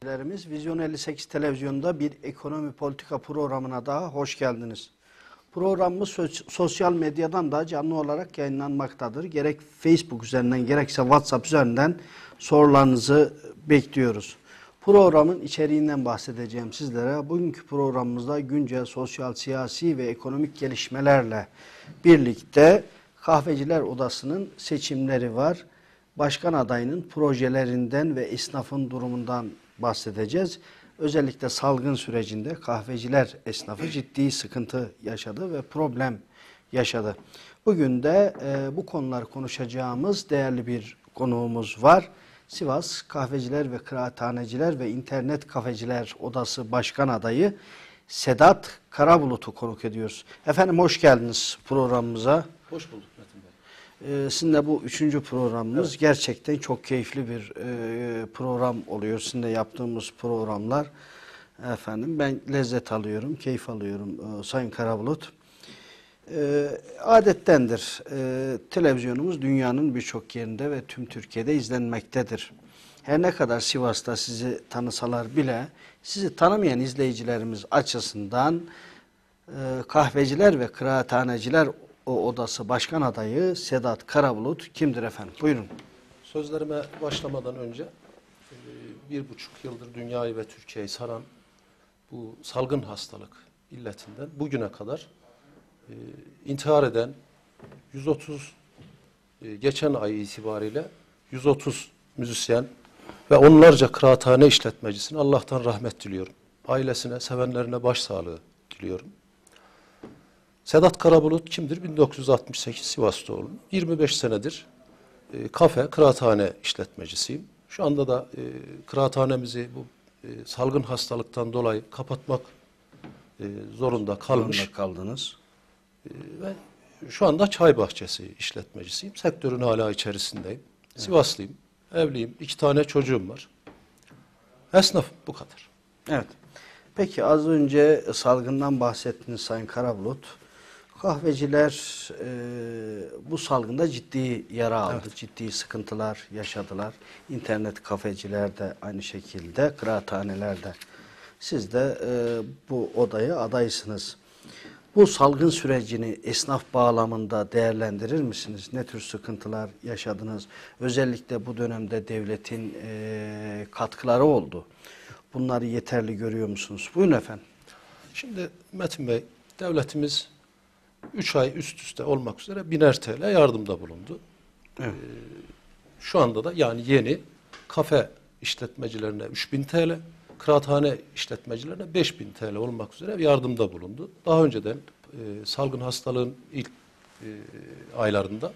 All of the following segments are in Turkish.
Vizyon 58 televizyonda bir ekonomi politika programına daha hoş geldiniz. Programımız sosyal medyadan da canlı olarak yayınlanmaktadır. Gerek Facebook üzerinden gerekse WhatsApp üzerinden sorularınızı bekliyoruz. Programın içeriğinden bahsedeceğim sizlere. Bugünkü programımızda güncel sosyal, siyasi ve ekonomik gelişmelerle birlikte Kahveciler Odası'nın seçimleri var. Başkan adayının projelerinden ve esnafın durumundan bahsedeceğiz. Özellikle salgın sürecinde kahveciler esnafı ciddi sıkıntı yaşadı ve problem yaşadı. Bugün de bu konuları konuşacağımız değerli bir konuğumuz var. Sivas Kahveciler ve Kıraathaneciler ve İnternet Kafeciler Odası Başkan Adayı Sedat Karabulut'u konuk ediyoruz. Efendim hoş geldiniz programımıza. Hoş bulduk Metin Bey. Sizinle bu 3. programımız. Evet. Gerçekten çok keyifli bir program oluyor. Sizinle yaptığımız programlar. Efendim ben lezzet alıyorum, keyif alıyorum Sayın Karabulut. Adettendir. Televizyonumuz dünyanın birçok yerinde ve tüm Türkiye'de izlenmektedir. Her ne kadar Sivas'ta sizi tanısalar bile sizi tanımayan izleyicilerimiz açısından Kahveciler ve Kıraathaneciler Odası Başkan Adayı Sedat Karabulut kimdir efendim? Buyurun. Sözlerime başlamadan önce 1,5 yıldır dünyayı ve Türkiye'yi saran bu salgın hastalık illetinden bugüne kadar intihar eden 130 geçen ay itibariyle 130 müzisyen ve onlarca kıraathane işletmecisine Allah'tan rahmet diliyorum. Ailesine, sevenlerine başsağlığı diliyorum. Sedat Karabulut kimdir? 1968 Sivas doğumlu. 25 senedir kafe, kıraathane işletmecisiyim. Şu anda da kıraathanemizi bu salgın hastalıktan dolayı kapatmak zorunda kaldınız. Ve şu anda çay bahçesi işletmecisiyim. Sektörün hala içerisindeyim. Evet. Sivaslıyım, evliyim, 2 tane çocuğum var. Esnafım, bu kadar. Evet. Peki az önce salgından bahsettiniz Sayın Karabulut. Kahveciler bu salgında ciddi yara aldı, evet. Ciddi sıkıntılar yaşadılar. İnternet kafeciler de aynı şekilde, kıraathaneler de. Siz de bu odaya adaysınız. Bu salgın sürecini esnaf bağlamında değerlendirir misiniz? Ne tür sıkıntılar yaşadınız? Özellikle bu dönemde devletin katkıları oldu. Bunları yeterli görüyor musunuz? Buyurun efendim. Şimdi Metin Bey, devletimiz 3 ay üst üste olmak üzere 1000'er TL yardımda bulundu. Evet. Şu anda da yani yeni kafe işletmecilerine 3000 TL, kıraathane işletmecilerine 5000 TL olmak üzere yardımda bulundu. Daha önceden salgın hastalığın ilk aylarında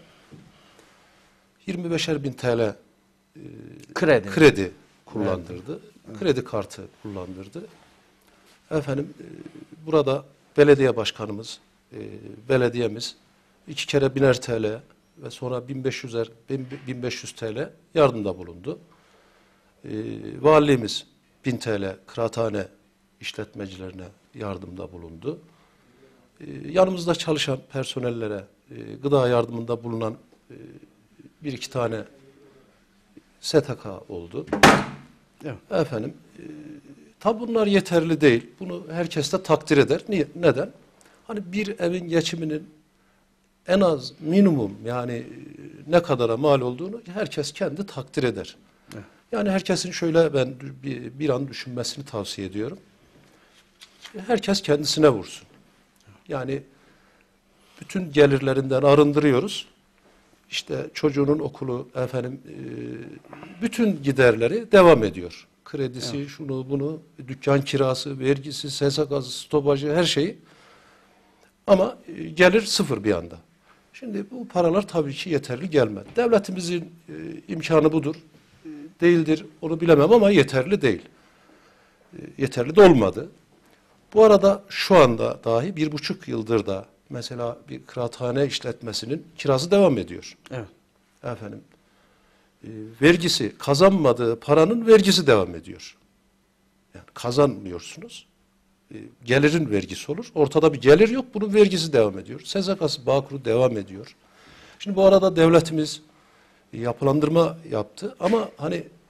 25'er bin TL kredi kullandırdı. Evet. Kredi kartı kullandırdı. Efendim burada belediye başkanımız, belediyemiz 2 kere 1000'er TL ve sonra 1500 TL yardımda bulundu. Valiliğimiz 1000 TL kıraathane işletmecilerine yardımda bulundu. Yanımızda çalışan personellere gıda yardımında bulunan 1-2 tane STK oldu. Evet. Efendim, tabi bunlar yeterli değil. Bunu herkes de takdir eder. Neden? Hani bir evin geçiminin en az minimum yani ne kadara mal olduğunu herkes kendi takdir eder. Evet. Yani herkesin şöyle ben bir an düşünmesini tavsiye ediyorum. Herkes kendisine vursun. Yani bütün gelirlerinden arındırıyoruz. İşte çocuğunun okulu, efendim bütün giderleri devam ediyor. Kredisi, evet. Şunu bunu, dükkan kirası, vergisi, SSK'sı, stopajı her şeyi. Ama gelir sıfır bir anda. Şimdi bu paralar tabii ki yeterli gelmez. Devletimizin imkanı budur. Değildir onu bilemem ama yeterli değil. Yeterli de olmadı. Bu arada şu anda dahi 1,5 yıldır da mesela bir kıraathane işletmesinin kirası devam ediyor. Evet. Efendim vergisi, kazanmadığı paranın vergisi devam ediyor. Yani kazanmıyorsunuz. Gelirin vergisi olur. Ortada bir gelir yok. Bunun vergisi devam ediyor. SSK'sı, Bağkur'u devam ediyor. Şimdi bu arada devletimiz yapılandırma yaptı ama hani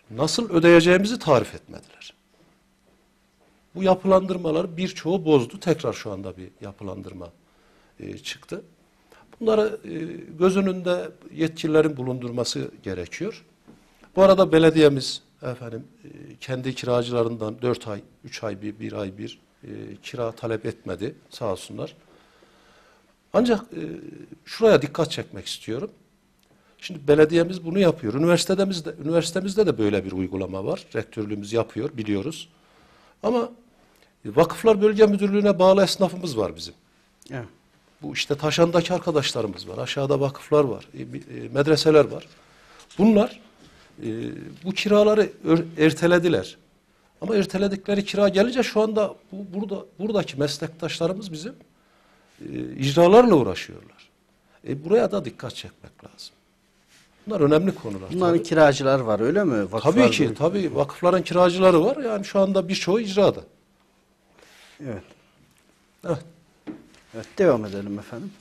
nasıl ödeyeceğimizi tarif etmediler. Bu yapılandırmaları birçoğu bozdu. Tekrar şu anda bir yapılandırma çıktı. Bunları göz önünde yetkililerin bulundurması gerekiyor. Bu arada belediyemiz kendi kiracılarından 4 ay, 3 ay bir ay bir kira talep etmedi sağ olsunlar. Ancak şuraya dikkat çekmek istiyorum. Şimdi belediyemiz bunu yapıyor. Üniversitemizde de böyle bir uygulama var. Rektörlüğümüz yapıyor, biliyoruz. Ama Vakıflar Bölge Müdürlüğü'ne bağlı esnafımız var bizim. Evet. Bu işte Taşan'daki arkadaşlarımız var. Aşağıda vakıflar var. Medreseler var. Bunlar bu kiraları ertelediler. Ama erteledikleri kira gelince şu anda buradaki meslektaşlarımız bizim icralarla uğraşıyorlar. Buraya da dikkat çekmek lazım. Bunlar önemli konular. Bunların tabii. kiracılar var öyle mi? Vakıflar Tabii ki. Tabii vakıfların kiracıları var. Yani şu anda birçoğu icrada. Evet. Evet. Evet, devam edelim efendim.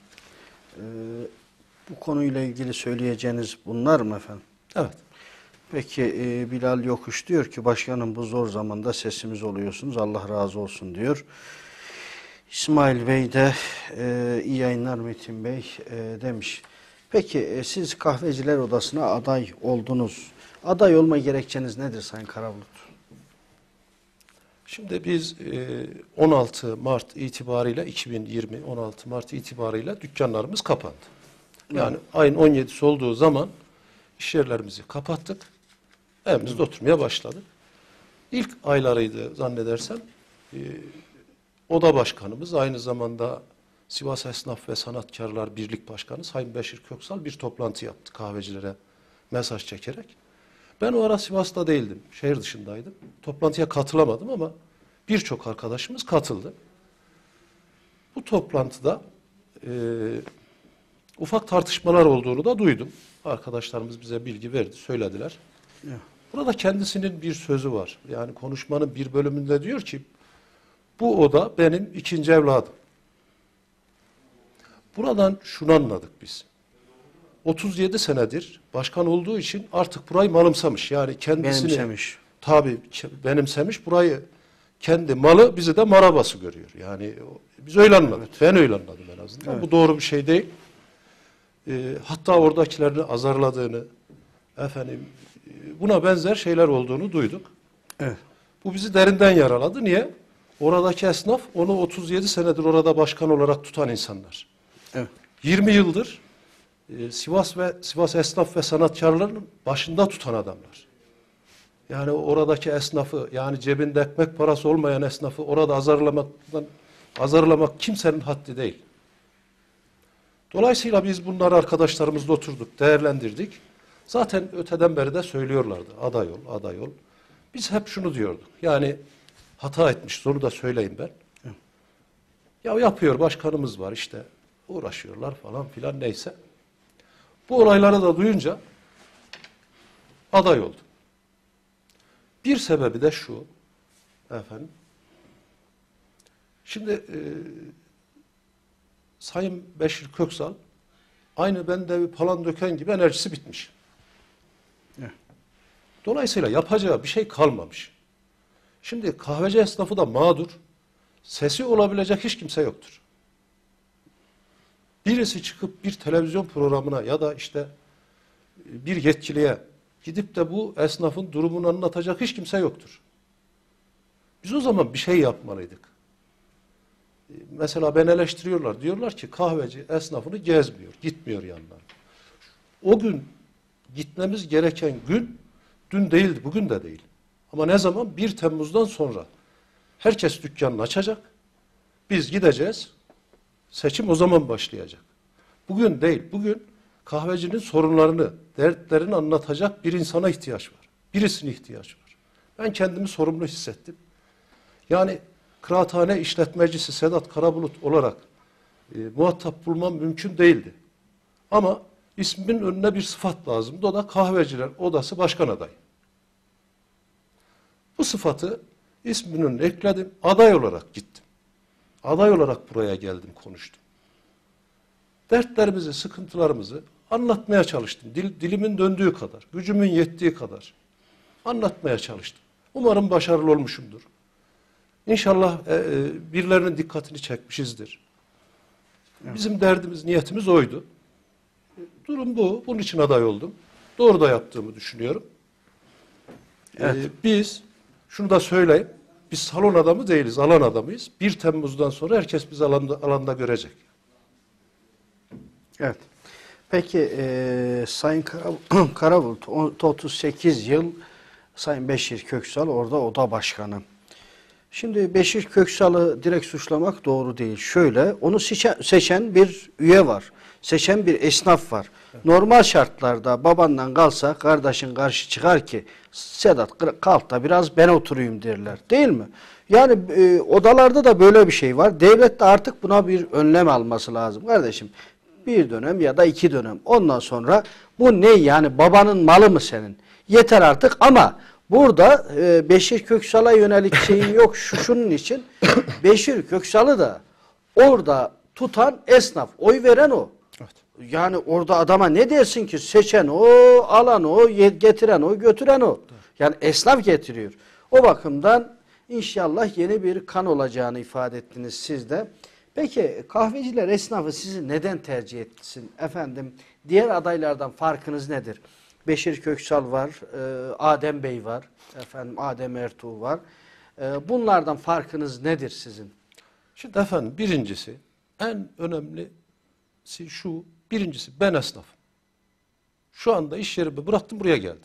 Bu konuyla ilgili söyleyeceğiniz bunlar mı efendim? Evet. Peki Bilal Yokuş diyor ki başkanım bu zor zamanda sesimiz oluyorsunuz. Allah razı olsun diyor. İsmail Bey de iyi yayınlar Metin Bey demiş. Peki siz Kahveciler Odası'na aday oldunuz. Aday olma gerekçeniz nedir Sayın Karabulut? Şimdi biz 16 Mart itibariyle 2020 16 Mart itibariyle dükkanlarımız kapandı. Yani ayın 17'si olduğu zaman iş yerlerimizi kapattık. Evimizde oturmaya başladık. İlk aylarıydı zannedersem. Oda başkanımız aynı zamanda Sivas Esnaf ve Sanatkarlar Birlik Başkanı Sayın Beşir Köksal bir toplantı yaptı kahvecilere mesaj çekerek. Ben o ara Sivas'ta değildim, şehir dışındaydım. Toplantıya katılamadım ama birçok arkadaşımız katıldı. Bu toplantıda ufak tartışmalar olduğunu da duydum. Arkadaşlarımız bize bilgi verdi, söylediler. Burada kendisinin bir sözü var. Yani konuşmanın bir bölümünde diyor ki, bu oda benim ikinci evladım. Buradan şunu anladık biz. 37 senedir başkan olduğu için artık burayı malımsamış. Yani kendisini Benimsemiş. tabii benimsemiş. Burayı kendi malı, bizi de marabası görüyor. Yani biz öyle anladık. Evet. Ben öyle anladım en azından. Evet. Bu doğru bir şey değil. Hatta oradakilerini azarladığını, buna benzer şeyler olduğunu duyduk. Evet. Bu bizi derinden yaraladı. Niye? Oradaki esnaf onu 37 senedir orada başkan olarak tutan insanlar. Evet. 20 yıldır Sivas esnaf ve sanatkarların başında tutan adamlar. Yani oradaki esnafı, yani cebinde ekmek parası olmayan esnafı orada azarlamak kimsenin haddi değil. Dolayısıyla biz bunları arkadaşlarımızla oturduk, değerlendirdik. Zaten öteden beri de söylüyorlardı. Aday ol, aday ol. Biz hep şunu diyorduk. Yani hata etmiş, onu da söyleyeyim ben. Ya yapıyor, başkanımız var işte, uğraşıyorlar falan filan neyse. Bu olayları da duyunca aday oldu. Bir sebebi de şu efendim. Şimdi Sayın Beşir Köksal aynı bende bir Palandöken gibi enerjisi bitmiş. Dolayısıyla yapacağı bir şey kalmamış. Şimdi kahveci esnafı da mağdur. Sesi olabilecek hiç kimse yoktur. Birisi çıkıp bir televizyon programına ya da işte bir yetkiliye gidip de bu esnafın durumunu anlatacak hiç kimse yoktur. Biz o zaman bir şey yapmalıydık. Mesela ben eleştiriyorlar. Diyorlar ki kahveci esnafını gezmiyor, gitmiyor yanlarına. O gün gitmemiz gereken gün dün değildi, bugün de değil. Ama ne zaman? 1 Temmuz'dan sonra. Herkes dükkanını açacak. Biz gideceğiz. Seçim o zaman başlayacak. Bugün değil. Bugün kahvecinin sorunlarını, dertlerini anlatacak bir insana ihtiyaç var. Birisine ihtiyaç var. Ben kendimi sorumlu hissettim. Yani kıraathane işletmecisi Sedat Karabulut olarak muhatap bulmam mümkün değildi. Ama ismin önüne bir sıfat lazımdı. O da Kahveciler Odası Başkan Adayı. Bu sıfatı ismin önüne ekledim. Aday olarak gittim. Aday olarak buraya geldim, konuştum. Dertlerimizi, sıkıntılarımızı anlatmaya çalıştım. Dilimin döndüğü kadar, gücümün yettiği kadar. anlatmaya çalıştım. Umarım başarılı olmuşumdur. İnşallah birilerinin dikkatini çekmişizdir. Bizim derdimiz, niyetimiz oydu. Durum bu. Bunun için aday oldum. Doğru da yaptığımı düşünüyorum. Evet. Biz, şunu da söyleyeyim, biz salon adamı değiliz, alan adamıyız. 1 Temmuz'dan sonra herkes bizi alanda görecek. Evet. Peki Sayın Karabulut 38 yıl Sayın Beşir Köksal orada oda başkanı. Şimdi Beşir Köksal'ı direkt suçlamak doğru değil. Şöyle, onu seçen bir üye var. Seçen bir esnaf var. Normal şartlarda babandan kalsa kardeşin karşı çıkar ki Sedat kalk da biraz ben oturayım derler. Değil mi? Yani odalarda da böyle bir şey var. Devlet de artık buna bir önlem alması lazım. Kardeşim 1 dönem ya da 2 dönem. Ondan sonra bu ne yani, babanın malı mı senin? Yeter artık. Ama burada Beşir Köksal'a yönelik şeyim yok şunun için. Beşir Köksal'ı da orada tutan esnaf, oy veren o. Evet. Yani orada adama ne dersin ki? Seçen o, alan o, getiren o, götüren o. Yani esnaf getiriyor. O bakımdan inşallah yeni bir kan olacağını ifade ettiniz siz de. Peki kahveciler esnafı sizi neden tercih etsin? Efendim diğer adaylardan farkınız nedir? Beşir Köksal var, Adem Bey var, efendim Adem Ertuğ var. Bunlardan farkınız nedir sizin? Şimdi efendim birincisi, en önemlisi şu, birincisi ben esnafım. Şu anda iş yerimi bıraktım, buraya geldim.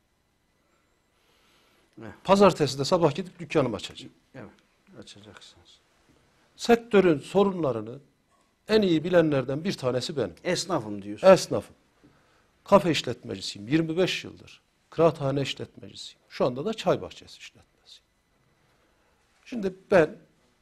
Evet. Pazartesi de sabah gidip dükkanımı açacağım. Evet, açacaksınız. Sektörün sorunlarını en iyi bilenlerden bir tanesi benim. Esnafım diyorsun. Esnafım. Kafe işletmecisiyim 25 yıldır. Kıraathane işletmecisiyim. Şu anda da çay bahçesi işletmesiyim. Şimdi ben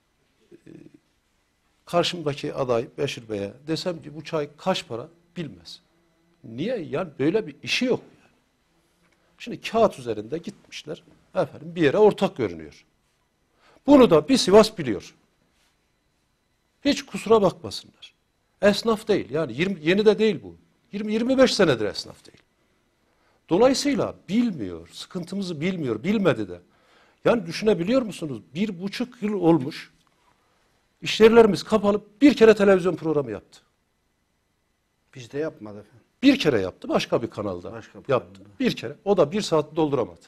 karşımdaki aday Beşir Bey'e desem ki bu çay kaç para, bilmez. Niye? Yani böyle bir işi yok. Yani. Şimdi kağıt üzerinde gitmişler. Efendim bir yere ortak görünüyor. Bunu da bir Sivas biliyor. Hiç kusura bakmasınlar. Esnaf değil. Yani yeni de değil bu. 20-25 senedir esnaf değil. Dolayısıyla bilmiyor. Sıkıntımızı bilmiyor. Bilmedi de. Yani düşünebiliyor musunuz? 1,5 yıl olmuş. İş yerlerimiz kapalı. Bir kere televizyon programı yaptı. Bizde yapmadı efendim. Bir kere yaptı. Başka bir kanalda Başka bir yaptı. kanalda. Bir kere. O da 1 saat dolduramadı.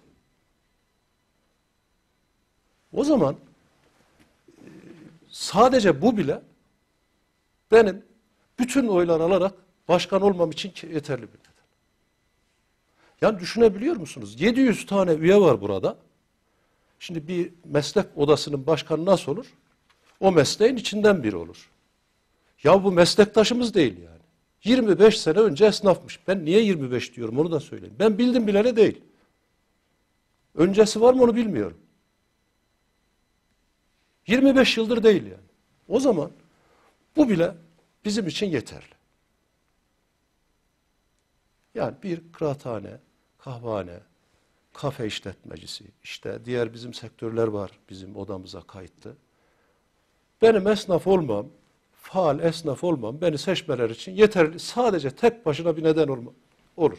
O zaman sadece bu bile benim bütün oylar alarak başkan olmam için yeterli bir neden. Yani düşünebiliyor musunuz? 700 tane üye var burada. Şimdi bir meslek odasının başkanı nasıl olur? O mesleğin içinden biri olur. Ya bu meslektaşımız değil yani. 25 sene önce esnafmış. Ben niye 25 diyorum onu da söyleyeyim. Ben bildim bilene değil. Öncesi var mı onu bilmiyorum. 25 yıldır değil yani. O zaman bu bile bizim için yeterli. Yani bir kıraathane, kahvehane, kafe işletmecisi, işte diğer bizim sektörler var bizim odamıza kayıtlı. Benim esnaf olmam, faal esnaf olmam beni seçmeler için yeterli. Sadece tek başına bir neden olur.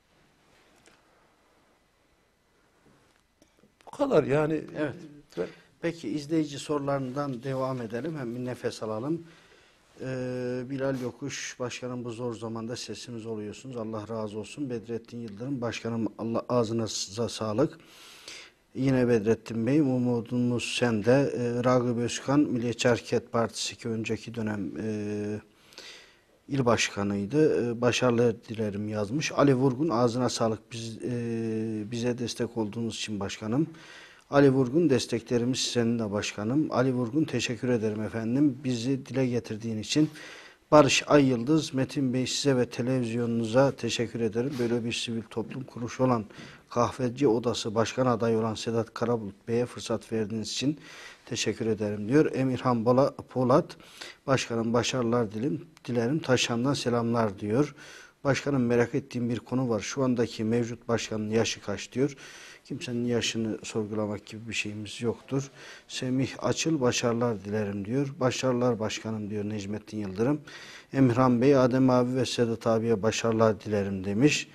Bu kadar yani. Evet. Peki izleyici sorularından devam edelim. Hem bir nefes alalım. Bilal Yokuş başkanım, bu zor zamanda sesimiz oluyorsunuz. Allah razı olsun. Bedrettin Yıldırım başkanım, Allah ağzınıza sağlık. Yine Bedrettin Bey, umudumuz sende. Ragıp Özkan Milliyetçi Hareket Partisi ki önceki dönem il başkanıydı. Başarılar dilerim yazmış. Ali Vurgun ağzına sağlık. Bize destek olduğunuz için başkanım. Ali Vurgun desteklerimiz senin de başkanım. Ali Vurgun teşekkür ederim efendim. Bizi dile getirdiğin için. Barış Ay Yıldız, Metin Bey size ve televizyonunuza teşekkür ederim. Böyle bir sivil toplum kuruluşu olan Kahveci Odası Başkan adayı olan Sedat Karabulut Bey'e fırsat verdiğiniz için teşekkür ederim diyor. Emirhan Polat, başkanım başarılar dilerim. Taşan'dan selamlar diyor. Başkanım merak ettiğim bir konu var. Şu andaki mevcut başkanın yaşı kaç diyor. Kimsenin yaşını sorgulamak gibi bir şeyimiz yoktur. Semih Açıl başarılar dilerim diyor. Başarılar başkanım diyor Necmettin Yıldırım. Emirhan Bey Adem abi ve Sedat abiye başarılar dilerim demiş.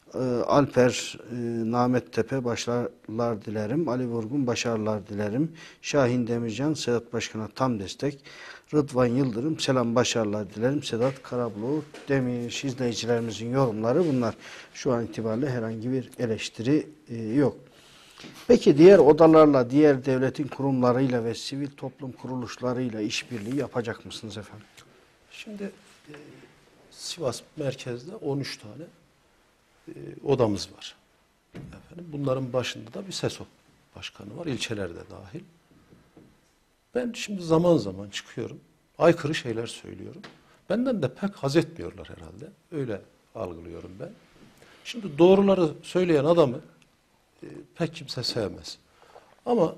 Alper Namet Tepe başarılar dilerim. Ali Vurgun başarılar dilerim. Şahin Demircan Sedat Başkan'a tam destek. Rıdvan Yıldırım selam başarılar dilerim. Sedat Karabulut demiş. İzleyicilerimizin yorumları bunlar. Şu an itibariyle herhangi bir eleştiri yok. Peki diğer odalarla, diğer devletin kurumlarıyla ve sivil toplum kuruluşlarıyla işbirliği yapacak mısınız efendim? Şimdi Sivas merkezde 13 tane odamız var. Efendim, bunların başında da bir SESOP başkanı var, ilçelerde dahil. Ben şimdi zaman zaman çıkıyorum, aykırı şeyler söylüyorum. Benden de pek haz etmiyorlar herhalde. Öyle algılıyorum ben. Şimdi doğruları söyleyen adamı pek kimse sevmez. Ama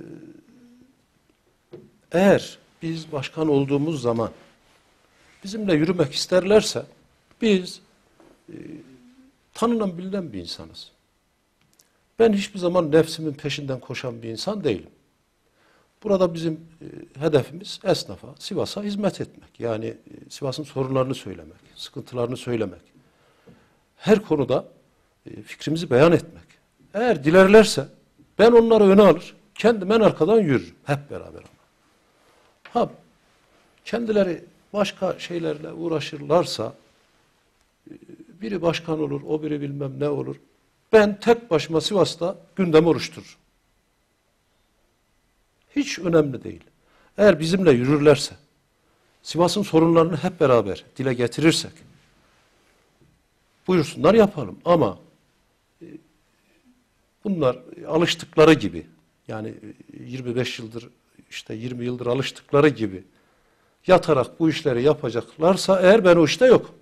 eğer biz başkan olduğumuz zaman bizimle yürümek isterlerse biz tanınan bilinen bir insanız. Ben hiçbir zaman nefsimin peşinden koşan bir insan değilim. Burada bizim hedefimiz esnafa, Sivas'a hizmet etmek. Yani Sivas'ın sorunlarını söylemek, sıkıntılarını söylemek. Her konuda fikrimizi beyan etmek. Eğer dilerlerse ben onları öne alır, kendim en arkadan yürürüm. Hep beraber ama. Ha, kendileri başka şeylerle uğraşırlarsa biri başkan olur, o biri bilmem ne olur. Ben tek başıma Sivas'ta gündemi oluştururum. Hiç önemli değil. Eğer bizimle yürürlerse, Sivas'ın sorunlarını hep beraber dile getirirsek, buyursunlar yapalım. Ama bunlar alıştıkları gibi, yani 25 yıldır, işte 20 yıldır alıştıkları gibi yatarak bu işleri yapacaklarsa eğer ben o işte yok.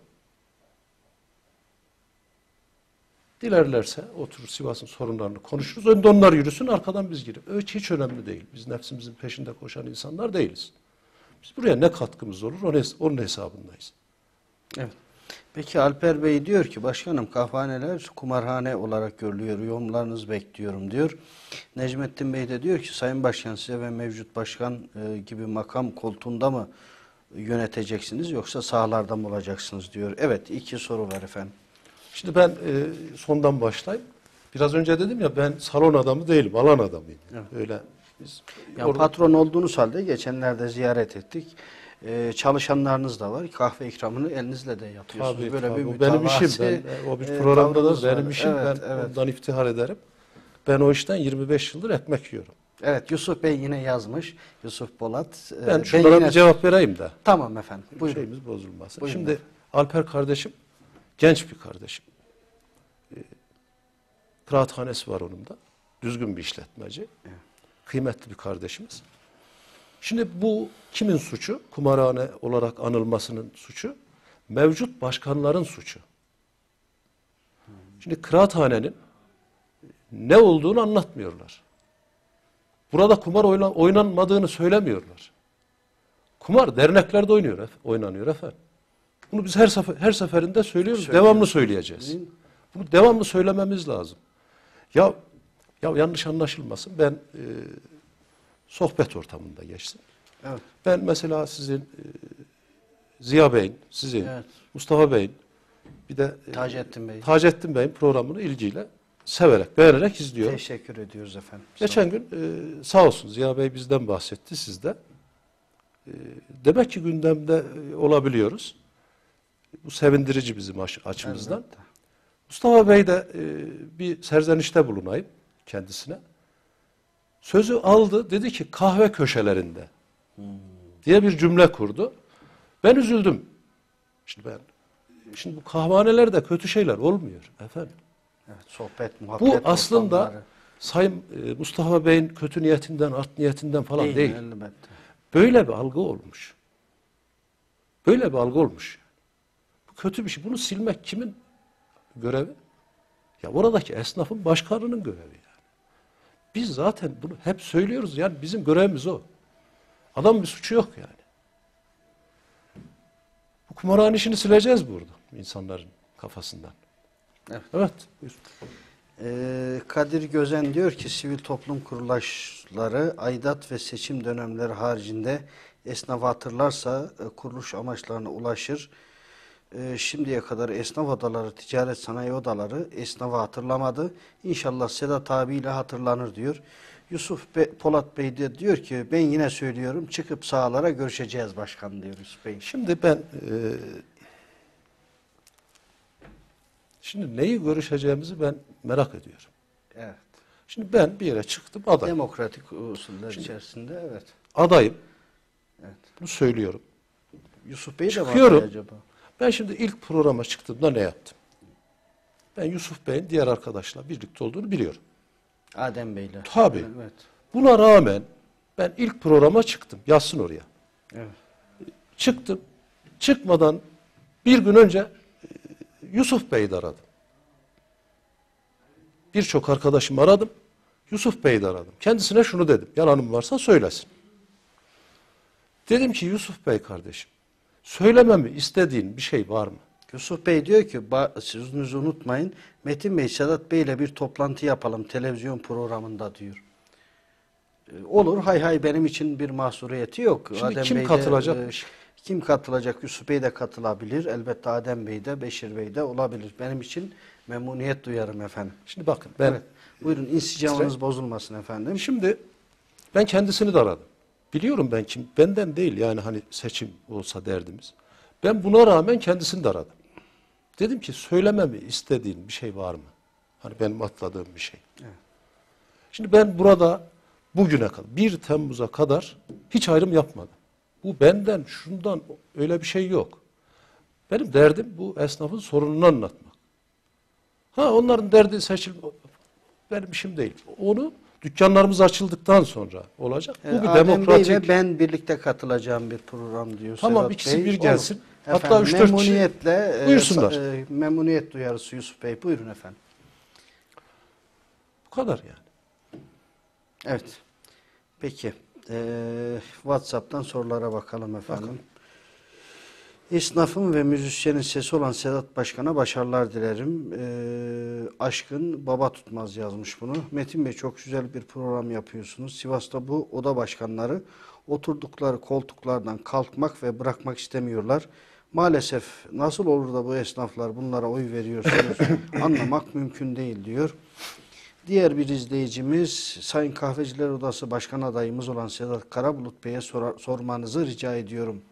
Dilerlerse oturur Sivas'ın sorunlarını konuşuruz. Önde onlar yürüsün, arkadan biz girip. Hiç önemli değil. Biz nefsimizin peşinde koşan insanlar değiliz. Biz buraya ne katkımız olur onun hesabındayız. Evet. Peki Alper Bey diyor ki başkanım kahvehaneler kumarhane olarak görülüyor. Yorumlarınızı bekliyorum diyor. Necmettin Bey de diyor ki Sayın Başkan size ve mevcut başkan gibi makam koltuğunda mı yöneteceksiniz yoksa sahalarda mı olacaksınız diyor. Evet, iki soru var efendim. Şimdi ben sondan başlayayım. Biraz önce dedim ya ben salon adamı değilim, alan adamıyım. Evet. Öyle biz yani patron olduğunuz halde geçenlerde ziyaret ettik. Çalışanlarınız da var. Kahve ikramını elinizle de yapıyorsunuz. Tabii, böyle tabii. bir benim işim. O bir programda da benim işim. Evet, ben evet. ondan iftihar ederim. Ben o işten 25 yıldır ekmek yiyorum. Evet, Yusuf Bey yine yazmış. Yusuf Polat. Ben şunlara yine bir cevap vereyim de. Tamam efendim. Buyurun. Şeyimiz bozulmasın. Buyurun Şimdi efendim. Alper kardeşim genç bir kardeşim. Kıraathanesi var onun da. Düzgün bir işletmeci. Evet. Kıymetli bir kardeşimiz. Şimdi bu kimin suçu? Kumarhane olarak anılmasının suçu. Mevcut başkanların suçu. Şimdi kıraathanenin ne olduğunu anlatmıyorlar. Burada kumar oynanmadığını söylemiyorlar. Kumar derneklerde oynanıyor efendim. Bunu biz her seferinde söylüyoruz. Devamlı söyleyeceğiz. Bunu devamlı söylememiz lazım. Ya yanlış anlaşılmasın. Ben sohbet ortamında geçtim. Evet. Ben mesela sizin Ziya Bey'in, sizin, evet. Mustafa Bey'in, bir de Taceddin Bey'in programını ilgiyle, severek, beğenerek izliyorum. Teşekkür ediyoruz efendim. Geçen gün sağ olsun Ziya Bey bizden bahsetti, siz de. Demek ki gündemde olabiliyoruz. Bu sevindirici bizim açımızdan. Elbette. Mustafa Bey de bir serzenişte bulunayım kendisine. Sözü aldı, dedi ki kahve köşelerinde diye bir cümle kurdu. Ben üzüldüm. Şimdi bu kahvehanelerde kötü şeyler olmuyor efendim. Evet, sohbet, muhabbet. Bu aslında ortamları. Sayın Mustafa Bey'in kötü niyetinden, art niyetinden falan değil. Elbette. Böyle bir algı olmuş. Böyle bir algı olmuş. Bu kötü bir şey. Bunu silmek kimin görevi? Ya oradaki esnafın başkanının görevi yani. Biz zaten bunu hep söylüyoruz. Yani bizim görevimiz o. Adam bir suçu yok yani. Bu kumarhane işini sileceğiz burada insanların kafasından. Evet. Evet. Buyur. Kadir Gözen diyor ki sivil toplum kuruluşları aidat ve seçim dönemleri haricinde esnafı hatırlarsa kuruluş amaçlarına ulaşır. Şimdiye kadar esnaf odaları, ticaret sanayi odaları esnafı hatırlamadı. İnşallah Sedat abiyle hatırlanır diyor. Polat Bey de diyor ki ben yine söylüyorum çıkıp sahalara görüşeceğiz başkan diyor Yusuf Bey. Şimdi neyi görüşeceğimizi ben merak ediyorum. Evet. Şimdi ben bir yere çıktım aday. Demokratik usuller içerisinde evet. Adayım. Evet. Bunu söylüyorum. Yusuf Bey de Çıkıyorum. var acaba? Ben şimdi ilk programa çıktığımda ne yaptım? Ben Yusuf Bey'in diğer arkadaşla birlikte olduğunu biliyorum. Adem Bey'le. Tabii. Evet. Buna rağmen ben ilk programa çıktım. Yazsın oraya. Evet. Çıktım. Çıkmadan bir gün önce Yusuf Bey'i de aradım. Birçok arkadaşımı aradım. Yusuf Bey'i de aradım. Kendisine şunu dedim. Yalanım varsa söylesin. Dedim ki Yusuf Bey kardeşim, söylememi istediğin bir şey var mı? Yusuf Bey diyor ki sözünüzü unutmayın. Metin Bey Sedat Bey ile bir toplantı yapalım televizyon programında diyor. Olur hay hay benim için bir mahsuriyeti yok. Şimdi Adem kim Bey de, katılacak? Kim katılacak? Yusuf Bey de katılabilir. Elbette Adem Bey de Beşir Bey de olabilir. Benim için memnuniyet duyarım efendim. Şimdi bakın ben... Evet. Buyurun insicamınız bozulmasın efendim. Şimdi ben kendisini de aradım. Biliyorum ben kim, benden değil yani hani seçim olsa derdimiz. Ben buna rağmen kendisini de aradım. Dedim ki söylememi istediğin bir şey var mı? Hani benim atladığım bir şey. Evet. Şimdi ben burada bugüne kadar 1 Temmuz'a kadar hiç ayrım yapmadım. Bu benden şundan öyle bir şey yok. Benim derdim bu esnafın sorununu anlatmak. Ha onların derdi seçim benim işim değil. Onu dükkanlarımız açıldıktan sonra olacak. Bu bir Adem demokratik. Bey ve ben birlikte katılacağım bir program diyor Tamam Sedat ikisi Bey. bir gelsin. Olur. Hatta Efendim, 3-4 kişi memnuniyetle buyursunlar. Memnuniyet duyarız Yusuf Bey. Buyurun efendim. Bu kadar yani. Evet. Peki. WhatsApp'tan sorulara bakalım efendim. Bakalım. Esnafın ve müzisyenin sesi olan Sedat Başkan'a başarılar dilerim. Aşkın Baba Tutmaz yazmış bunu. Metin Bey çok güzel bir program yapıyorsunuz. Sivas'ta bu oda başkanları oturdukları koltuklardan kalkmak ve bırakmak istemiyorlar. Maalesef nasıl olur da bu esnaflar bunlara oy veriyorsunuz anlamak mümkün değil diyor. Diğer bir izleyicimiz Sayın Kahveciler Odası Başkan adayımız olan Sedat Karabulut Bey'e sormanızı rica ediyorum.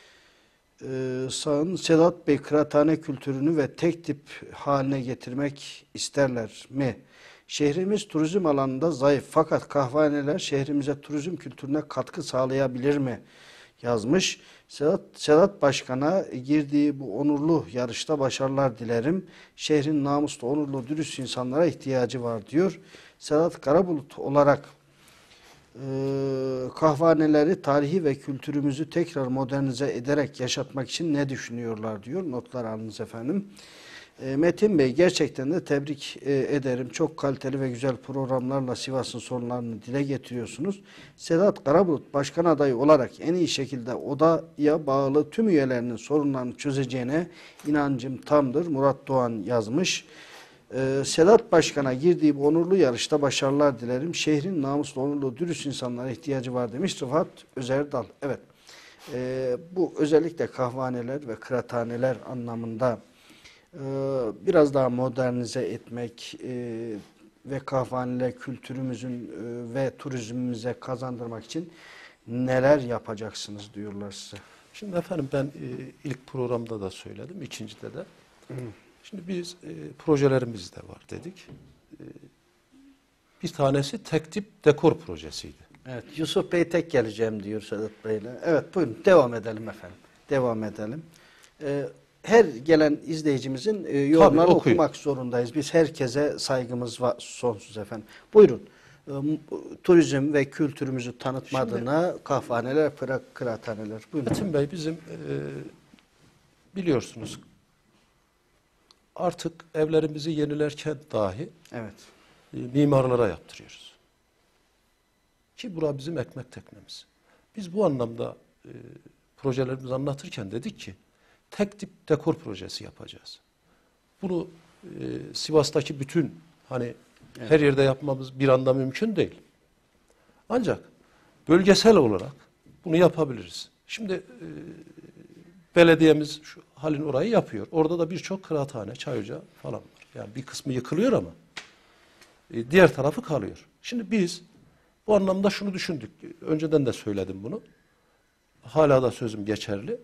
Sayın Sedat Bey kıraathane kültürünü ve tek tip haline getirmek isterler mi? Şehrimiz turizm alanında zayıf fakat kahvehaneler şehrimize turizm kültürüne katkı sağlayabilir mi? Yazmış. Sedat Başkan'a girdiği bu onurlu yarışta başarılar dilerim. Şehrin namuslu, onurlu, dürüst insanlara ihtiyacı var diyor. Sedat Karabulut olarak kahvehaneleri, tarihi ve kültürümüzü tekrar modernize ederek yaşatmak için ne düşünüyorlar diyor. Notlar alınız efendim. Metin Bey gerçekten de tebrik ederim. Çok kaliteli ve güzel programlarla Sivas'ın sorunlarını dile getiriyorsunuz. Sedat Karabulut başkan adayı olarak en iyi şekilde odaya bağlı tüm üyelerinin sorunlarını çözeceğine inancım tamdır. Murat Doğan yazmış. Sedat Başkan'a girdiği bu onurlu yarışta başarılar dilerim. Şehrin namuslu, onurlu, dürüst insanlara ihtiyacı var demiş Rıfat Özerdal. Evet, bu özellikle kahvehaneler ve kıraathaneler anlamında biraz daha modernize etmek ve kahvehaneler kültürümüzün ve turizmimize kazandırmak için neler yapacaksınız diyorlar size. Şimdi efendim ben ilk programda da söyledim, ikincide de. Şimdi biz projelerimiz de var dedik. Bir tanesi tek tip dekor projesiydi. Evet, Yusuf Bey tek geleceğim diyor Sedat Bey'le. Evet buyurun devam edelim efendim. Devam edelim. Her gelen izleyicimizin yorumlarını okumak zorundayız. Biz herkese saygımız var, sonsuz efendim. Buyurun. Turizm ve kültürümüzü tanıtma adına kahvehaneler, kıraathaneler. Buyurun. Metin Bey bizim biliyorsunuz artık evlerimizi yenilerken dahi Evet. mimarlara yaptırıyoruz. Ki bura bizim ekmek teknemiz. Biz bu anlamda projelerimizi anlatırken dedik ki tek tip dekor projesi yapacağız. Bunu Sivas'taki bütün hani her yerde yapmamız bir anda mümkün değil. Ancak bölgesel olarak bunu yapabiliriz. Şimdi belediyemiz şu halin orayı yapıyor. Orada da birçok kıraathane, çay ocağı falan var. Yani bir kısmı yıkılıyor ama diğer tarafı kalıyor. Şimdi biz bu anlamda şunu düşündük. Önceden de söyledim bunu. Hala da sözüm geçerli.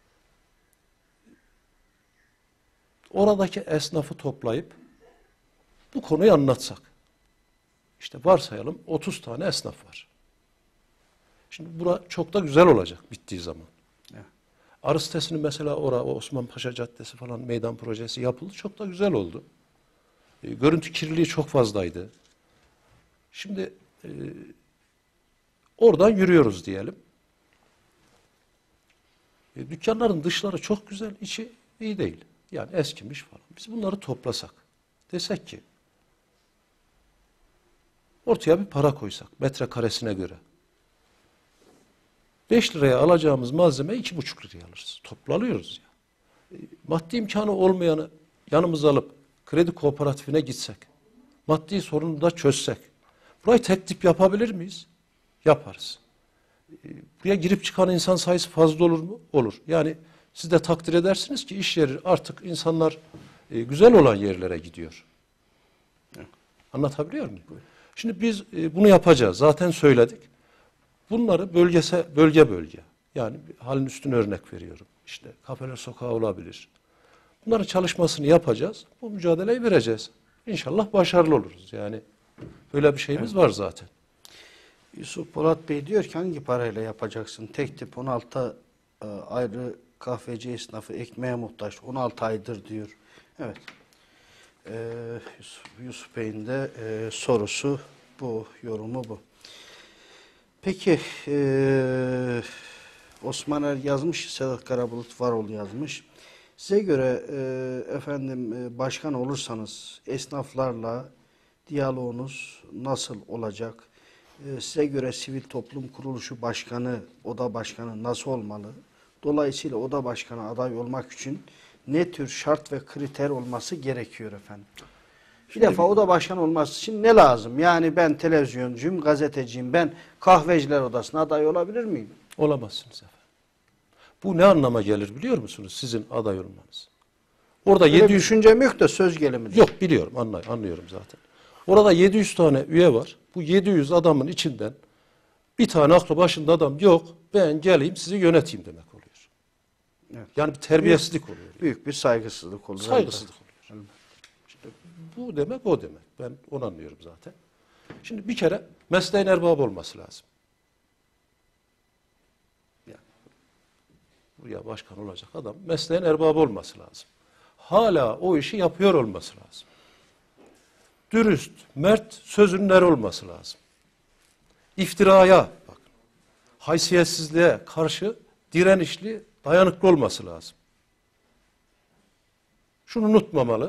Oradaki esnafı toplayıp bu konuyu anlatsak. İşte varsayalım 30 tane esnaf var. Şimdi bura çok da güzel olacak bittiği zaman. Evet. Arı sitesinin mesela o Osman Paşa Caddesi falan meydan projesi yapıldı. Çok da güzel oldu. Görüntü kirliliği çok fazlaydı. Şimdi oradan yürüyoruz diyelim. Dükkanların dışları çok güzel, içi iyi değil. Yani eskimiş falan. Biz bunları toplasak, desek ki ortaya bir para koysak metrekaresine göre. 5 liraya alacağımız malzeme 2,5 liraya alırız. Toplanıyoruz ya. Maddi imkanı olmayanı yanımıza alıp kredi kooperatifine gitsek, maddi sorunu da çözsek, burayı tek tip yapabilir miyiz? Yaparız. Buraya girip çıkan insan sayısı fazla olur mu? Olur. Yani siz de takdir edersiniz ki iş yeri artık insanlar güzel olan yerlere gidiyor. Anlatabiliyor muyum? Şimdi biz bunu yapacağız. Zaten söyledik. Bunları bölge bölge. Yani halin üstüne örnek veriyorum. İşte kafeler sokağı olabilir. Bunların çalışmasını yapacağız. Bu mücadeleyi vereceğiz. İnşallah başarılı oluruz. Yani böyle bir şeyimiz var zaten. Yusuf Polat Bey diyor ki hangi parayla yapacaksın? Tek tip 16 ayrı kahveci esnafı ekmeğe muhtaç. 16 aydır diyor. Evet. Yusuf Bey'in de sorusu bu, yorumu bu. Peki Osman Er yazmış, Sedat Karabulut Varol yazmış. Size göre başkan olursanız esnaflarla diyaloğunuz nasıl olacak? Size göre sivil toplum kuruluşu başkanı, oda başkanı nasıl olmalı? Dolayısıyla oda başkanı aday olmak için ne tür şart ve kriter olması gerekiyor efendim? Bir defa oda başkanı olması için ne lazım? Yani ben televizyoncuyum, gazeteciyim, ben kahveciler odasına aday olabilir miyim? Olamazsınız efendim. Bu ne anlama gelir biliyor musunuz sizin aday olmanız? Orada Öyle 700 düşüncem yok da söz gelimi. Yok biliyorum, anlıyorum zaten. Orada 700 tane üye var. Bu 700 adamın içinden bir tane aklı başında adam yok. Ben geleyim sizi yöneteyim demek oluyor. Evet. Yani bir terbiyesizlik oluyor. Büyük bir saygısızlık olur. Saygısızlık oluyor. İşte bu demek o demek. Ben onu anlıyorum zaten. Şimdi bir kere mesleğin erbabı olması lazım. Yani buraya başkan olacak adam mesleğin erbabı olması lazım. Hala o işi yapıyor olması lazım. Dürüst, mert, sözünün er olması lazım. İftiraya, bak, haysiyetsizliğe karşı direnişli, dayanıklı olması lazım. Şunu unutmamalı.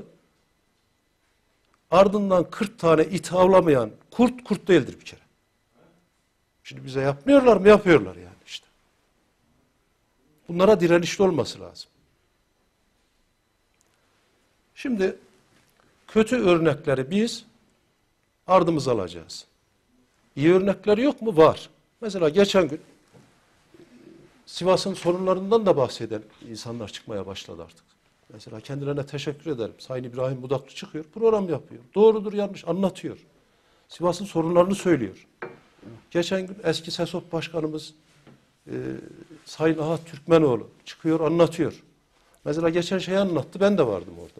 Ardından 40 tane it avlamayan kurt değildir bir kere. Şimdi bize yapmıyorlar mı? Yapıyorlar yani işte. Bunlara direnişli olması lazım. Şimdi kötü örnekleri biz ardımıza alacağız. İyi örnekleri yok mu? Var. Mesela geçen gün Sivas'ın sorunlarından da bahseden insanlar çıkmaya başladı artık. Mesela kendilerine teşekkür ederim. Sayın İbrahim Budaklı çıkıyor, program yapıyor. Doğrudur yanlış anlatıyor. Sivas'ın sorunlarını söylüyor. Geçen gün eski SESOP Başkanımız Sayın Ahat Türkmenoğlu çıkıyor anlatıyor. Mesela geçen şeyi anlattı, ben de vardım orada.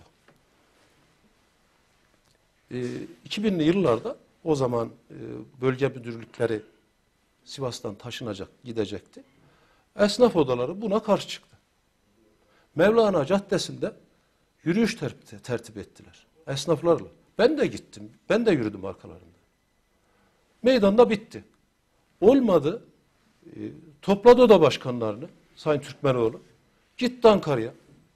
2000'li yıllarda o zaman bölge müdürlükleri Sivas'tan taşınacak, gidecekti. Esnaf odaları buna karşı çıktı. Mevlana Caddesi'nde yürüyüş tertip ettiler. Esnaflarla. Ben de gittim. Ben de yürüdüm arkalarında. Meydanda bitti. Olmadı. Topladı oda başkanlarını Sayın Türkmenoğlu. Gitti Ankara'ya.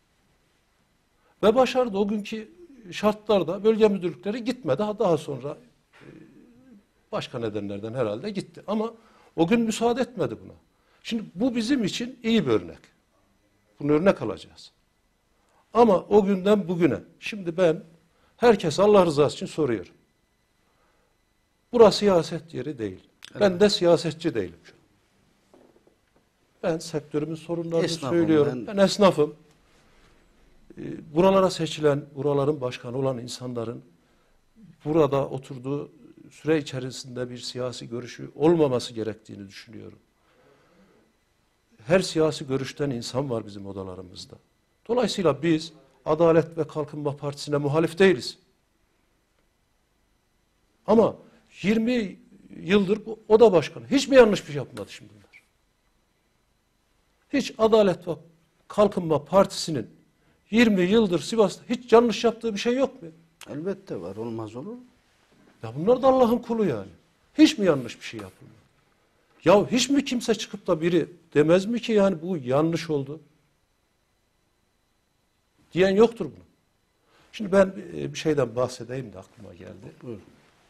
Ve başardı. O günkü şartlarda bölge müdürlükleri gitmedi. Daha sonra başka nedenlerden herhalde gitti. Ama o gün müsaade etmedi buna. Şimdi bu bizim için iyi bir örnek. Bunu örnek alacağız. Ama o günden bugüne, şimdi ben herkes Allah rızası için soruyorum. Burası siyaset yeri değil. Evet. Ben de siyasetçi değilim şu an. Ben sektörümün sorunlarını söylüyorum. Ben esnafım. buralara seçilen, buraların başkanı olan insanların burada oturduğu süre içerisinde bir siyasi görüşü olmaması gerektiğini düşünüyorum. Her siyasi görüşten insan var bizim odalarımızda. Dolayısıyla biz Adalet ve Kalkınma Partisi'ne muhalif değiliz. Ama 20 yıldır bu oda başkanı hiç mi yanlış bir şey yapmadı şimdi bunlar? Hiç Adalet ve Kalkınma Partisi'nin 20 yıldır Sivas'ta hiç yanlış yaptığı bir şey yok mu? Elbette var, olmaz olur mu? Ya bunlar da Allah'ın kulu yani. Hiç mi yanlış bir şey yapılmıyor? Ya hiç mi kimse çıkıp da biri demez mi ki yani bu yanlış oldu? Diyen yoktur bunu. Şimdi ben bir şeyden bahsedeyim de aklıma geldi. Buyurun.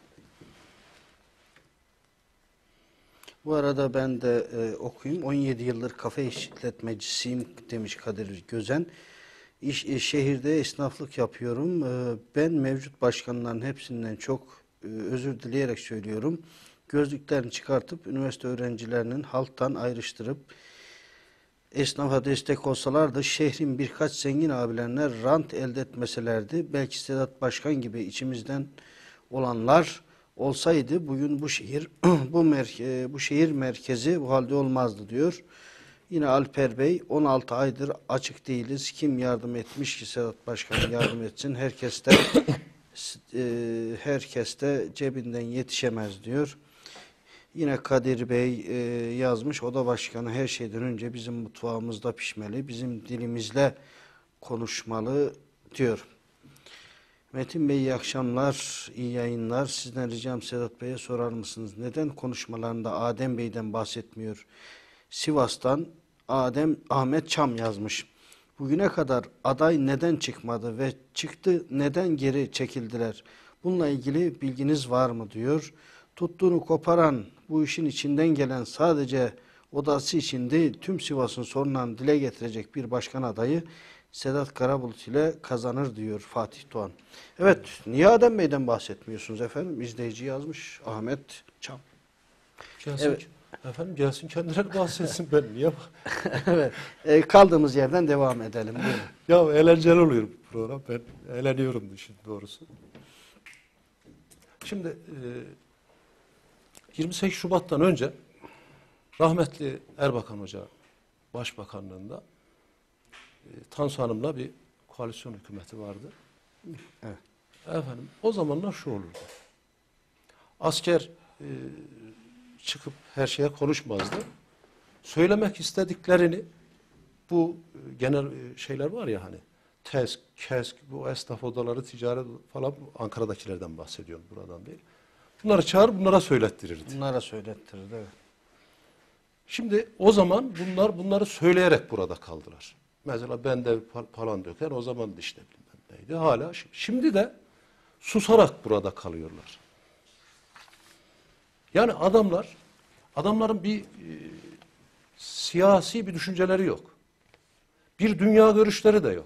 Bu arada ben de okuyayım. 17 yıldır kafe işletmecisiyim demiş Kadir Gözen. Şehirde esnaflık yapıyorum. Ben mevcut başkanların hepsinden çok özür dileyerek söylüyorum. Gözlüklerini çıkartıp üniversite öğrencilerinin halktan ayrıştırıp esnafa destek olsalardı şehrin birkaç zengin abilerine rant elde etmeselerdi. Belki Sedat Başkan gibi içimizden olanlar olsaydı bugün bu şehir bu şehir merkezi bu halde olmazdı diyor. Yine Alper Bey 16 aydır açık değiliz. Kim yardım etmiş ki Sedat Başkan yardım etsin. Herkes de cebinden yetişemez diyor. Yine Kadir Bey yazmış. Oda başkanı her şeyden önce bizim mutfağımızda pişmeli. Bizim dilimizle konuşmalı diyor. Metin Bey iyi akşamlar, iyi yayınlar. Sizden ricam Sedat Bey'e sorar mısınız? Neden konuşmalarında Adem Bey'den bahsetmiyor? Sivas'tan Ahmet Çam yazmış. Bugüne kadar aday neden çıkmadı ve çıktı neden geri çekildiler? Bununla ilgili bilginiz var mı diyor. Tuttuğunu koparan, bu işin içinden gelen sadece odası için değil tüm Sivas'ın sorunlarını dile getirecek bir başkan adayı Sedat Karabulut ile kazanır diyor Fatih Doğan. Evet, niye Adem Bey'den bahsetmiyorsunuz efendim? İzleyici yazmış Ahmet Çam. Gelsin, Evet. efendim gelsin kendileri bahsetsin ben niye Evet, kaldığımız yerden devam edelim. Buyurun. Ya eğlenceli oluyor bu program. Ben eğleniyorum işin doğrusu. Şimdi 28 Şubat'tan önce rahmetli Erbakan Hoca Başbakanlığında Tansu Hanım'la bir koalisyon hükümeti vardı. Evet. Efendim o zamanlar şu olurdu. Asker çıkıp her şeye konuşmazdı. Söylemek istediklerini bu genel şeyler var ya hani TESK, KESK, bu esnaf odaları, ticaret falan Ankara'dakilerden bahsediyorum buradan değil. Bunları çağır bunlara söylettirirdi. Bunlara söylettirirdi. Evet. Şimdi o zaman bunları söyleyerek burada kaldılar. Mesela ben de falan döker o zaman da işte bilmem neydi. Hala şimdi de susarak burada kalıyorlar. Yani adamların bir siyasi bir düşünceleri yok. Bir dünya görüşleri de yok.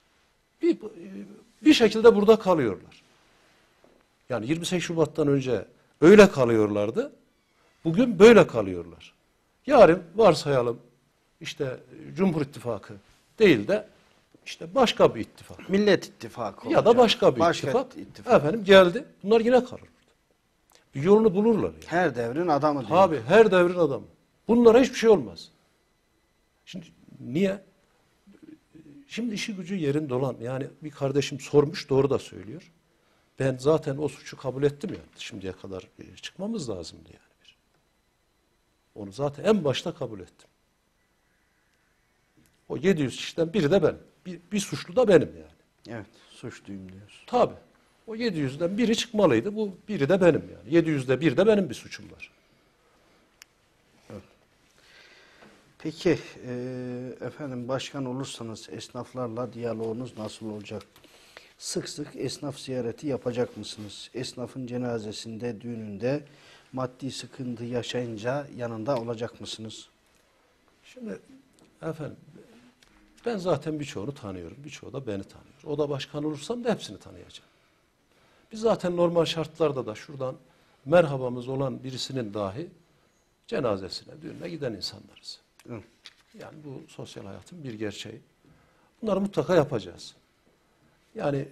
Bir şekilde burada kalıyorlar. Yani 28 Şubat'tan önce öyle kalıyorlardı. Bugün böyle kalıyorlar. Yarın varsayalım işte Cumhur İttifakı değil de işte başka bir ittifak. Millet İttifakı Ya da başka bir ittifak. Efendim geldi. Bunlar yine kalır. Bir yolunu bulurlar. Yani. Her devrin adamı diyor. Abi her devrin adamı. Bunlara hiçbir şey olmaz. Şimdi niye? Şimdi işi gücü yerinde olan yani bir kardeşim sormuş doğru da söylüyor. Ben zaten o suçu kabul ettim yani. Şimdiye kadar çıkmamız lazımdı yani. Onu zaten en başta kabul ettim. O 700 kişiden biri de ben. Bir suçlu da benim yani. Evet, suçluyum diyorsun. Tabii. O 700'den biri çıkmalıydı. Bu biri de benim yani. 700'de bir de benim bir suçum var. Evet. Peki efendim başkan olursanız esnaflarla diyaloğunuz nasıl olacak? Sık sık esnaf ziyareti yapacak mısınız? Esnafın cenazesinde, düğününde maddi sıkıntı yaşayınca yanında olacak mısınız? Şimdi efendim ben zaten birçoğunu tanıyorum. Birçoğu da beni tanıyor. O da başkan olursam da hepsini tanıyacağım. Biz zaten normal şartlarda da şuradan merhabamız olan birisinin dahi cenazesine, düğününe giden insanlarız. Hı. Yani bu sosyal hayatın bir gerçeği. Bunları mutlaka yapacağız. Yani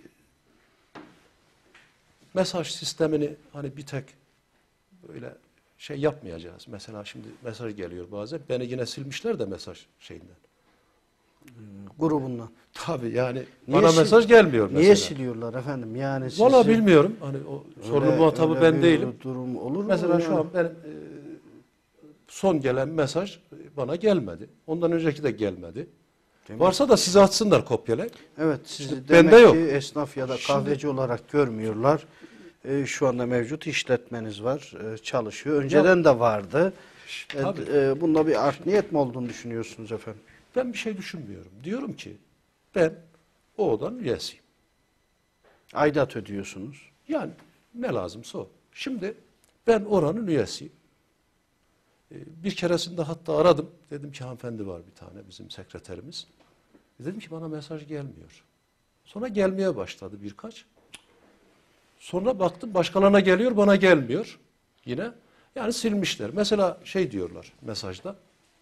mesaj sistemini hani bir tek böyle şey yapmayacağız. Mesela şimdi mesaj geliyor bazen. Beni yine silmişler de mesaj şeyinden. Grubundan. Tabii yani Niye bana mesaj gelmiyor mesela. Niye siliyorlar efendim? Yani Valla sizi bilmiyorum. Hani o sorunun muhatabı ben bir değilim. durum olur mu? Mesela şu yani? an benim son gelen mesaj bana gelmedi. Ondan önceki de gelmedi. Varsa da size atsınlar kopyalayıp. Evet, sizi İşte demek bende yok. ki esnaf ya da kahveci olarak görmüyorlar. Şu anda mevcut işletmeniz var, çalışıyor. Önceden de vardı. Tabii. Bunda bir art niyet mi olduğunu düşünüyorsunuz efendim? Ben bir şey düşünmüyorum. Diyorum ki ben o odanın üyesiyim. Aidat ödüyorsunuz. Yani ne lazımsa o. Şimdi ben oranın üyesiyim. Bir keresinde hatta aradım. Dedim ki hanımefendi var bir tane bizim sekreterimiz. Dedim ki bana mesaj gelmiyor. Sonra gelmeye başladı birkaç. Sonra baktım başkalarına geliyor bana gelmiyor. Yine yani silmişler. Mesela şey diyorlar mesajda.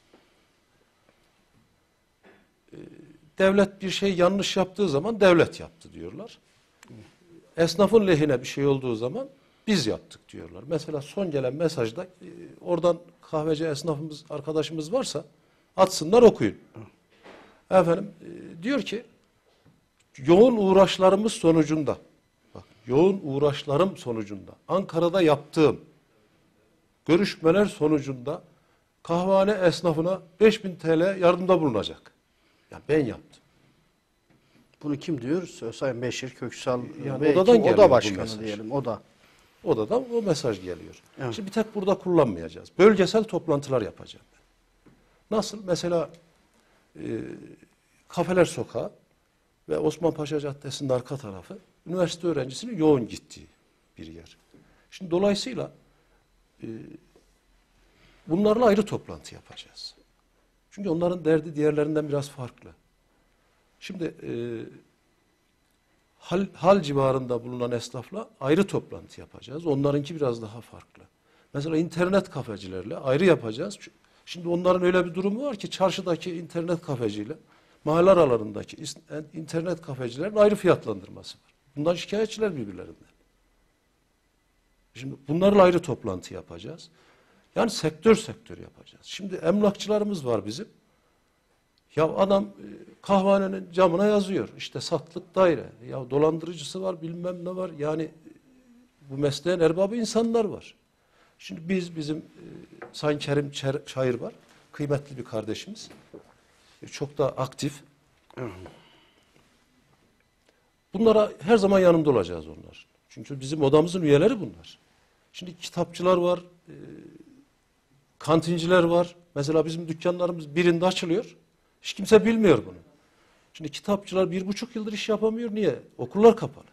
Devlet bir şey yanlış yaptığı zaman devlet yaptı diyorlar. Esnafın lehine bir şey olduğu zaman biz yaptık diyorlar. Mesela son gelen mesajda oradan kahveci esnafımız, arkadaşımız varsa atsınlar okuyun. Efendim diyor ki yoğun uğraşlarımız sonucunda bak yoğun uğraşlarım sonucunda Ankara'da yaptığım görüşmeler sonucunda kahvehane esnafına 5.000 TL yardımda bulunacak. Yani ben yaptım. Bunu kim diyor? Sayın Beşir Köksal Yani Bey, odadan kim? geliyor Oda bu başkanı mesaj. diyelim. Oda. Odadan o mesaj geliyor. Evet. Şimdi bir tek burada kullanmayacağız. Bölgesel toplantılar yapacağım ben. Nasıl? Mesela Kafeler Sokağı ve Osman Paşa Caddesi'nin arka tarafı üniversite öğrencisinin yoğun gittiği bir yer. Şimdi dolayısıyla bunlarla ayrı toplantı yapacağız. Çünkü onların derdi diğerlerinden biraz farklı. Şimdi hal civarında bulunan esnafla ayrı toplantı yapacağız. Onlarınki biraz daha farklı. Mesela internet kafecilerle ayrı yapacağız. Şimdi onların öyle bir durumu var ki çarşıdaki internet kafeciyle mahalle aralarındaki internet kafecilerin ayrı fiyatlandırması var. Bundan şikayetçiler birbirlerinden. Şimdi bunlarla ayrı toplantı yapacağız. Yani sektör sektör yapacağız. Şimdi emlakçılarımız var bizim. Ya adam kahvehanenin camına yazıyor. İşte satılık daire. Ya dolandırıcısı var bilmem ne var. Yani bu mesleğin erbabı insanlar var. Şimdi bizim Sayın Kerim Çayır var. Kıymetli bir kardeşimiz. Çok da aktif. Bunlara her zaman yanında olacağız onlar. Çünkü bizim odamızın üyeleri bunlar. Şimdi kitapçılar var. Kantinciler var. Mesela bizim dükkanlarımız birinde açılıyor. Hiç kimse bilmiyor bunu. Şimdi kitapçılar 1,5 yıldır iş yapamıyor. Niye? Okullar kapalı.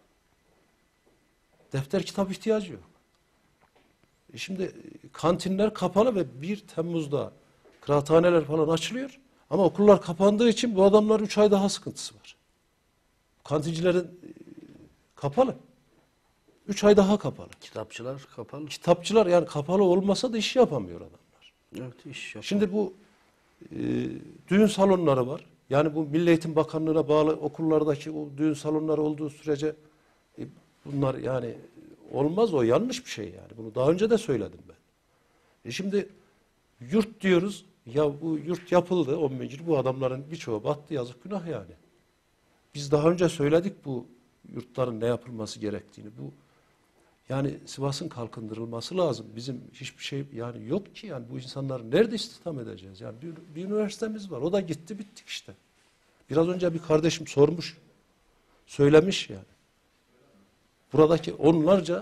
Defter kitap ihtiyacı yok. Şimdi kantinler kapalı ve 1 Temmuz'da kıraathaneler falan açılıyor. Ama okullar kapandığı için bu adamlar 3 ay daha sıkıntısı var. Kantincilerin kapalı. 3 ay daha kapalı. Kitapçılar kapalı. Kitapçılar yani kapalı olmasa da iş yapamıyor adamlar. Evet, iş yapıyor. Şimdi bu düğün salonları var. Yani bu Milli Eğitim Bakanlığı'na bağlı okullardaki o düğün salonları olduğu sürece bunlar yani olmaz, o yanlış bir şey yani. Bunu daha önce de söyledim ben. Şimdi yurt diyoruz. Ya bu yurt yapıldı 11. Bu adamların birçoğu battı, yazık günah yani. Biz daha önce söyledik bu yurtların ne yapılması gerektiğini. Bu yani Sivas'ın kalkındırılması lazım. Bizim hiçbir şey yani yok ki yani bu insanları nerede istihdam edeceğiz? Yani bir üniversitemiz var. O da gitti bittik işte. Biraz önce bir kardeşim sormuş. Söylemiş yani. Buradaki onlarca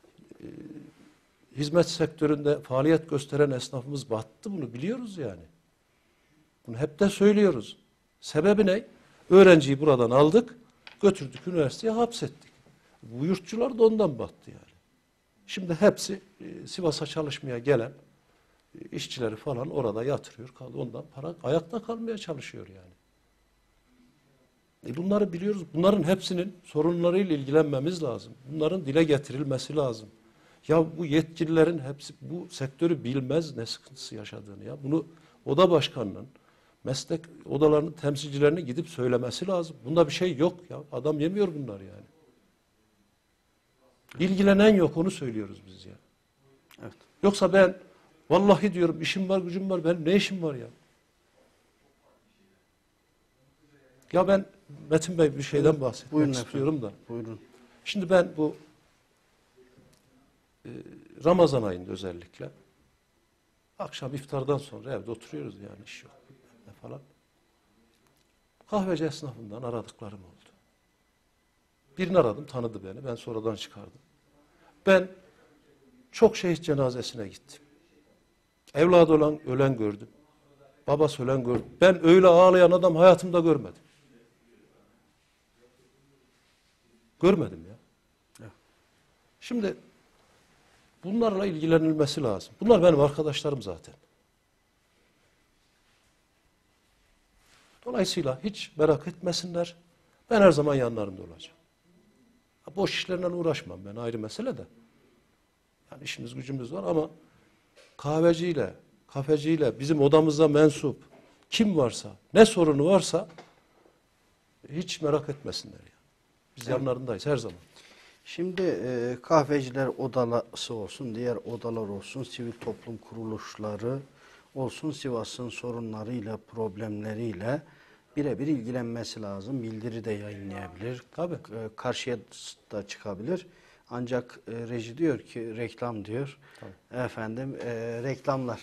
hizmet sektöründe faaliyet gösteren esnafımız battı, bunu biliyoruz yani. Bunu hep de söylüyoruz. Sebebi ne? Öğrenciyi buradan aldık, götürdük üniversiteye hapsettik. Bu yurtçular da ondan battı yani. Şimdi hepsi Sivas'a çalışmaya gelen işçileri falan orada yatırıyor, kaldı. Ondan para ayakta kalmaya çalışıyor yani. Bunları biliyoruz. Bunların hepsinin sorunlarıyla ilgilenmemiz lazım. Bunların dile getirilmesi lazım. Ya bu yetkililerin hepsi bu sektörü bilmez ne sıkıntısı yaşadığını ya. Bunu oda başkanının, meslek odalarının temsilcilerine gidip söylemesi lazım. Bunda bir şey yok ya. Adam yemiyor bunlar yani. İlgilenen yok, onu söylüyoruz biz ya. Evet. Yoksa ben vallahi diyorum işim var, gücüm var. Benim ne işim var ya? Ya ben Metin Bey bir şeyden bahsetmek Buyurun istiyorum efendim. da. Buyurun. Şimdi ben bu Ramazan ayında özellikle akşam iftardan sonra evde oturuyoruz yani iş yok ne falan. Kahveci esnafından aradıklarım oldu. Birini aradım, tanıdı beni. Ben sonradan çıkardım. Ben çok şehit cenazesine gittim. Evladı olan ölen gördüm. Babası ölen gördüm. Ben öyle ağlayan adam hayatımda görmedim. Görmedim ya. Evet. Şimdi bunlarla ilgilenilmesi lazım. Bunlar benim arkadaşlarım zaten. Dolayısıyla hiç merak etmesinler. Ben her zaman yanlarında olacağım. Boş işlerle uğraşmam ben, ayrı mesele de. Yani işimiz gücümüz var ama kahveciyle, kafeciyle, bizim odamıza mensup kim varsa, ne sorunu varsa hiç merak etmesinler yani. Biz yanlarındayız her zaman. Şimdi kahveciler odası olsun, diğer odalar olsun, sivil toplum kuruluşları olsun, Sivas'ın sorunlarıyla, problemleriyle birebir ilgilenmesi lazım. Bildiri de yayınlayabilir. Tabii. Karşıya da çıkabilir. Ancak reji diyor ki, reklam diyor. Tabii. Efendim, reklamlar.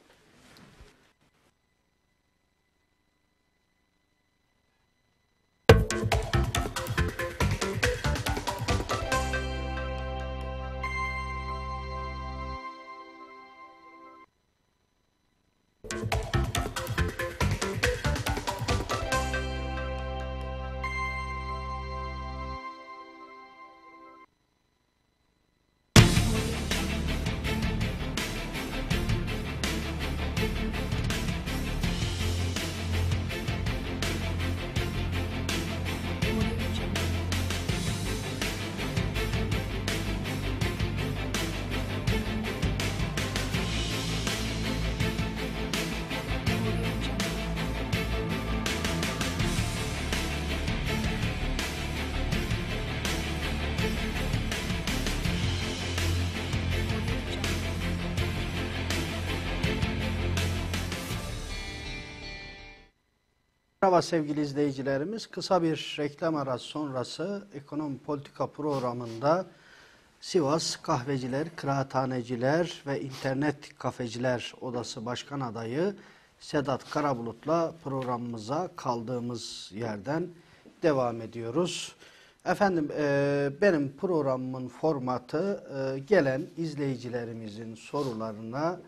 Merhaba sevgili izleyicilerimiz. Kısa bir reklam arası sonrası ekonomi politika programında Sivas Kahveciler, Kıraathaneciler ve İnternet Kafeciler Odası Başkan Adayı Sedat Karabulut'la programımıza kaldığımız yerden devam ediyoruz. Efendim benim programımın formatı gelen izleyicilerimizin sorularına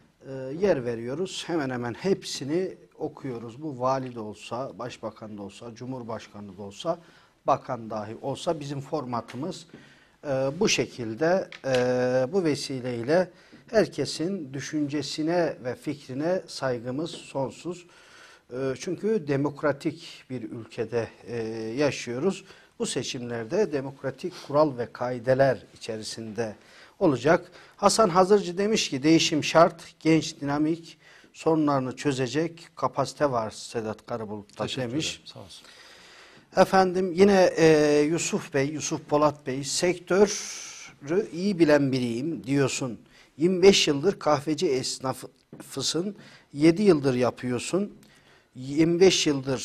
yer veriyoruz. Hemen hemen hepsini okuyoruz. Bu vali de olsa, başbakan da olsa, cumhurbaşkanı da olsa, bakan dahi olsa bizim formatımız bu şekilde. Bu vesileyle herkesin düşüncesine ve fikrine saygımız sonsuz. Çünkü demokratik bir ülkede yaşıyoruz. Bu seçimlerde demokratik kural ve kaideler içerisinde olacak. Hasan Hazırcı demiş ki değişim şart, genç, dinamik, sorunlarını çözecek kapasite var Sedat Karabulut'ta demiş. Sağ olsun. Efendim yine Yusuf Polat Bey, sektörü iyi bilen biriyim diyorsun. 25 yıldır kahveci esnafısın, 7 yıldır yapıyorsun. 25 yıldır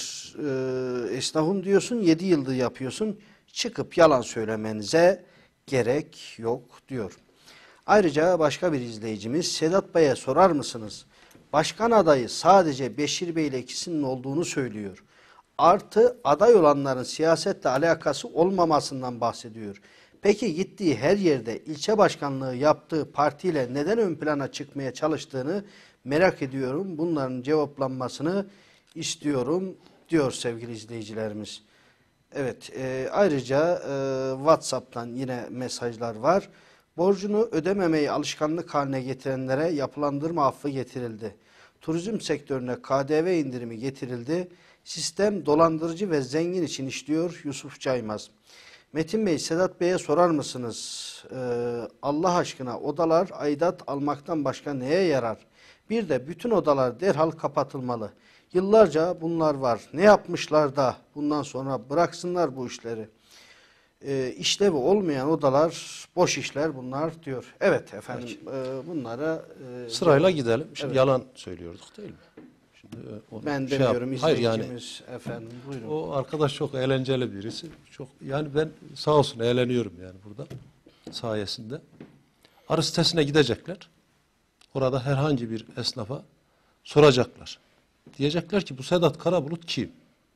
esnafım diyorsun, 7 yıldır yapıyorsun. Çıkıp yalan söylemenize gerek yok diyor. Ayrıca başka bir izleyicimiz Sedat Bey'e sorar mısınız? Başkan adayı sadece Beşir Bey ile ikisinin olduğunu söylüyor. Artı aday olanların siyasetle alakası olmamasından bahsediyor. Peki gittiği her yerde ilçe başkanlığı yaptığı partiyle neden ön plana çıkmaya çalıştığını merak ediyorum. Bunların cevaplanmasını istiyorum diyor sevgili izleyicilerimiz. Evet, ayrıca WhatsApp'tan yine mesajlar var. Borcunu ödememeyi alışkanlık haline getirenlere yapılandırma affı getirildi. Turizm sektörüne KDV indirimi getirildi. Sistem dolandırıcı ve zengin için işliyor Yusuf Caymaz. Metin Bey, Sedat Bey'e sorar mısınız? Allah aşkına odalar aidat almaktan başka neye yarar? Bir de bütün odalar derhal kapatılmalı. Yıllarca bunlar var. Ne yapmışlar da bundan sonra bıraksınlar bu işleri. İşlevi olmayan odalar boş işler bunlar diyor. Evet efendim bunlara sırayla gidelim. Şimdi evet. yalan söylüyorduk değil mi? Şimdi onu Ben demiyorum hayır izleyicimiz efendim buyurun. o arkadaş çok eğlenceli birisi. Çok yani ben sağ olsun eğleniyorum yani burada sayesinde. Arı sitesine gidecekler. Orada herhangi bir esnafa soracaklar. Diyecekler ki bu Sedat Karabulut kim?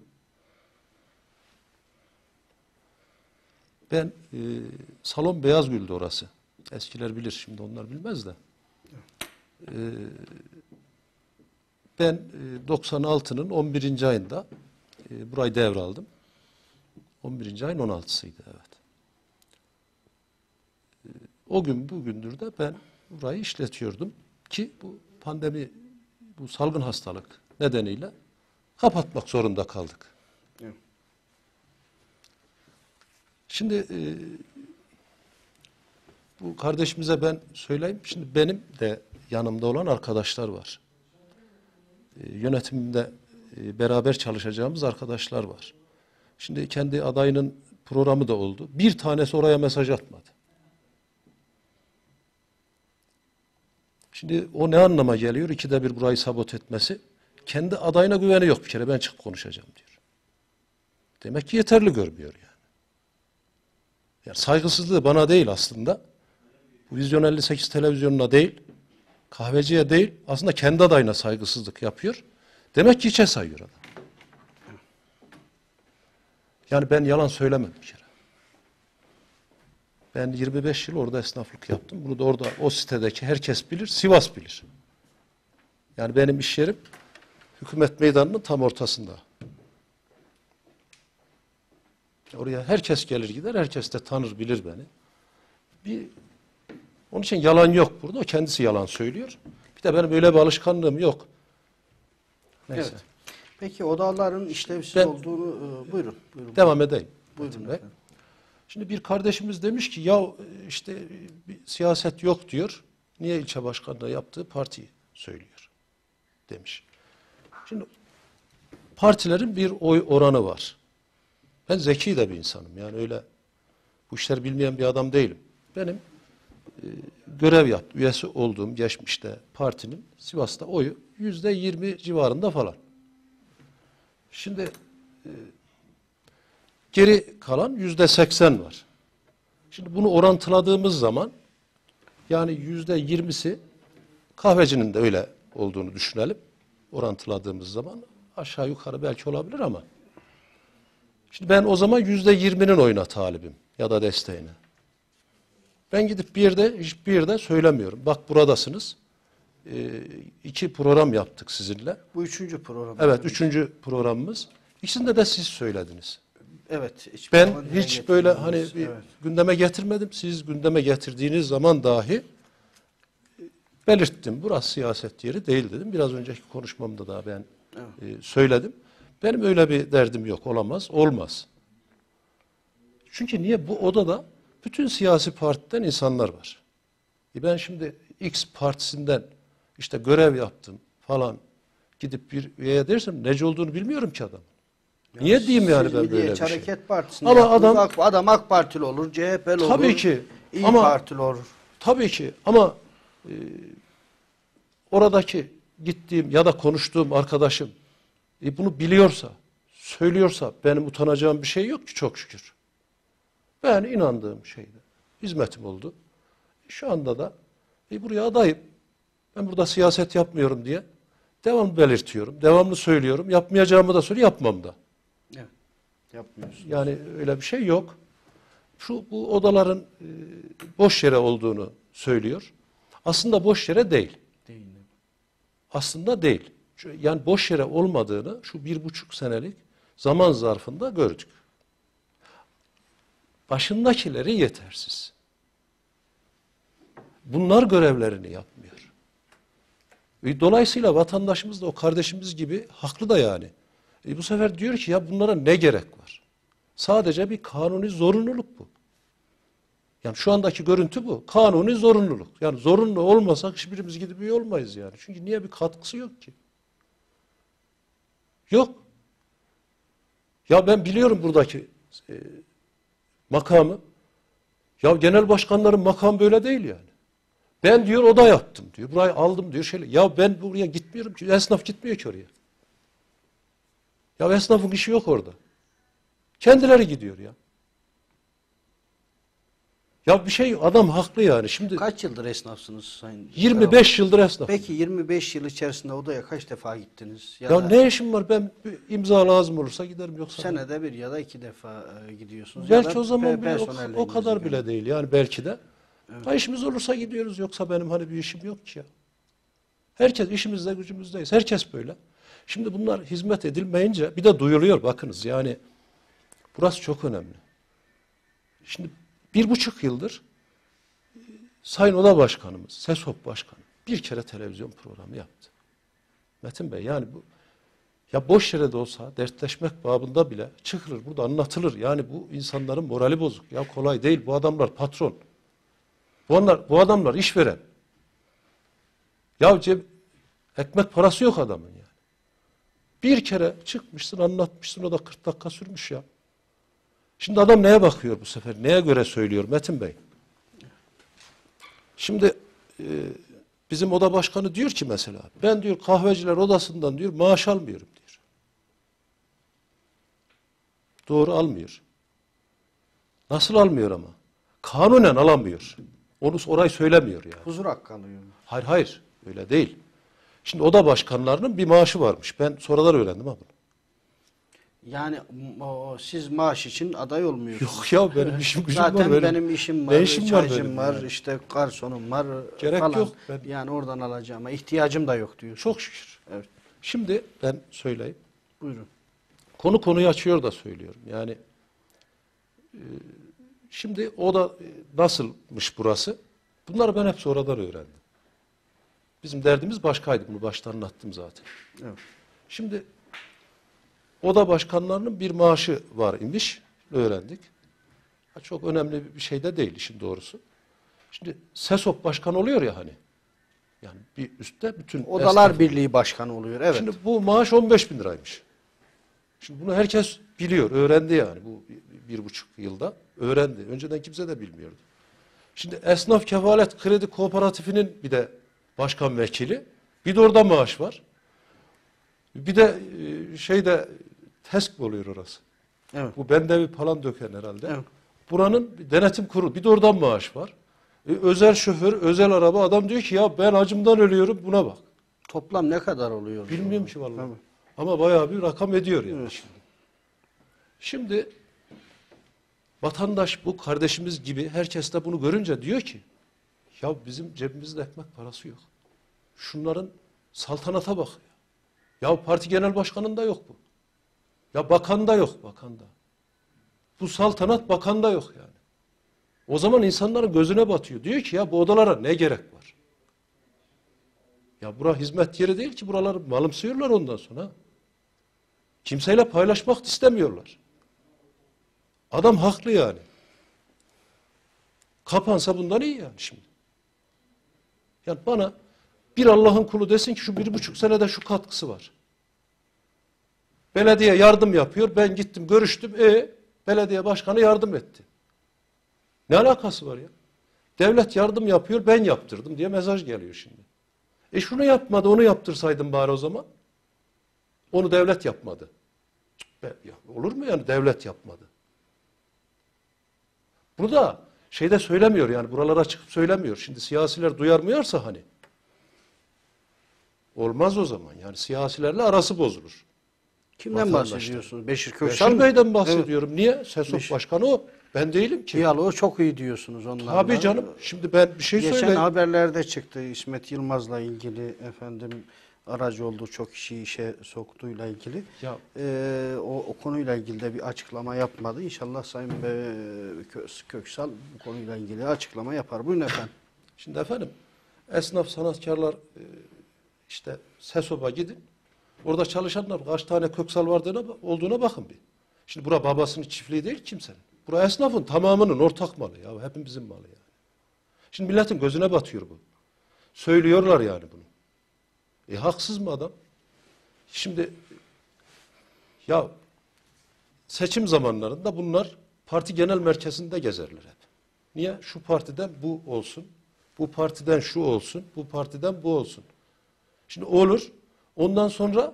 Ben Salon Beyazgül'dü orası. Eskiler bilir, şimdi onlar bilmez de. Ben 96'nın 11. ayında burayı devraldım. 11. ayın 16'sıydı evet. O gün bugündür de ben burayı işletiyordum ki bu pandemi, bu salgın hastalık nedeniyle kapatmak zorunda kaldık. Evet. Şimdi bu kardeşimize ben söyleyeyim. Şimdi benim de yanımda olan arkadaşlar var. Yönetimde beraber çalışacağımız arkadaşlar var. Şimdi kendi adayının programı da oldu. Bir tanesi oraya mesaj atmadı. Şimdi o ne anlama geliyor? İkide bir burayı sabot etmesi. Kendi adayına güveni yok bir kere. Ben çıkıp konuşacağım diyor. Demek ki yeterli görmüyor yani. Yani saygısızlığı bana değil aslında. Bu Vizyon 58 televizyonuna değil, kahveciye değil, aslında kendi adayına saygısızlık yapıyor. Demek ki hiçe sayıyor adam. Yani ben yalan söylemem bir kere. Ben 25 yıl orada esnaflık yaptım. Bunu da orada o sitedeki herkes bilir, Sivas bilir. Yani benim iş yerim hükümet meydanının tam ortasında. Oraya herkes gelir gider, herkes de tanır bilir beni. Onun için yalan yok burada. O kendisi yalan söylüyor. Bir de benim öyle bir alışkanlığım yok. Neyse. Evet. Peki odaların işlevsiz olduğunu buyurun. Devam edeyim. Buyurun Bey. Şimdi bir kardeşimiz demiş ki ya işte bir siyaset yok diyor. Niye ilçe başkanlığı yaptığı partiyi söylüyor demiş. Şimdi partilerin bir oy oranı var. Ben zeki de bir insanım. Yani öyle bu işleri bilmeyen bir adam değilim. Benim görev yaptım, üyesi olduğum geçmişte partinin Sivas'ta oyu %20 civarında falan. Şimdi geri kalan %80 var. Şimdi bunu orantıladığımız zaman yani %20'si kahvecinin de öyle olduğunu düşünelim. Orantıladığımız zaman aşağı yukarı belki olabilir ama şimdi ben o zaman %20'nin oyuna talibim ya da desteğine. Ben gidip hiçbir yerde söylemiyorum. Bak buradasınız. 2 program yaptık sizinle. Bu 3. program. Evet, 3. programımız. İkisinde de siz söylediniz. Evet. Ben hiç böyle hani bir gündeme getirmedim. Siz gündeme getirdiğiniz zaman dahi belirttim. Burası siyaset yeri değil dedim. Biraz önceki konuşmamda da ben söyledim. Benim öyle bir derdim yok. Olamaz. Olmaz. Çünkü niye? Bu odada bütün siyasi partiden insanlar var. Ben şimdi X partisinden işte görev yaptım falan gidip bir üyeye dersem nece olduğunu bilmiyorum ki adam. Niye diyeyim yani ben böyle bir şey? Hareket Partisi'nde ama adam AK Partili olur, CHP'li olur. Tabii ki. İyi ama, Partili olur. Tabii ki ama oradaki gittiğim ya da konuştuğum arkadaşım bunu biliyorsa, söylüyorsa benim utanacağım bir şey yok ki çok şükür. Ben inandığım şeyde hizmetim oldu. Şu anda da buraya adayım. Ben burada siyaset yapmıyorum diye devamlı belirtiyorum. Devamlı söylüyorum. Yapmayacağımı da söylüyorum, yapmam da. Evet. Yapmıyorsunuz. Yani öyle bir şey yok. Bu odaların boş yere olduğunu söylüyor. Aslında boş yere değil. Değil. Aslında değil. Yani boş yere olmadığını şu 1,5 senelik zaman zarfında gördük. Başındakileri yetersiz. Bunlar görevlerini yapmıyor. Dolayısıyla vatandaşımız da o kardeşimiz gibi haklı da yani. Bu sefer diyor ki ya bunlara ne gerek var? Sadece bir kanuni zorunluluk bu. Yani şu andaki görüntü bu. Kanuni zorunluluk. Yani zorunlu olmasak hiçbirimiz gidip üye olmayız yani. Çünkü niye, bir katkısı yok ki? Yok. Ya ben biliyorum buradaki makamı. Ya genel başkanların makamı böyle değil yani. Ben diyor oda yaptım diyor. Burayı aldım diyor şöyle. Ya ben buraya gitmiyorum ki. Esnaf gitmiyor ki oraya. Ya esnafın işi yok orada. Kendileri gidiyor ya. Ya bir şey, adam haklı yani. Şimdi Kaç yıldır esnafsınız Sayın? 25 yıldır esnaf. Peki 25 yıl içerisinde odaya kaç defa gittiniz? Ya da ne işim var, ben bir imza lazım olursa giderim, yoksa senede bir ya da iki defa gidiyorsunuz. belki ya da o zaman bile, personelle o kadar ilgili. bile değil yani, belki de. Ha, işimiz olursa gidiyoruz, yoksa benim hani bir işim yok ki ya. Herkes işimizde gücümüzdeyiz. Herkes böyle. Şimdi bunlar hizmet edilmeyince bir de duyuluyor, bakınız yani. Burası çok önemli. Şimdi 1,5 yıldır Sayın Oda Başkanımız, SESOP Başkanı bir kere televizyon programı yaptı. Metin Bey, yani bu, ya boş yere de olsa dertleşmek babında bile çıkılır, burada anlatılır. Yani bu insanların morali bozuk. Ya kolay değil. Bu adamlar patron. Bu adamlar işveren. Ya ekmek parası yok adamın yani. Bir kere çıkmışsın, anlatmışsın, o da 40 dakika sürmüş ya. Şimdi adam neye bakıyor bu sefer? Neye göre söylüyor Metin Bey? Şimdi bizim oda başkanı diyor ki mesela, ben diyor kahveciler odasından diyor maaş almıyorum diyor. Doğru, almıyor. Nasıl almıyor ama? Kanunen alamıyor. Orayı söylemiyor yani. Huzur hakkı alıyor. Hayır hayır, öyle değil. Şimdi oda başkanlarının bir maaşı varmış. Ben sonradan öğrendim ha bunu. Yani siz maaş için aday olmuyorsunuz. Yok ya, benim işim gücüm var. Zaten benim işim var, Ne işim var çaycım benim var, yani? işte garsonum var Gerek falan. yok. Yani oradan alacağıma ihtiyacım da yok diyor. Çok şükür. Evet. Şimdi ben söyleyeyim. Buyurun. Konuyu açıyor da söylüyorum. Yani şimdi o da nasılmış burası? Bunları ben hep sonradan öğrendim. Bizim derdimiz başkaydı. Bunu başta anlattım zaten. Evet. Şimdi oda başkanlarının bir maaşı var imiş. Öğrendik. Çok önemli bir şey de değil işin doğrusu. Şimdi SESOP başkanı oluyor ya hani. Yani bir üstte bütün Odalar esnaf. Birliği Başkanı oluyor. Evet. Şimdi bu maaş 15 bin liraymış. Şimdi bunu herkes biliyor, öğrendi yani bu 1,5 yılda öğrendi. Önceden kimse de bilmiyordu. Şimdi Esnaf Kefalet Kredi Kooperatifinin bir de başkan vekili, bir de orada maaş var. Bir de TESK oluyor orası. Evet. Bu Bendevi Palandöken herhalde. Evet. Buranın denetim kurulu, bir de oradan maaş var. Özel şoför, özel araba, adam diyor ki ya ben acımdan ölüyorum, buna bak. Toplam ne kadar oluyor? Bilmiyorum ki vallahi. Tabii. Ama bayağı bir rakam ediyor yani. Evet. Şimdi vatandaş, bu kardeşimiz gibi herkes de bunu görünce diyor ki ya bizim cebimizde ekmek parası yok. Şunların saltanata bak ya. Ya parti genel başkanında yok bu. Ya bakanda yok, bakanda. Bu saltanat bakanda yok yani. O zaman insanların gözüne batıyor. Diyor ki ya bu odalara ne gerek var? Ya bura hizmet yeri değil ki, buraları malımsıyorlar ondan sonra. Kimseyle paylaşmak istemiyorlar. Adam haklı yani. Kapansa bundan iyi yani şimdi. Yani bana bir Allah'ın kulu desin ki şu 1,5 senede şu katkısı var. Belediye yardım yapıyor. Ben gittim görüştüm. Belediye başkanı yardım etti. Ne alakası var ya? Devlet yardım yapıyor, ben yaptırdım diye mesaj geliyor şimdi. Şunu yapmadı, onu yaptırsaydım bari o zaman. Onu devlet yapmadı. Olur mu yani, devlet yapmadı? Bunu da şeyde söylemiyor yani, buralara çıkıp söylemiyor. Şimdi siyasiler duyarmıyorsa hani. Olmaz o zaman yani, siyasilerle arası bozulur. Kimden Vatandaşlar. bahsediyorsunuz? Beşir Köksal Beşir mı? Bey'den bahsediyorum. Evet. Niye? SESOP başkanı o. Ben değilim ki. Diyaloğu çok iyi diyorsunuz onlarla. Tabii canım. Şimdi ben bir şey Geçen söyleyeyim. haberlerde çıktı İsmet Yılmaz'la ilgili, efendim aracı olduğu çok kişiyi işe soktuğuyla ilgili. Ya. O konuyla ilgili de bir açıklama yapmadı. İnşallah Sayın Köksal bu konuyla ilgili açıklama yapar. Buyurun efendim. Şimdi efendim, esnaf sanatkarlar işte SESOP'a gidin. Orada çalışanlar kaç tane Köksal olduğuna bakın bir. Şimdi bura babasının çiftliği değil kimsenin. Burası esnafın tamamının ortak malı ya. Hepimizin malı yani. Şimdi milletin gözüne batıyor bu. Söylüyorlar yani bunu. Haksız mı adam? Şimdi ya seçim zamanlarında bunlar parti genel merkezinde gezerler hep. Niye? Şu partiden bu olsun, bu partiden şu olsun, bu partiden bu olsun. Şimdi olur, ondan sonra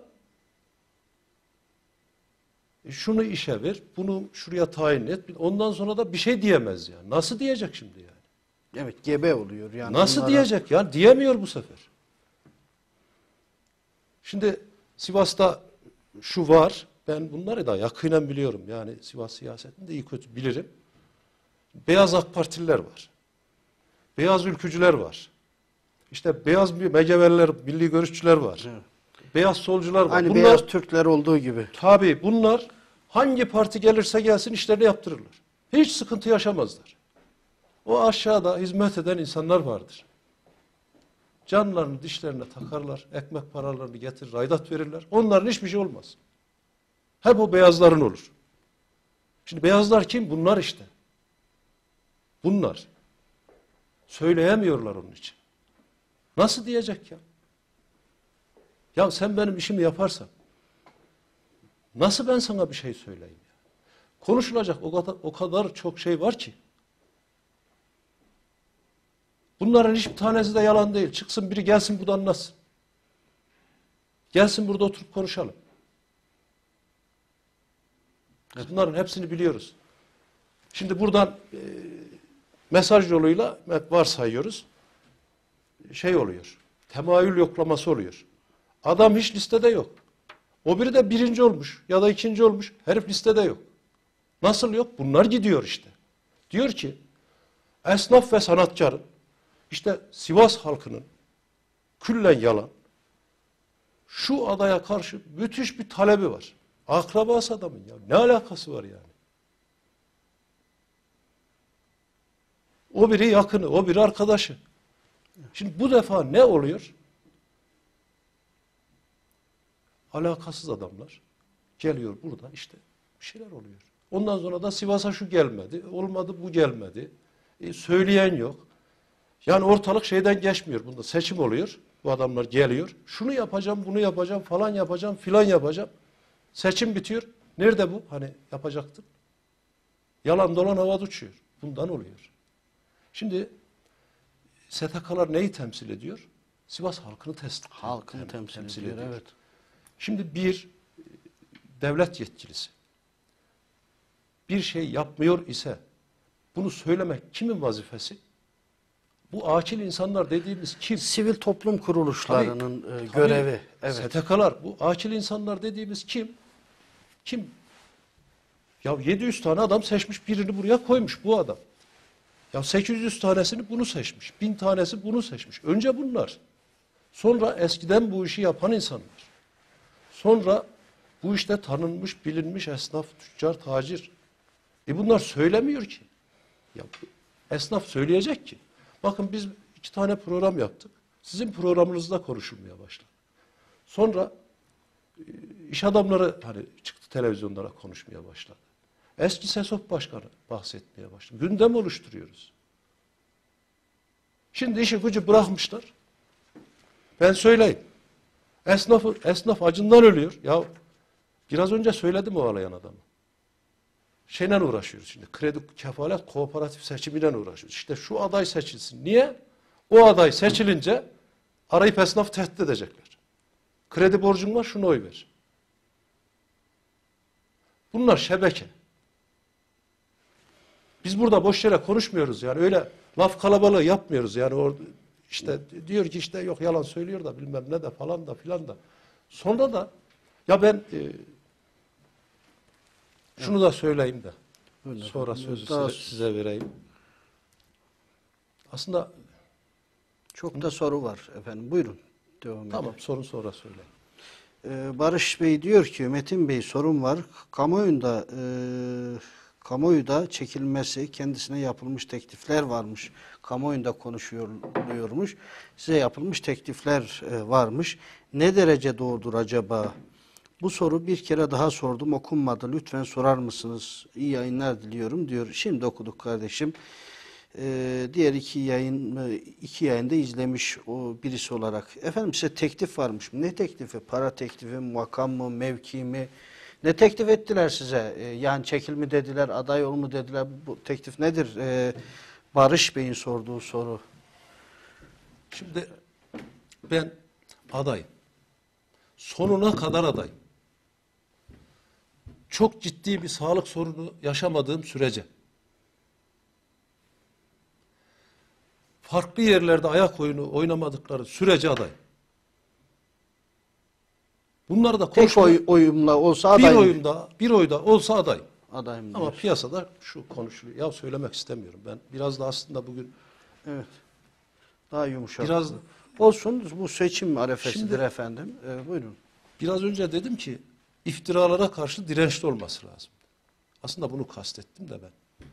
şunu işe ver, bunu şuraya tayin et. Ondan sonra da bir şey diyemez yani. Nasıl diyecek şimdi yani? Evet, gebe oluyor. Yani Nasıl bunlara... diyecek yani? Diyemiyor bu sefer. Şimdi Sivas'ta şu var, ben bunları da yakinen biliyorum. Yani Sivas siyasetini de iyi kötü bilirim. Beyaz AK Partililer var. Beyaz ülkücüler var. İşte beyaz MGV'liler, milli görüşçüler var. Evet. Beyaz solcular var. Aynı Bunlar, beyaz Türkler olduğu gibi. tabii bunlar hangi parti gelirse gelsin işlerini yaptırırlar. Hiç sıkıntı yaşamazlar. O aşağıda hizmet eden insanlar vardır. Canlarını dişlerine takarlar, ekmek paralarını getirir, aidat verirler. Onların hiçbir şey olmaz. Hep o beyazların olur. Şimdi beyazlar kim? Bunlar işte. Bunlar. Söyleyemiyorlar onun için. Nasıl diyecek ya? Ya sen benim işimi yaparsan nasıl ben sana bir şey söyleyeyim ya? Konuşulacak o kadar çok şey var ki. Bunların hiçbir tanesi de yalan değil. Çıksın biri gelsin burada anlatsın. Gelsin burada oturup konuşalım. Bunların hepsini biliyoruz. Şimdi buradan mesaj yoluyla varsayıyoruz. Şey oluyor. Temayül yoklaması oluyor. Adam hiç listede yok. O biri de birinci olmuş ya da ikinci olmuş. Herif listede yok. Nasıl yok? Bunlar gidiyor işte. Diyor ki esnaf ve sanatkarın işte Sivas halkının küllen yalan şu adaya karşı müthiş bir talebi var. Akrabası adamın ya. Ne alakası var yani? O biri yakını, o biri arkadaşı. Şimdi bu defa ne oluyor? Alakasız adamlar geliyor burada işte bir şeyler oluyor. Ondan sonra da Sivas'a şu gelmedi, olmadı bu gelmedi. Söyleyen yok. Yani ortalık şeyden geçmiyor. Bunda seçim oluyor. Bu adamlar geliyor. Şunu yapacağım, bunu yapacağım, falan yapacağım, filan yapacağım. Seçim bitiyor. Nerede bu? Hani yapacaktın. Yalan dolan havada uçuyor. Bundan oluyor. Şimdi STK'lar neyi temsil ediyor? Sivas halkını Halkını temsil ediyor. Evet. Şimdi bir devlet yetkilisi bir şey yapmıyor ise bunu söylemek kimin vazifesi? Bu akil insanlar dediğimiz kim? Sivil toplum kuruluşlarının Tabii, görevi. Evet. STK'lar, bu akil insanlar dediğimiz kim? Kim? Ya 700 tane adam seçmiş, birini buraya koymuş bu adam. Ya 800 tanesini bunu seçmiş, 1000 tanesi bunu seçmiş. Önce bunlar. Sonra eskiden bu işi yapan insanlar. Sonra bu işte tanınmış, bilinmiş esnaf, tüccar, tacir. Bunlar söylemiyor ki. Ya esnaf söyleyecek ki. Bakın biz 2 tane program yaptık. Sizin programınızda konuşulmaya başladı. Sonra iş adamları hani çıktı televizyonlara konuşmaya başladı. Eski SESOP Başkanı bahsetmeye başladı. Gündem oluşturuyoruz. Şimdi işi gücü bırakmışlar. Ben söyleyeyim. Esnaf acından ölüyor. Ya biraz önce söyledim o ağlayan adamı. Şeyle uğraşıyoruz şimdi. Kredi kefalet kooperatif seçimiyle uğraşıyoruz. İşte şu aday seçilsin. Niye? O aday seçilince arayıp esnafı tehdit edecekler. Kredi borcun var, şuna oy ver. Bunlar şebeke. Biz burada boş yere konuşmuyoruz yani öyle laf kalabalığı yapmıyoruz yani orada işte diyor ki işte yok yalan söylüyor da bilmem ne de falan da filan da. Sonra da ya ben şunu da söyleyeyim de sonra sözü size vereyim. Aslında çok da soru var efendim. Buyurun. Devam edin. Tamam sorun sonra söyleyin. Barış Bey diyor ki Metin Bey sorun var. Kamuoyuda çekilmesi kendisine yapılmış teklifler varmış. Kamuoyunda konuşuluyormuş. Size yapılmış teklifler varmış. Ne derece doğrudur acaba? Bu soru bir kere daha sordum, okunmadı. Lütfen sorar mısınız? İyi yayınlar diliyorum diyor. Şimdi okuduk kardeşim. Diğer iki yayında izlemiş o birisi olarak. Efendim size teklif varmış. Ne teklifi? Para teklifi mi, makam mı, mevki mi? Ne teklif ettiler size? Yani çekil mi dediler, aday ol mu dediler? Bu teklif nedir? Barış Bey'in sorduğu soru. Şimdi ben adayım. Sonuna kadar adayım. Çok ciddi bir sağlık sorunu yaşamadığım sürece, farklı yerlerde ayak oyunu oynamadıkları sürece adayım. Bunlar da Tek oyumla olsa bir adayım. bir oyda olsa adayım. Adayım Ama diyorsun. piyasada şu konuşuluyor. Ya söylemek istemiyorum. Ben biraz da aslında bugün Evet. Daha yumuşak. biraz Olsun, bu seçim arefesidir Şimdi- efendim. Buyurun. biraz önce dedim ki iftiralara karşı dirençli olması lazım. Aslında bunu kastettim de ben.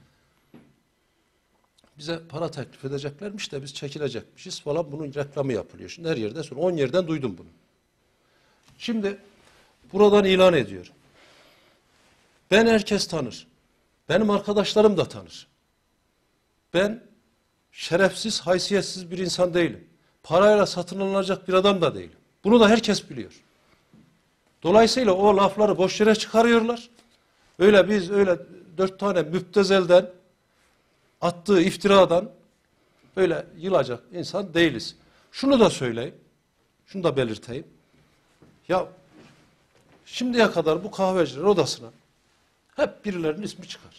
Bize para teklif edeceklermiş de biz çekilecekmişiz falan, bunun reklamı yapılıyor. Şimdi her yerde, sonra 10 yerden duydum bunu. Şimdi buradan ilan ediyorum. Ben herkes tanır. Benim arkadaşlarım da tanır. Ben şerefsiz, haysiyetsiz bir insan değilim. Parayla satın alınacak bir adam da değilim. Bunu da herkes biliyor. Dolayısıyla o lafları boş yere çıkarıyorlar. Biz öyle 4 tane müptezelden, attığı iftiradan böyle yılacak insan değiliz. Şunu da söyleyeyim, şunu da belirteyim. Ya şimdiye kadar bu kahveciler odasına hep birilerinin ismi çıkar.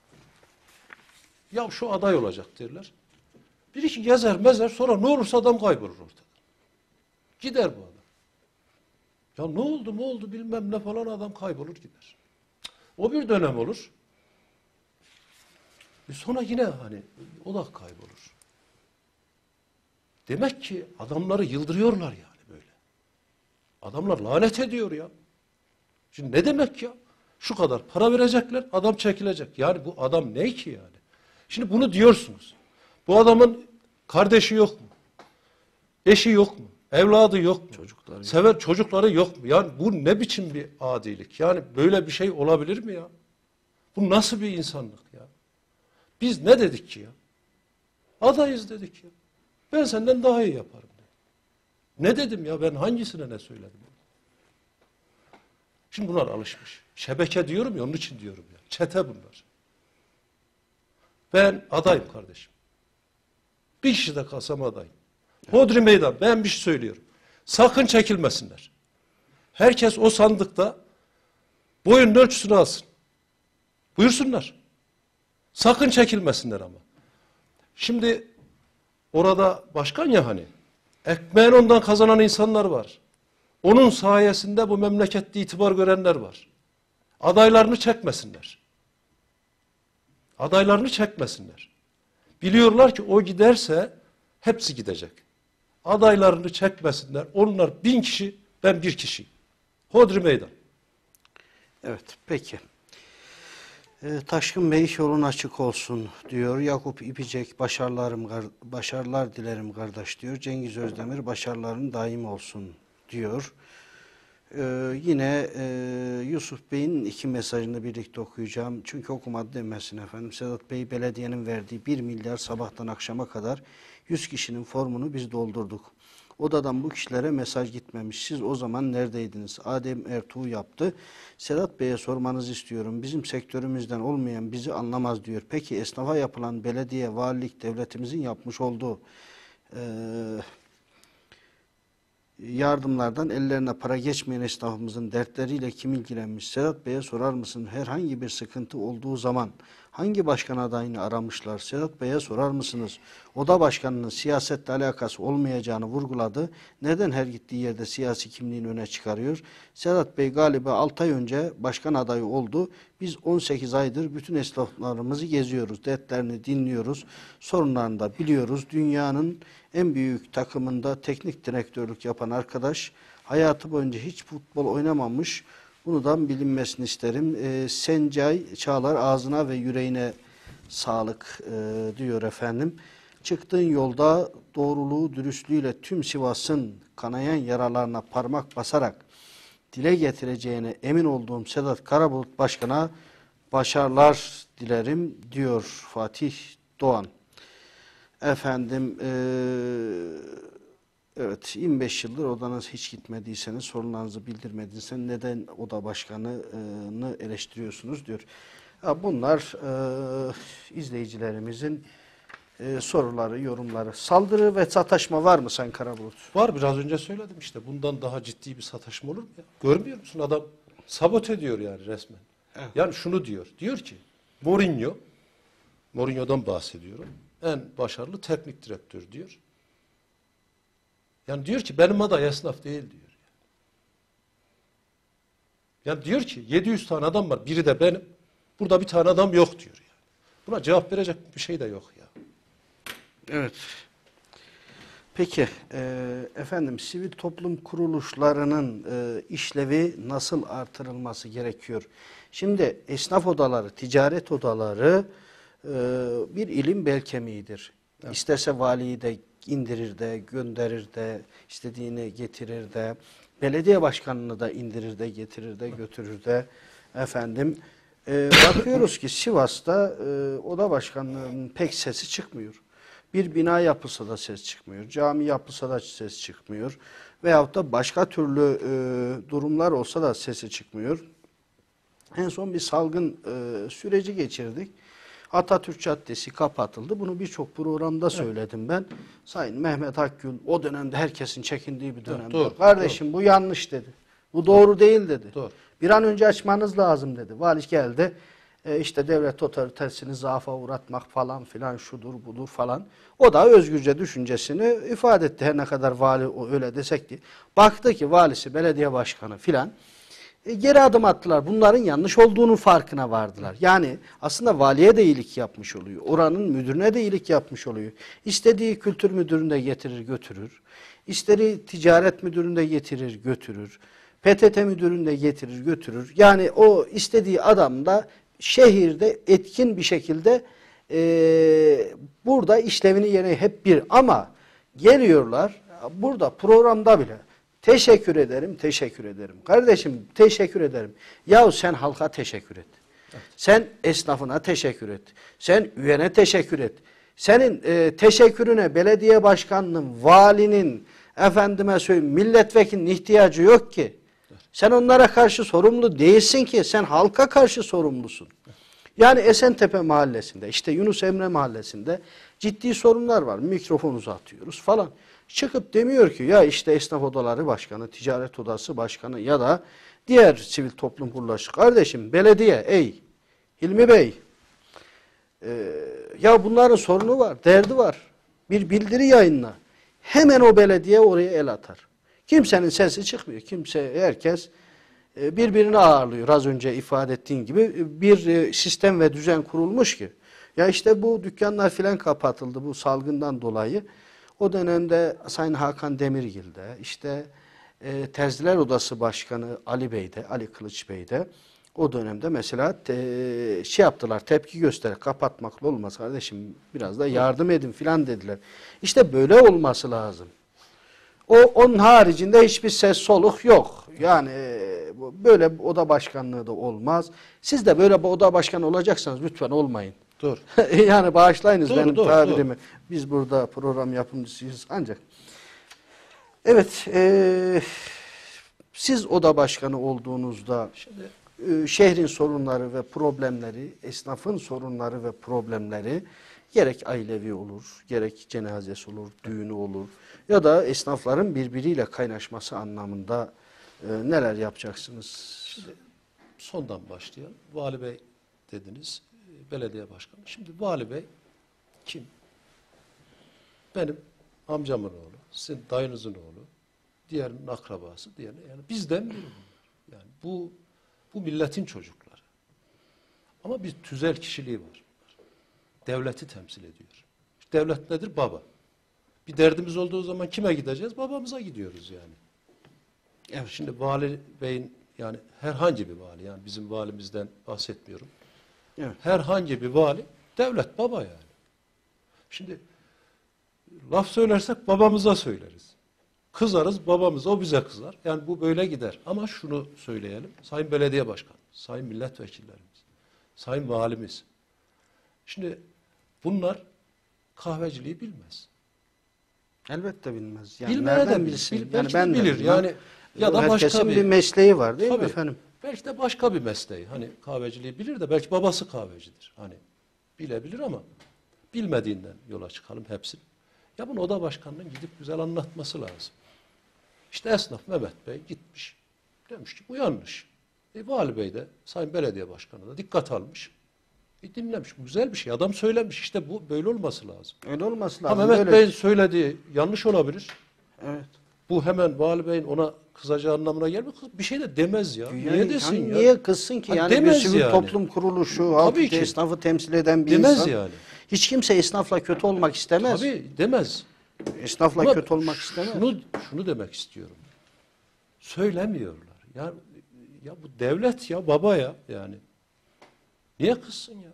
Ya şu aday olacak derler. Bir iki gezer mezer, sonra ne olursa adam kaybolur ortada. Gider bu adam. Ya ne oldu bilmem ne falan, adam kaybolur gider. O bir dönem olur. Sonra yine hani o da kaybolur. Demek ki adamları yıldırıyorlar yani böyle. Adamlar lanet ediyor ya. Şimdi ne demek ya? Şu kadar para verecekler, adam çekilecek. Yani bu adam ne ki yani? Şimdi bunu diyorsunuz. Bu adamın kardeşi yok mu? Eşi yok mu? Evladı yok mu? Çocukları yok. Sever çocukları yok mu? Yani bu ne biçim bir adilik? Yani böyle bir şey olabilir mi ya? Bu nasıl bir insanlık ya? Biz ne dedik ki ya? Adayız dedik ya. Ben senden daha iyi yaparım dedim. Ne dedim ya, ben hangisine ne söyledim? Şimdi bunlar alışmış. Şebeke diyorum ya, onun için diyorum ya. Çete bunlar. Ben adayım kardeşim. Bir kişi de kalsam adayım. Hodri meydan. Ben bir şey söylüyorum. Sakın çekilmesinler. Herkes o sandıkta boyunun ölçüsünü alsın. Buyursunlar. Sakın çekilmesinler ama. Şimdi orada başkan ya hani, ekmeğini ondan kazanan insanlar var. Onun sayesinde bu memlekette itibar görenler var. Adaylarını çekmesinler. Adaylarını çekmesinler. Biliyorlar ki o giderse hepsi gidecek. Adaylarını çekmesinler. Onlar 1000 kişi, ben bir kişi. Hodri meydan. Evet, peki. Taşkın Bey yolun açık olsun diyor. Yakup İpicek başarılar dilerim kardeş diyor. Cengiz Özdemir başarıların daim olsun diyor. Yine Yusuf Bey'in 2 mesajını birlikte okuyacağım. Çünkü okumadı demesin efendim. Sedat Bey, belediyenin verdiği 1 milyar sabahtan akşama kadar 100 kişinin formunu biz doldurduk. Odadan bu kişilere mesaj gitmemiş. Siz o zaman neredeydiniz? Adem Ertuğ yaptı. Sedat Bey'e sormanızı istiyorum. Bizim sektörümüzden olmayan bizi anlamaz diyor. Peki esnafa yapılan belediye, valilik, devletimizin yapmış olduğu yardımlardan ellerine para geçmeyen esnafımızın dertleriyle kim ilgilenmiş? Sedat Bey'e sorar mısın? Herhangi bir sıkıntı olduğu zaman hangi başkan adayını aramışlar? Sedat Bey'e sorar mısınız? Oda başkanının siyasetle alakası olmayacağını vurguladı. Neden her gittiği yerde siyasi kimliğini öne çıkarıyor? Sedat Bey galiba 6 ay önce başkan adayı oldu. Biz 18 aydır bütün esnaflarımızı geziyoruz. Dertlerini dinliyoruz. Sorunlarını da biliyoruz. Dünyanın en büyük takımında teknik direktörlük yapan arkadaş hayatı boyunca hiç futbol oynamamış. Bunu da bilinmesini isterim. Sencay Çağlar, ağzına ve yüreğine sağlık diyor efendim. Çıktığın yolda doğruluğu, dürüstlüğüyle tüm Sivas'ın kanayan yaralarına parmak basarak dile getireceğine emin olduğum Sedat Karabulut Başkan'a başarılar dilerim diyor Fatih Doğan. Efendim evet 25 yıldır odana hiç gitmediyseniz, sorunlarınızı bildirmediyseniz neden oda başkanını eleştiriyorsunuz diyor. Ya bunlar izleyicilerimizin soruları, yorumları. Saldırı ve sataşma var mı Sayın Karabulut? Var, biraz önce söyledim işte. Bundan daha ciddi bir sataşma olur mu ya? Görmüyor musun? Adam sabote ediyor yani resmen. Evet. Yani şunu diyor. Diyor ki Mourinho'dan bahsediyorum. En başarılı teknik direktör diyor. Yani diyor ki benim aday esnaf değil diyor. Yani diyor ki 700 tane adam var. Biri de benim. Burada bir tane adam yok diyor yani. Buna cevap verecek bir şey de yok ya. Evet. Peki efendim sivil toplum kuruluşlarının işlevi nasıl artırılması gerekiyor? Şimdi esnaf odaları, ticaret odaları bir ilim bel kemiğidir. Evet. İsterse valiyi de indirir de, gönderir de, istediğini getirir de, belediye başkanını da indirir de, getirir de, götürür de. Efendim bakıyoruz ki Sivas'ta oda başkanlığının pek sesi çıkmıyor. Bir bina yapılsa da ses çıkmıyor. Cami yapılsa da ses çıkmıyor. Veyahut da başka türlü durumlar olsa da sesi çıkmıyor. En son bir salgın süreci geçirdik. Atatürk Caddesi kapatıldı. Bunu birçok programda söyledim ben. Sayın Mehmet Akgül o dönemde herkesin çekindiği bir dönemde. Doğru, kardeşim bu yanlış dedi. Bu doğru değil dedi. Doğru. Bir an önce açmanız lazım dedi. Vali geldi. İşte devlet otoritesini zaafa uğratmak falan filan şudur budur falan. O da özgürce düşüncesini ifade etti. Her ne kadar vali öyle desek ki. Baktı ki valisi, belediye başkanı filan geri adım attılar. Bunların yanlış olduğunun farkına vardılar. Yani aslında valiye de iyilik yapmış oluyor. Oranın müdürüne de iyilik yapmış oluyor. İstediği kültür müdürünü de getirir götürür. İstediği ticaret müdürünü de getirir götürür. PTT müdürünü de getirir götürür. Yani o istediği adam da şehirde etkin bir şekilde burada işlevini yerine hep bir ama geliyorlar burada programda bile teşekkür ederim, teşekkür ederim. Kardeşim teşekkür ederim. Yahu sen halka teşekkür et. Evet. Sen esnafına teşekkür et. Sen üyene teşekkür et. Senin teşekkürüne belediye başkanının, valinin, efendime söyleyeyim milletvekilinin ihtiyacı yok ki. Sen onlara karşı sorumlu değilsin ki. Sen halka karşı sorumlusun. Yani Esentepe mahallesinde, işte Yunus Emre mahallesinde ciddi sorunlar var. Mikrofon uzatıyoruz falan. Çıkıp demiyor ki ya işte esnaf odaları başkanı, ticaret odası başkanı ya da diğer sivil toplum kuruluşu. Kardeşim belediye, ey Hilmi Bey, ya bunların sorunu var, derdi var. Bir bildiri yayınla. Hemen o belediye oraya el atar. Kimsenin sesi çıkmıyor. Herkes birbirini ağırlıyor. Az önce ifade ettiğin gibi bir sistem ve düzen kurulmuş ki. Ya işte bu dükkanlar filan kapatıldı bu salgından dolayı. O dönemde Sayın Hakan Demirgil'de, işte Terziler Odası Başkanı Ali Bey'de, Ali Kılıç Bey'de o dönemde mesela yaptılar, tepki göstererek kapatmakla olmaz kardeşim biraz da yardım edin filan dediler. İşte böyle olması lazım. Onun haricinde hiçbir ses soluk yok. Yani böyle oda başkanlığı da olmaz. Siz de böyle bir oda başkanı olacaksanız lütfen olmayın. Doğru. Yani bağışlayınız benim tabirimi. Doğru. Biz burada program yapımcısıyız ancak. Evet, siz oda başkanı olduğunuzda şehrin sorunları ve problemleri, esnafın sorunları ve problemleri gerek ailevi olur, gerek cenazesi olur, düğünü olur ya da esnafların birbiriyle kaynaşması anlamında neler yapacaksınız? Şimdi sondan başlayalım. Vali Bey dediniz, belediye başkanı. Şimdi Vali Bey kim? Benim amcamın oğlu, sizin dayınızın oğlu, diğerinin akrabası, diğerine yani bizden biri. Yani bu milletin çocukları. Ama bir tüzel kişiliği var. Devleti temsil ediyor. Devlet nedir? Baba. Bir derdimiz olduğu zaman kime gideceğiz? Babamıza gidiyoruz yani. Evet. Şimdi Vali Bey'in yani herhangi bir vali yani bizim valimizden bahsetmiyorum. Evet. Herhangi bir vali devlet baba yani. Şimdi laf söylersek babamıza söyleriz. Kızarız, babamız o bize kızar. Yani bu böyle gider. Ama şunu söyleyelim. Sayın Belediye Başkanı, sayın milletvekillerimiz, sayın valimiz. Şimdi bunlar kahveciliği bilmez. Elbette bilmez. Yani Bilmeye nereden de bilsin? bilir. Yani Belki ben de de bilir. bilmem. Yani ya da başka Herkesin bir mesleği var değil mi Tabii. efendim? Belki de başka bir mesleği. Hani kahveciliği bilir de belki babası kahvecidir. Hani bilebilir ama bilmediğinden yola çıkalım hepsini. Ya bunu oda başkanının gidip güzel anlatması lazım. İşte esnaf Mehmet Bey gitmiş. Demiş ki bu yanlış. Vali Bey de Sayın Belediye Başkanı da dikkat almış. Dinlemiş. Bu güzel bir şey. Adam söylemiş. İşte bu böyle olması lazım. Öyle olması Ha, lazım. Mehmet Böyle- Bey'in söylediği yanlış olabilir. Evet. Bu hemen Vali Bey'in ona kızacağı anlamına gelmiyor. Bir şey de demez ya. Yani, Niye desin hani ya? niye kızsın ki? Ha, Yani bir demez sivil yani. toplum kuruluşu, halk Tabii ki. esnafı temsil eden bir Demez insan. yani. Hiç kimse esnafla kötü olmak istemez. Tabii demez. Esnafla Ama kötü olmak istemez. şunu demek istiyorum. Söylemiyorlar. Ya bu devlet ya baba ya yani. Niye kızsın ya?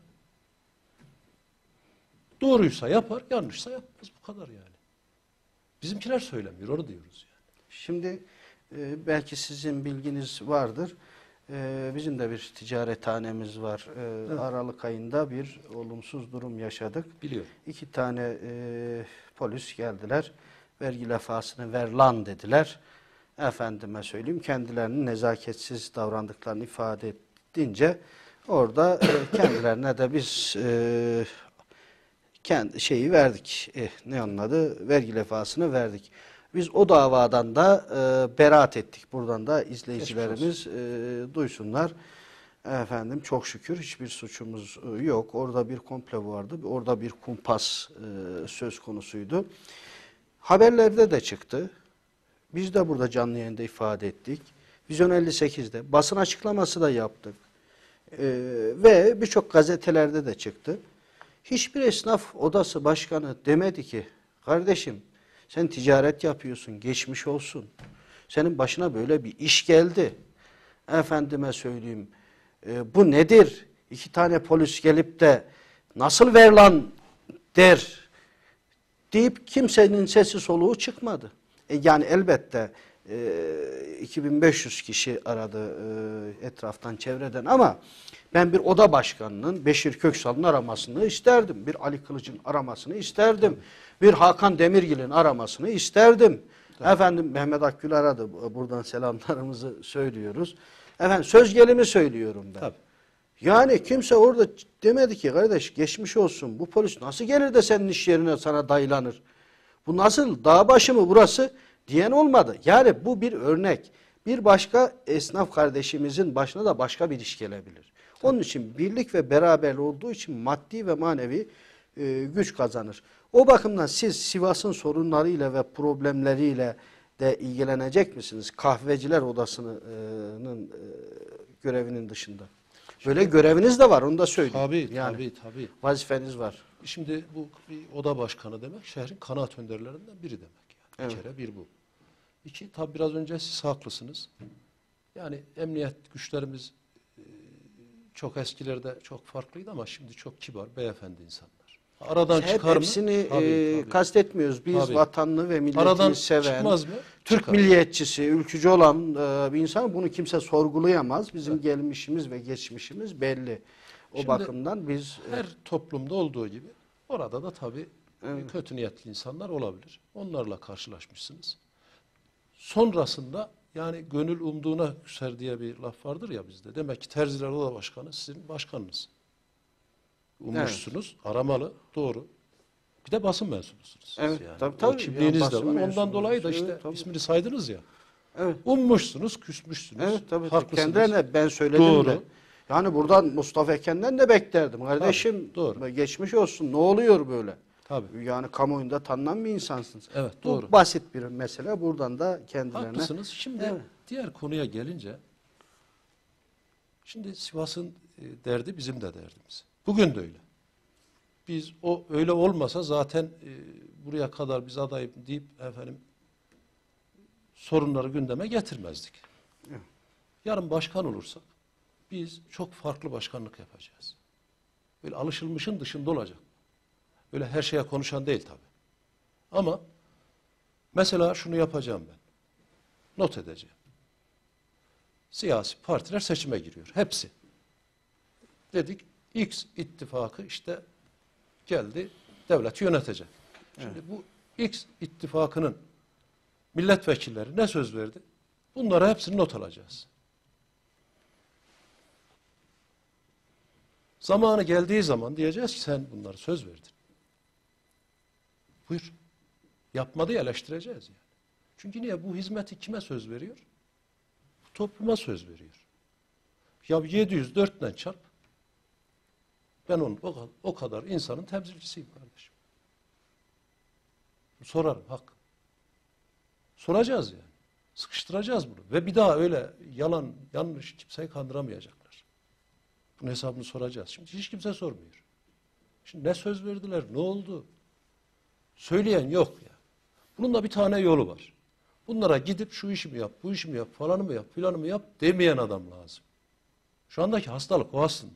Doğruysa yapar, yanlışsa yapmaz. Bu kadar yani. Bizimkiler söylemiyor, onu diyoruz yani. Şimdi belki sizin bilginiz vardır. Bizim de bir ticarethanemiz var. Aralık ayında bir olumsuz durum yaşadık. Biliyorum. 2 tane polis geldiler. Vergi lefasını ver lan dediler. Efendime söyleyeyim, kendilerinin nezaketsiz davrandıklarını ifade edince orada kendilerine de biz kendi şeyi verdik. Ne onun adı? Vergi lefasını verdik. Biz o davadan da beraat ettik. Buradan da izleyicilerimiz duysunlar. Efendim çok şükür hiçbir suçumuz yok. Orada bir komplo vardı. Orada bir kumpas söz konusuydu. Haberlerde de çıktı. Biz de burada canlı yayında ifade ettik. Vizyon 58'de basın açıklaması da yaptık. Ve birçok gazetelerde de çıktı. Hiçbir esnaf odası başkanı demedi ki kardeşim sen ticaret yapıyorsun, geçmiş olsun. Senin başına böyle bir iş geldi. Efendime söyleyeyim, bu nedir? 2 tane polis gelip de nasıl ver lan der deyip kimsenin sesi soluğu çıkmadı. Yani elbette 2500 kişi aradı etraftan, çevreden ama ben bir oda başkanının Beşir Köksal'ın aramasını isterdim. Bir Ali Kılıç'ın aramasını isterdim. Bir Hakan Demirgil'in aramasını isterdim. Efendim Mehmet Akgül aradı. Buradan selamlarımızı söylüyoruz. Efendim söz gelimi söylüyorum ben. Tabii. Yani kimse orada demedi ki kardeş geçmiş olsun. Bu polis nasıl gelir de senin iş yerine sana dayılanır? Bu nasıl dağ başı mı burası diyen olmadı. Yani bu bir örnek. Bir başka esnaf kardeşimizin başına da başka bir iş gelebilir. Onun için birlik ve beraber olduğu için maddi ve manevi güç kazanır. O bakımdan siz Sivas'ın sorunlarıyla ve problemleriyle de ilgilenecek misiniz? Kahveciler Odası'nın görevinin dışında. Böyle göreviniz de var, onu da söyleyeyim. Tabii, tabii. Vazifeniz var. Şimdi bu bir oda başkanı demek şehrin kanaat önderlerinden biri demek. Yani. Bir kere bir bu. 2, tabii biraz önce siz haklısınız. Yani emniyet güçlerimiz çok eskilerde çok farklıydı ama şimdi çok kibar, beyefendi insanlar. Aradan çıkar mı? Hepsini Tabii. kastetmiyoruz. Biz Tabii. vatanını ve milletini Aradan seven, çıkmaz mı? Türk Çıkar. milliyetçisi, ülkücü olan bir insan, bunu kimse sorgulayamaz. Bizim gelmişimiz ve geçmişimiz belli. O Şimdi bakımdan biz her toplumda olduğu gibi orada da tabii kötü niyetli insanlar olabilir. Onlarla karşılaşmışsınız. Sonrasında yani gönül umduğuna küser diye bir laf vardır ya bizde. Demek ki Terziler Oda Başkanı sizin başkanınız. Ummuşsunuz, aramalı, doğru. Bir de basın mensubusunuz siz Evet, yani. tabii, O tabii. kimliğiniz Yani de basın var. Ondan mensubuyuz. dolayı da işte Evet, tabii. ismini saydınız ya. evet. Ummuşsunuz, küsmüşsünüz. Evet tabii. Haklısınız. Kendilerine ben söyledim Doğru. de. Yani buradan Mustafa Eken'den de beklerdim. Kardeşim doğru. geçmiş olsun. Ne oluyor böyle? Tabii. Yani kamuoyunda tanınan bir insansınız. Evet, Bu doğru. basit bir mesele. Buradan da kendilerine. Haklısınız. Şimdi Evet. diğer konuya gelince, şimdi Sivas'ın derdi bizim de derdimiz. Bugün de öyle. Biz o öyle olmasa zaten buraya kadar biz adayım deyip efendim sorunları gündeme getirmezdik. Evet. Yarın başkan olursak biz çok farklı başkanlık yapacağız. Böyle alışılmışın dışında olacak. Öyle her şeye konuşan değil tabii. Ama Mesela şunu yapacağım ben. Not edeceğim. Siyasi partiler seçime giriyor. Hepsi. Dedik X ittifakı işte geldi devleti yönetecek. Şimdi bu X ittifakının milletvekilleri ne söz verdi? Bunlara hepsini not alacağız. Zamanı geldiği zaman diyeceğiz ki sen bunları söz verdin. Buyur. Yapmadı eleştireceğiz yani. Çünkü niye? Bu hizmeti kime söz veriyor? Bu topluma söz veriyor. Ya 704'ten çarp. Ben onun o kadar insanın temsilcisiyim kardeşim. Sorarım hak. Soracağız yani. Sıkıştıracağız bunu. Ve bir daha öyle yalan, yanlış kimseyi kandıramayacaklar. Bunun hesabını soracağız. Şimdi hiç kimse sormuyor. Şimdi ne söz verdiler, ne oldu? Söyleyen yok ya. Bunun da bir tane yolu var. Bunlara gidip şu işimi yap, bu işimi yap, falanı mı yap, filanı mı yap demeyen adam lazım. Şu andaki hastalık o aslında.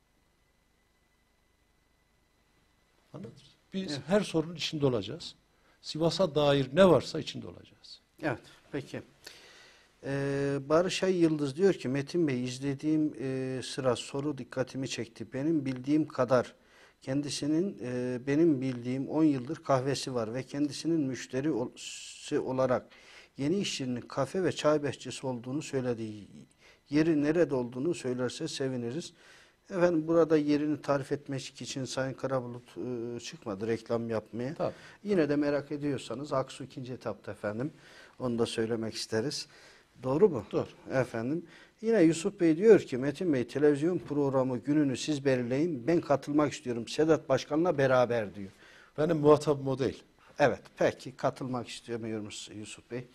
Anladınız? Biz her sorunun içinde olacağız. Sivas'a dair ne varsa içinde olacağız. Evet, peki. Barış Ay Yıldız diyor ki, Metin Bey izlediğim sıra soru dikkatimi çekti. Benim bildiğim kadar kendisinin benim bildiğim 10 yıldır kahvesi var ve kendisinin müşterisi olarak yeni iş yerinin kafe ve çay bahçesi olduğunu söyledi. Yeri nerede olduğunu söylerse seviniriz. Efendim burada yerini tarif etmek için Sayın Karabulut çıkmadı reklam yapmaya. Tabii. Yine de merak ediyorsanız Aksu 2. etapta efendim. Onu da söylemek isteriz. Doğru mu? Doğru. Efendim. Yine Yusuf Bey diyor ki, Metin Bey televizyon programı gününü siz belirleyin. Ben katılmak istiyorum. Sedat Başkan'la beraber diyor. Benim muhatabım o değil. Evet. Peki katılmak istemiyormuş Yusuf Bey.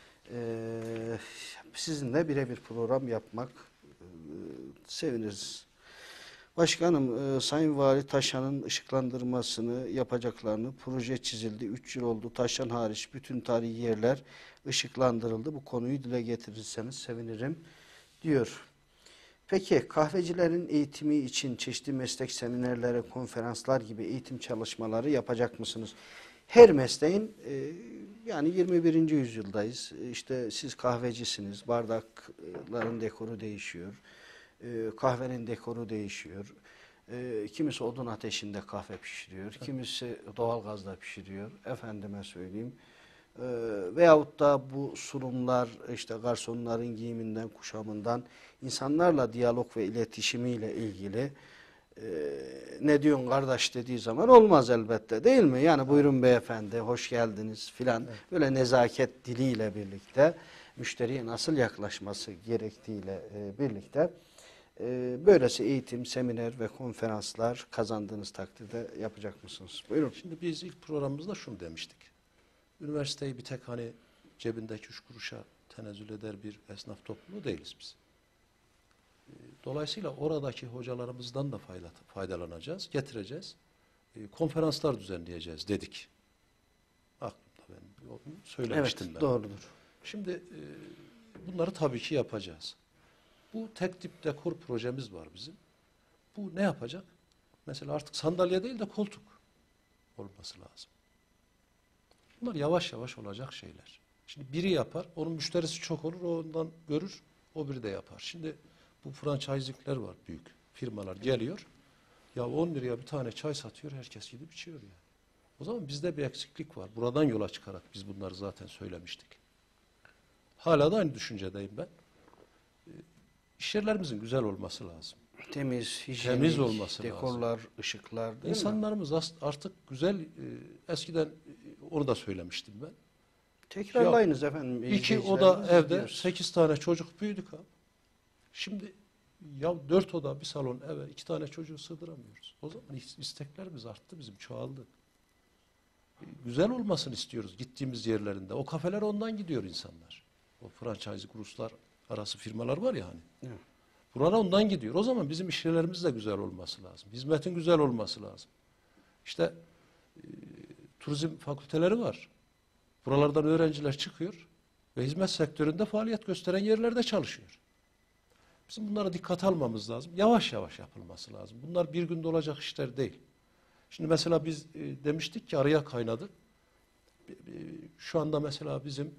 Sizinle birebir program yapmak seviniriz. Başkanım, Sayın Vali Taşan'ın ışıklandırmasını yapacaklarını, proje çizildi. 3 yıl oldu. Taşan hariç bütün tarihi yerler ışıklandırıldı. Bu konuyu dile getirirseniz sevinirim diyor. Peki kahvecilerin eğitimi için çeşitli meslek seminerleri, konferanslar gibi eğitim çalışmaları yapacak mısınız? Her mesleğin yani 21. yüzyıldayız. İşte siz kahvecisiniz. Bardakların dekoru değişiyor. Kahvenin dekoru değişiyor. Kimisi odun ateşinde kahve pişiriyor. Kimisi doğalgazda pişiriyor. Efendime söyleyeyim. Veyahut da bu sunumlar işte garsonların giyiminden, kuşamından insanlarla diyalog ve iletişimiyle ilgili ne diyorsun kardeş dediği zaman olmaz elbette değil mi? Yani buyurun beyefendi, hoş geldiniz filan böyle nezaket diliyle birlikte müşteriye nasıl yaklaşması gerektiğiyle birlikte böylesi eğitim, seminer ve konferanslar kazandığınız takdirde yapacak mısınız? Buyurun. Şimdi biz ilk programımızda şunu demiştik. Üniversiteyi bir tek hani cebindeki 3 kuruşa tenezzül eder bir esnaf topluluğu değiliz biz. Dolayısıyla oradaki hocalarımızdan da faydalanacağız, getireceğiz. Konferanslar düzenleyeceğiz dedik. Aklımda ben onu söylemiştim Evet, ben. doğrudur. Şimdi bunları tabii ki yapacağız. Bu tek tip dekor projemiz var bizim. Bu ne yapacak? Mesela artık sandalye değil de koltuk olması lazım. Bunlar yavaş yavaş olacak şeyler. Şimdi biri yapar, onun müşterisi çok olur, o ondan görür, o biri de yapar. Şimdi bu franchise'likler var büyük firmalar geliyor. Ya 10 liraya bir tane çay satıyor, herkes gidip içiyor yani. O zaman bizde bir eksiklik var. Buradan yola çıkarak biz bunları zaten söylemiştik. Hala da aynı düşüncedeyim ben. İş yerlerimizin güzel olması lazım. Temiz, hijyenik, Temiz olması dekorlar, lazım. ışıklar değil mi? İnsanlarımız artık güzel, eskiden onu da söylemiştim ben. Tekrarlayınız efendim. 2 oda evde 8 tane çocuk büyüdük abi. Şimdi ya 4 oda bir salon eve 2 tane çocuğu sığdıramıyoruz. O zaman isteklerimiz arttı bizim, çoğaldı. Güzel olmasını istiyoruz gittiğimiz yerlerinde. O kafeler ondan gidiyor insanlar. O franchise kuruluşlar arası firmalar var ya hani. Evet. Buralar ondan gidiyor. O zaman bizim iş yerlerimiz de güzel olması lazım. Hizmetin güzel olması lazım. İşte turizm fakülteleri var. Buralardan öğrenciler çıkıyor ve hizmet sektöründe faaliyet gösteren yerlerde çalışıyor. Bizim bunlara dikkat almamız lazım. Yavaş yavaş yapılması lazım. Bunlar bir günde olacak işler değil. Şimdi mesela biz demiştik ki araya kaynadı. Şu anda mesela bizim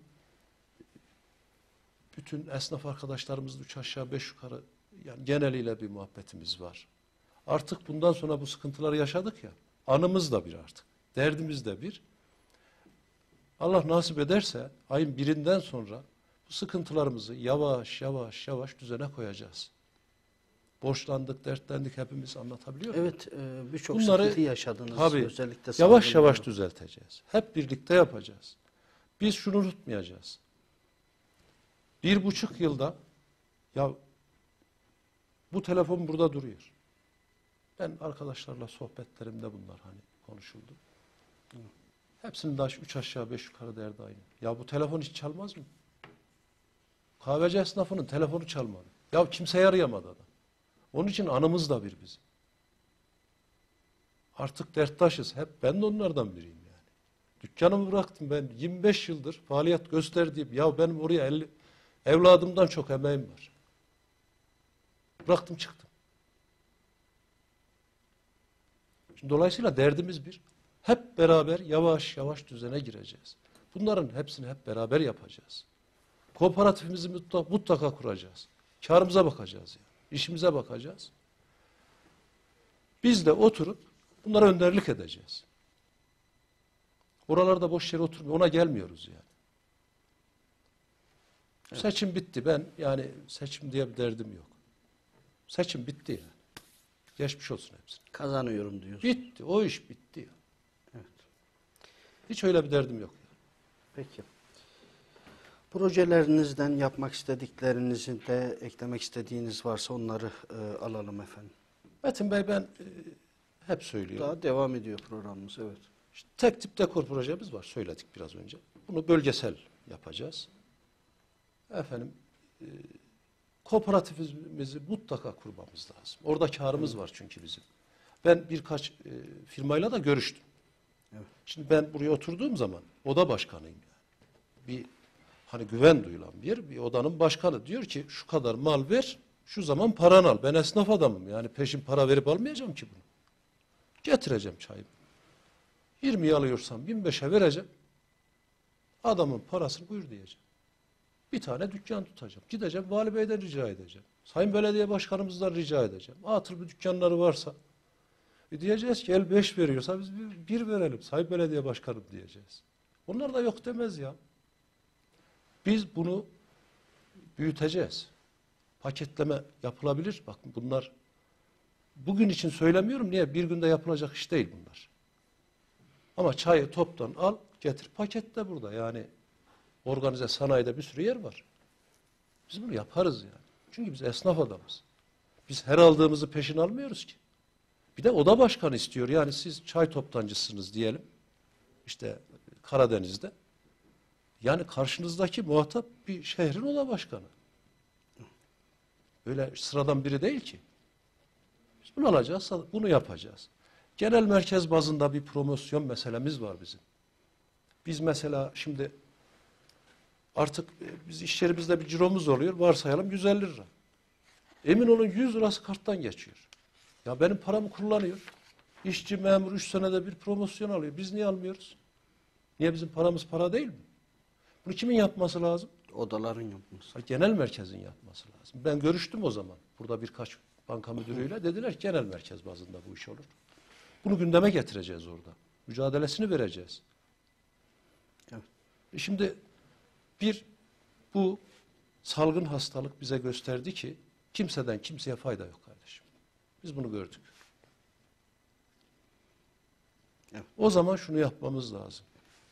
bütün esnaf arkadaşlarımızla üç aşağı beş yukarı yani geneliyle bir muhabbetimiz var. Artık bundan sonra bu sıkıntıları yaşadık ya, anımız da bir artık, derdimiz de bir. Allah nasip ederse ayın birinden sonra bu sıkıntılarımızı yavaş yavaş yavaş düzene koyacağız. Borçlandık, dertlendik, hepimiz anlatabiliyor muyum? Evet, birçok Bunları sıkıntı yaşadınız. tabii Özellikle yavaş salgın yavaş dönemi. düzelteceğiz. Hep birlikte yapacağız. Biz şunu unutmayacağız. 1,5 yılda ya bu telefon burada duruyor. Ben arkadaşlarla sohbetlerimde bunlar hani konuşuldu. Hepsinin de üç aşağı beş yukarı derdi aynı. Ya bu telefon hiç çalmaz mı? Kahveci esnafının telefonu çalmadı. Ya kimseye arayamadı adam. Onun için anımız da bir bizim. Artık derttaşız. Hep ben de onlardan biriyim yani. Dükkanımı bıraktım ben 25 yıldır faaliyet gösterdiğim. Ya benim oraya evladımdan çok emeğim var. Bıraktım çıktım. Şimdi dolayısıyla derdimiz bir. Hep beraber yavaş yavaş düzene gireceğiz. Bunların hepsini hep beraber yapacağız. Kooperatifimizi mutlaka kuracağız. Kârımıza bakacağız yani. İşimize bakacağız. Biz de oturup bunlara önderlik edeceğiz. Oralarda boş yere oturmuyor. Ona gelmiyoruz yani. Evet. Seçim bitti. Ben yani seçim diye bir derdim yok. Seçim bitti yani. Geçmiş olsun hepsine. Kazanıyorum diyorsun. Bitti. O iş bitti ya. Evet. Hiç öyle bir derdim yok. Peki. Projelerinizden yapmak istediklerinizi de eklemek istediğiniz varsa onları alalım efendim. Metin Bey ben hep söylüyorum. Daha devam ediyor programımız, evet. İşte tek tip dekor projemiz var. Söyledik biraz önce. Bunu bölgesel yapacağız. Efendim kooperatifimizi mutlaka kurmamız lazım. Orada kârımız var çünkü bizim. Ben birkaç firmayla da görüştüm. Evet. Şimdi ben buraya oturduğum zaman oda başkanıyım yani. Bir hani güven duyulan bir odanın başkanı diyor ki şu kadar mal ver, şu zaman paranı al. Ben esnaf adamım yani peşin para verip almayacağım ki bunu. Getireceğim çayımı. 20'yi alıyorsam 25'e vereceğim. Adamın parasını buyur diyeceğim. Bir tane dükkan tutacağım. Gideceğim Vali Bey'den rica edeceğim. Sayın Belediye Başkanımızdan rica edeceğim. Atıl bir dükkanları varsa diyeceğiz ki el 5 veriyorsa biz bir verelim. Sayın Belediye Başkanım diyeceğiz. Onlar da yok demez ya. Biz bunu büyüteceğiz. Paketleme yapılabilir. Bakın bunlar bugün için söylemiyorum. Niye? Bir günde yapılacak iş değil bunlar. Ama çayı toptan al, getir. Paket de burada. Yani organize sanayide bir sürü yer var. Biz bunu yaparız yani. Çünkü biz esnaf adamız. Biz her aldığımızı peşin almıyoruz ki. Bir de oda başkanı istiyor. Yani siz çay toptancısınız diyelim. İşte Karadeniz'de. Yani karşınızdaki muhatap bir şehrin oda başkanı. Böyle sıradan biri değil ki. Biz bunu alacağız, bunu yapacağız. Genel merkez bazında bir promosyon meselemiz var bizim. Biz mesela şimdi artık biz iş yerimizde bir ciromuz oluyor. Varsayalım 150 lira. Emin olun 100 lirası karttan geçiyor. Ya benim paramı kullanıyor. İşçi, memur 3 senede bir promosyon alıyor. Biz niye almıyoruz? Niye bizim paramız para değil mi? Bunu kimin yapması lazım? Odaların yapması. Genel merkezin yapması lazım. Ben görüştüm o zaman. Burada birkaç banka müdürüyle dediler ki genel merkez bazında bu iş olur. Bunu gündeme getireceğiz orada. Mücadelesini vereceğiz. Evet. Şimdi bu salgın hastalık bize gösterdi ki kimseden kimseye fayda yok kardeşim. Biz bunu gördük. Evet. O zaman şunu yapmamız lazım.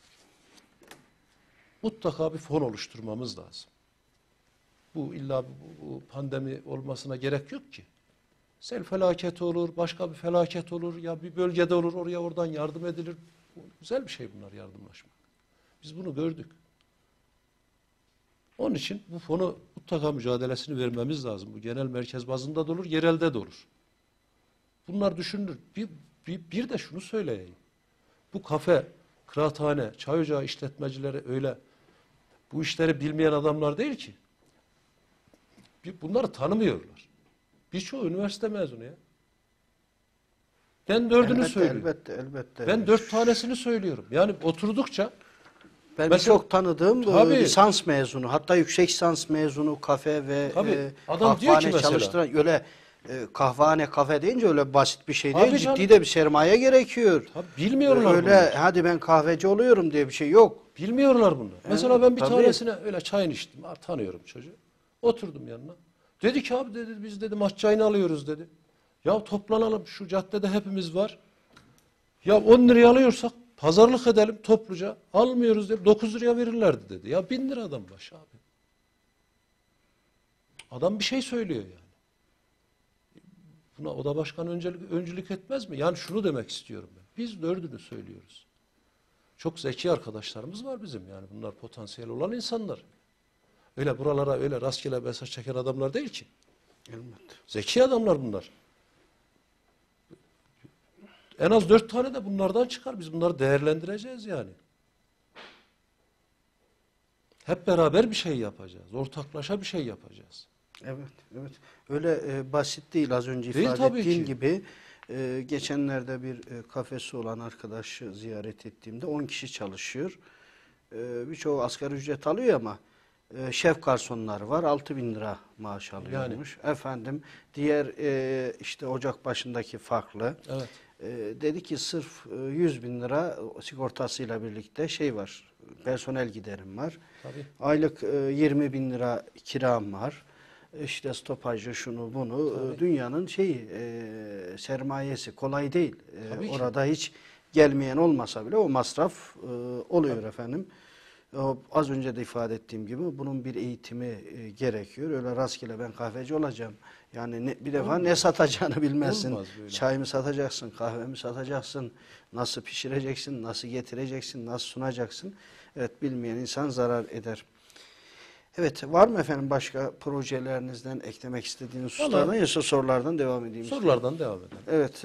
Mutlaka bir fon oluşturmamız lazım. Bu illa bu pandemi olmasına gerek yok ki. Sel felaketi olur, başka bir felaket olur, ya bir bölgede olur, oraya oradan yardım edilir. Güzel bir şey bunlar, yardımlaşmak. Biz bunu gördük. Onun için bu fonu mutlaka mücadelesini vermemiz lazım. Bu genel merkez bazında da olur, yerelde de olur. Bunlar düşünülür. Bir de şunu söyleyeyim. Bu kafe, kıraathane, çay ocağı işletmecileri öyle bu işleri bilmeyen adamlar değil ki. Bunları tanımıyorlar. Birçoğu üniversite mezunu ya. Ben dördünü söylüyorum. Elbette. Ben 4 tanesini söylüyorum. Yani oturdukça Ben Mesela- birçok tanıdığım Tabii. lisans mezunu, hatta yüksek lisans mezunu kafe ve Tabii. Adam diyor ki kahvehane mesela- çalıştıran, öyle kahvehane kafe deyince öyle basit bir şey Tabii değil. canım. Ciddi de bir sermaye gerekiyor. Tabii bilmiyorlar Öyle bunlar. hadi ben kahveci oluyorum diye bir şey yok. Bilmiyorlar bunu. Mesela ben bir tabii. tanesine öyle çayını içtim. Tanıyorum çocuğu. Oturdum yanına. Dedi ki abi dedi biz dedi maç çayını alıyoruz dedi. Ya toplanalım şu caddede hepimiz var. Ya 10 liraya alıyorsak pazarlık edelim topluca. Almıyoruz dedi. 9 liraya verirlerdi dedi. Ya 1000 lira adam başı abi. Adam bir şey söylüyor yani. Buna oda başkanı öncülük etmez mi? Yani şunu demek istiyorum ben. Biz dördünü söylüyoruz. Çok zeki arkadaşlarımız var bizim yani. Bunlar potansiyel olan insanlar. Öyle buralara öyle rastgele mesaj çeken adamlar değil ki. Elbette. Zeki adamlar bunlar. En az 4 tane de bunlardan çıkar. Biz bunları değerlendireceğiz yani. Hep beraber bir şey yapacağız. Ortaklaşa bir şey yapacağız. Evet, evet. Öyle basit değil, az önce Değil ifade tabii ettiğim ki. gibi. Geçenlerde bir kafesi olan arkadaşı ziyaret ettiğimde 10 kişi çalışıyor. Birçoğu asgari ücret alıyor ama şef garsonlar var, 6.000 lira maaş alıyormuş. Efendim diğer işte ocak başındaki farklı. Evet. Dedi ki sırf 100.000 lira sigortasıyla birlikte şey var, personel giderim var. Tabii. Aylık 20.000 lira kiram var. İşte stopajı şunu bunu. Tabii. Dünyanın şeyi sermayesi kolay değil. Tabii ki. Orada hiç gelmeyen olmasa bile o masraf oluyor efendim. Az önce de ifade ettiğim gibi bunun bir eğitimi gerekiyor. Öyle rastgele ben kahveci olacağım. Yani bir defa ne satacağını bilmezsin. Olmaz böyle. Çay mı satacaksın, kahve mi satacaksın, nasıl pişireceksin, nasıl getireceksin, nasıl sunacaksın. Evet, bilmeyen insan zarar eder. Evet, var mı efendim başka projelerinizden eklemek istediğiniz hususlardan, yoksa sorulardan devam edeyim? Sorulardan devam edelim. Evet.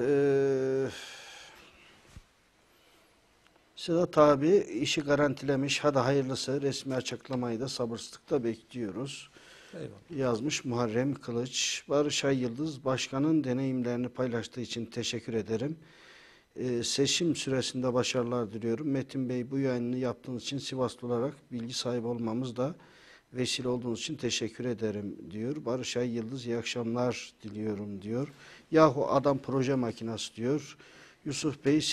Sedat abi işi garantilemiş. Hadi hayırlısı. Resmi açıklamayı da sabırsızlıkla bekliyoruz. Eyvallah. Yazmış Muharrem Kılıç. Barış Ay Yıldız başkanın deneyimlerini paylaştığı için teşekkür ederim. Seçim süresinde başarılar diliyorum. Metin Bey, bu yayını yaptığınız için Sivaslı olarak bilgi sahibi olmamız da vesile olduğunuz için teşekkür ederim diyor. Barış Ay Yıldız, iyi akşamlar diliyorum diyor. Yahu adam proje makinası diyor. Yusuf Bey,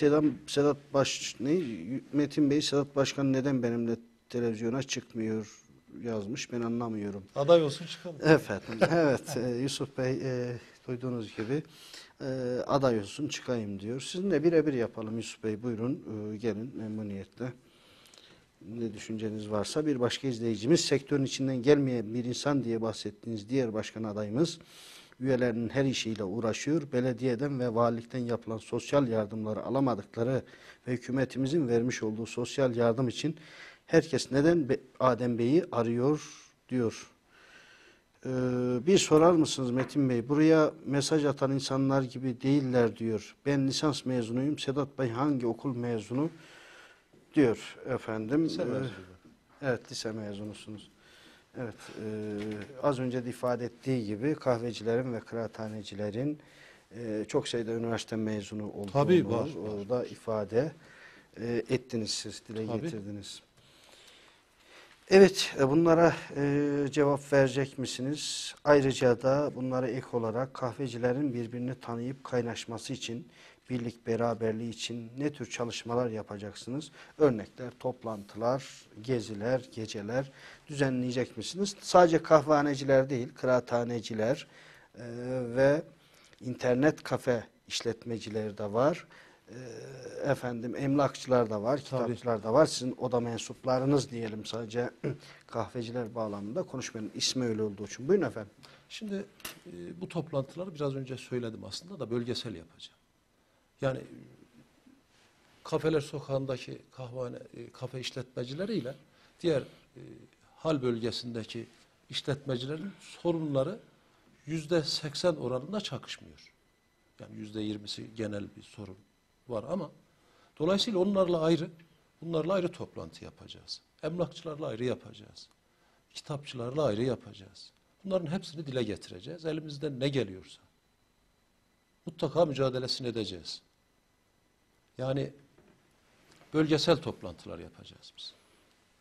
Metin Bey, Sedat Başkan neden benimle televizyona çıkmıyor yazmış. Ben anlamıyorum. Aday olsun çıkalım. Efendim, evet Yusuf Bey duyduğunuz gibi aday olsun çıkayım diyor. Sizinle birebir yapalım Yusuf Bey, buyurun gelin memnuniyetle. Ne düşünceniz varsa. Bir başka izleyicimiz, sektörün içinden gelmeyen bir insan diye bahsettiğiniz diğer başkan adayımız üyelerinin her işiyle uğraşıyor. Belediyeden ve valilikten yapılan sosyal yardımları alamadıkları ve hükümetimizin vermiş olduğu sosyal yardım için herkes neden Adem Bey'i arıyor diyor. Bir sorar mısınız Metin Bey? Buraya mesaj atan insanlar gibi değiller diyor. Ben lisans mezunuyum. Sedat Bey hangi okul mezunu? Diyor efendim. Lise mezunu. Evet, lise mezunusunuz. Evet, az önce de ifade ettiği gibi kahvecilerin ve kıraathanecilerin çok sayıda üniversite mezunu olduğunu Tabii, var. da ifade ettiniz, siz dile Tabii. getirdiniz. Evet, bunlara cevap verecek misiniz? Ayrıca da bunlara ek olarak kahvecilerin birbirini tanıyıp kaynaşması için, birlik beraberliği için ne tür çalışmalar yapacaksınız? Örnekler, toplantılar, geziler, geceler düzenleyecek misiniz? Sadece kahvehaneciler değil, kıraathaneciler ve internet kafe işletmecileri de var. Efendim emlakçılar da var, kitapçılar da var. Sizin oda mensuplarınız diyelim, sadece kahveciler bağlamında konuşmayalım. İsmi öyle olduğu için. Buyurun efendim. Şimdi bu toplantıları biraz önce söyledim aslında da bölgesel yapacağım. Yani Kafeler Sokağı'ndaki kafe işletmecileriyle diğer hal bölgesindeki işletmecilerin sorunları %80 oranında çakışmıyor. Yani %20'si genel bir sorun var ama dolayısıyla bunlarla ayrı toplantı yapacağız. Emlakçılarla ayrı yapacağız. Kitapçılarla ayrı yapacağız. Bunların hepsini dile getireceğiz. Elimizden ne geliyorsa. Mutlaka mücadelesini edeceğiz. Yani bölgesel toplantılar yapacağız biz.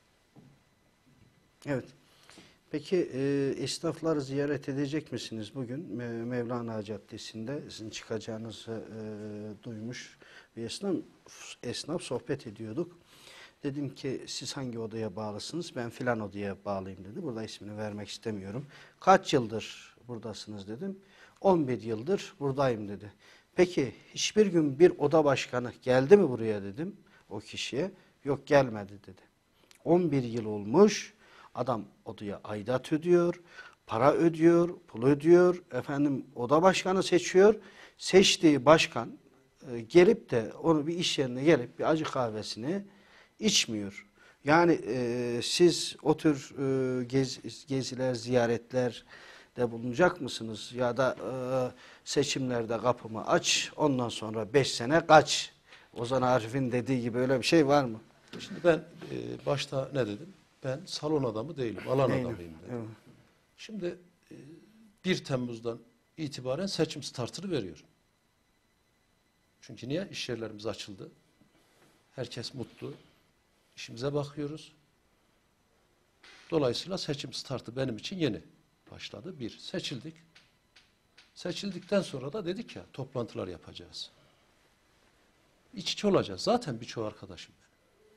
Evet. Peki esnafları ziyaret edecek misiniz bugün? Mevlana Caddesi'nde sizin çıkacağınızı duymuş bir esnaf sohbet ediyorduk. Dedim ki siz hangi odaya bağlısınız? Ben filan odaya bağlıyım dedi. Burada ismini vermek istemiyorum. Kaç yıldır buradasınız dedim. 11 yıldır buradayım dedi. Peki hiçbir gün bir oda başkanı geldi mi buraya dedim o kişiye. Yok gelmedi dedi. 11 yıl olmuş. Adam odaya aidat ödüyor, para ödüyor, pul ödüyor, efendim oda başkanı seçiyor. Seçtiği başkan gelip de onu bir iş yerine gelip bir acı kahvesini içmiyor. Yani siz o tür geziler, ziyaretler de bulunacak mısınız? Ya da seçimlerde kapımı aç, ondan sonra 5 sene kaç. Ozan Arif'in dediği gibi öyle bir şey var mı? Şimdi ben başta ne dedim? Ben salon adamı değilim, alan Değilim. adamıyım dedim. Evet. Şimdi 1 Temmuz'dan itibaren seçim startını veriyorum. Çünkü niye? İş yerlerimiz açıldı. Herkes mutlu. İşimize bakıyoruz. Dolayısıyla seçim startı benim için yeni başladı. Bir, seçildik. Seçildikten sonra da dedik ya toplantılar yapacağız. İç içe olacağız. Zaten birçok arkadaşım benim.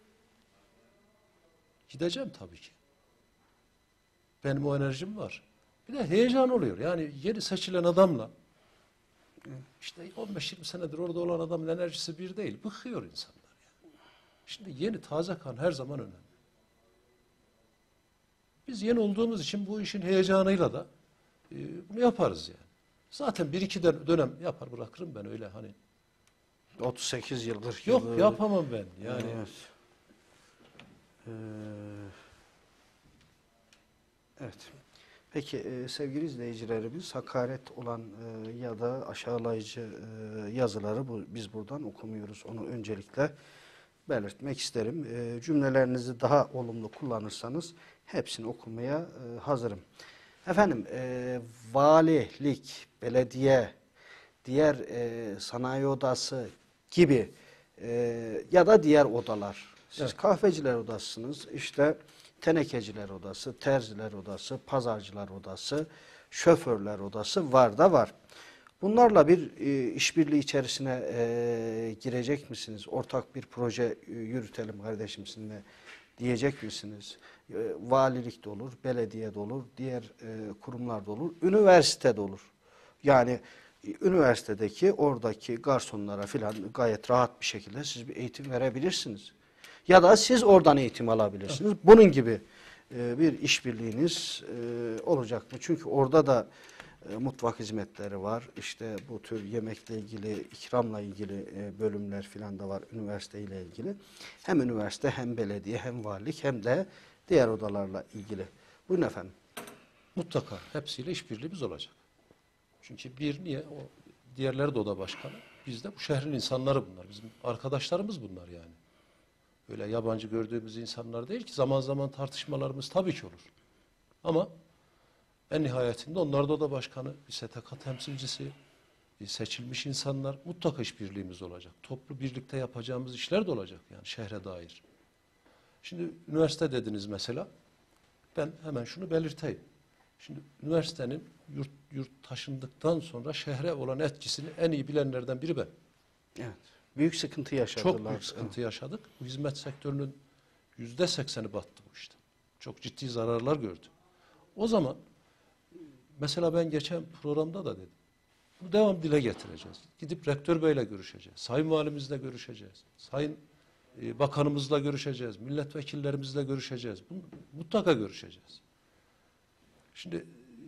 Gideceğim tabii ki. Benim o enerjim var. Bir de heyecan oluyor. Yani yeni seçilen adamla işte 15-20 senedir orada olan adamın enerjisi bir değil. Bıkıyor insanlar. Yani. Şimdi yeni taze kan her zaman önemli. Biz yeni olduğumuz için bu işin heyecanıyla da bunu yaparız yani. Zaten 1-2 dönem yapar bırakırım ben öyle hani. 38 yıldır. Yok yapamam ben yani. Evet. Evet. Peki sevgili izleyicilerimiz hakaret olan ya da aşağılayıcı yazıları biz buradan okumuyoruz. Onu öncelikle belirtmek isterim. Cümlelerinizi daha olumlu kullanırsanız hepsini okumaya hazırım. Efendim valilik, belediye, diğer sanayi odası gibi ya da diğer odalar. Siz Evet. kahveciler odasısınız. İşte tenekeciler odası, terziler odası, pazarcılar odası, şoförler odası var da var. Bunlarla bir işbirliği içerisine girecek misiniz? Ortak bir proje yürütelim kardeşim sizinle diyecek misiniz? Valilik de olur, belediye de olur, diğer kurumlar da olur, üniversite de olur. Yani üniversitedeki oradaki garsonlara filan gayet rahat bir şekilde siz bir eğitim verebilirsiniz. Ya da siz oradan eğitim alabilirsiniz. Bunun gibi bir işbirliğiniz olacak mı? Çünkü orada da mutfak hizmetleri var. İşte bu tür yemekle ilgili, ikramla ilgili bölümler filan da var üniversiteyle ilgili. Hem üniversite hem belediye hem valilik hem de diğer odalarla ilgili. Buyurun efendim. Mutlaka hepsiyle işbirliğimiz olacak. Çünkü niye? O diğerleri de oda başkanı. Biz de bu şehrin insanları bunlar. Bizim arkadaşlarımız bunlar yani. Öyle yabancı gördüğümüz insanlar değil ki zaman zaman tartışmalarımız tabii ki olur. Ama en nihayetinde onlar da oda başkanı, bir STK temsilcisi, seçilmiş insanlar mutlaka işbirliğimiz olacak. Toplu birlikte yapacağımız işler de olacak yani şehre dair. Şimdi üniversite dediniz mesela. Ben hemen şunu belirteyim. Şimdi üniversitenin yurt taşındıktan sonra şehre olan etkisini en iyi bilenlerden biri ben. Evet. Büyük sıkıntı yaşadılar. Çok büyük sıkıntı yaşadık. Bu hizmet sektörünün %80'i battı bu işte. Çok ciddi zararlar gördü. O zaman mesela ben geçen programda da dedim. Bunu devam dile getireceğiz. Gidip rektör beyle görüşeceğiz. Sayın valimizle görüşeceğiz. Sayın bakanımızla görüşeceğiz. Milletvekillerimizle görüşeceğiz. Bunu mutlaka görüşeceğiz. Şimdi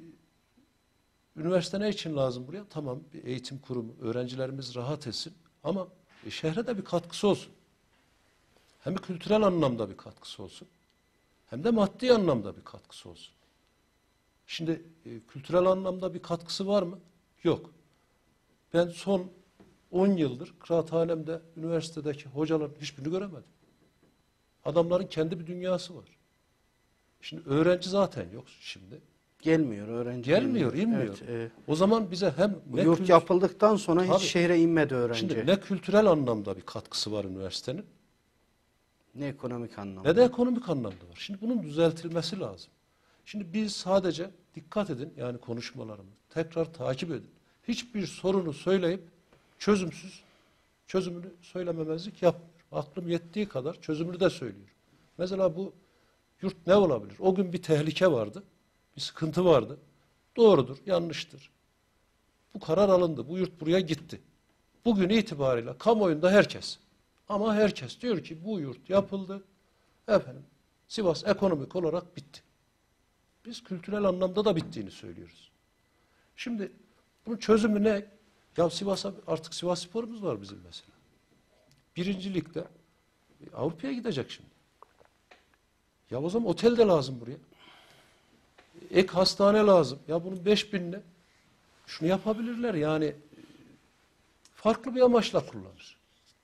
üniversite ne için lazım buraya? Tamam bir eğitim kurumu, öğrencilerimiz rahat etsin ama şehre de bir katkısı olsun. Hem kültürel anlamda bir katkısı olsun hem de maddi anlamda bir katkısı olsun. Şimdi kültürel anlamda bir katkısı var mı? Yok. Ben son 10 yıldır kıraathanemde üniversitedeki hocaların hiçbirini göremedim. Adamların kendi bir dünyası var. Şimdi öğrenci zaten yok şimdi. Gelmiyor öğrenci. Gelmiyor, inmiyor. Evet, o zaman bize hem yurt yapıldıktan sonra Tabii. hiç şehre inmedi öğrenci. Şimdi ne kültürel anlamda bir katkısı var üniversitenin Ne ekonomik anlamda. ne de ekonomik anlamda var. Şimdi bunun düzeltilmesi lazım. Şimdi biz sadece dikkat edin, yani konuşmalarımı tekrar takip edin. Hiçbir sorunu söyleyip çözümünü söylememezlik yapmıyor. Aklım yettiği kadar çözümünü de söylüyor. Mesela bu yurt ne olabilir? O gün bir tehlike vardı, bir sıkıntı vardı. Doğrudur, yanlıştır. Bu karar alındı, bu yurt buraya gitti. Bugün itibariyle kamuoyunda herkes diyor ki bu yurt yapıldı. Efendim, Sivas ekonomik olarak bitti. Biz kültürel anlamda da bittiğini söylüyoruz. Şimdi bunun çözümü ne? Ya artık Sivasspor'umuz var bizim mesela. Birincilikte Avrupa'ya gidecek şimdi. Ya o zaman otel de lazım buraya. Ek hastane lazım. Ya bunun 5.000'ine şunu yapabilirler, yani farklı bir amaçla kullanır.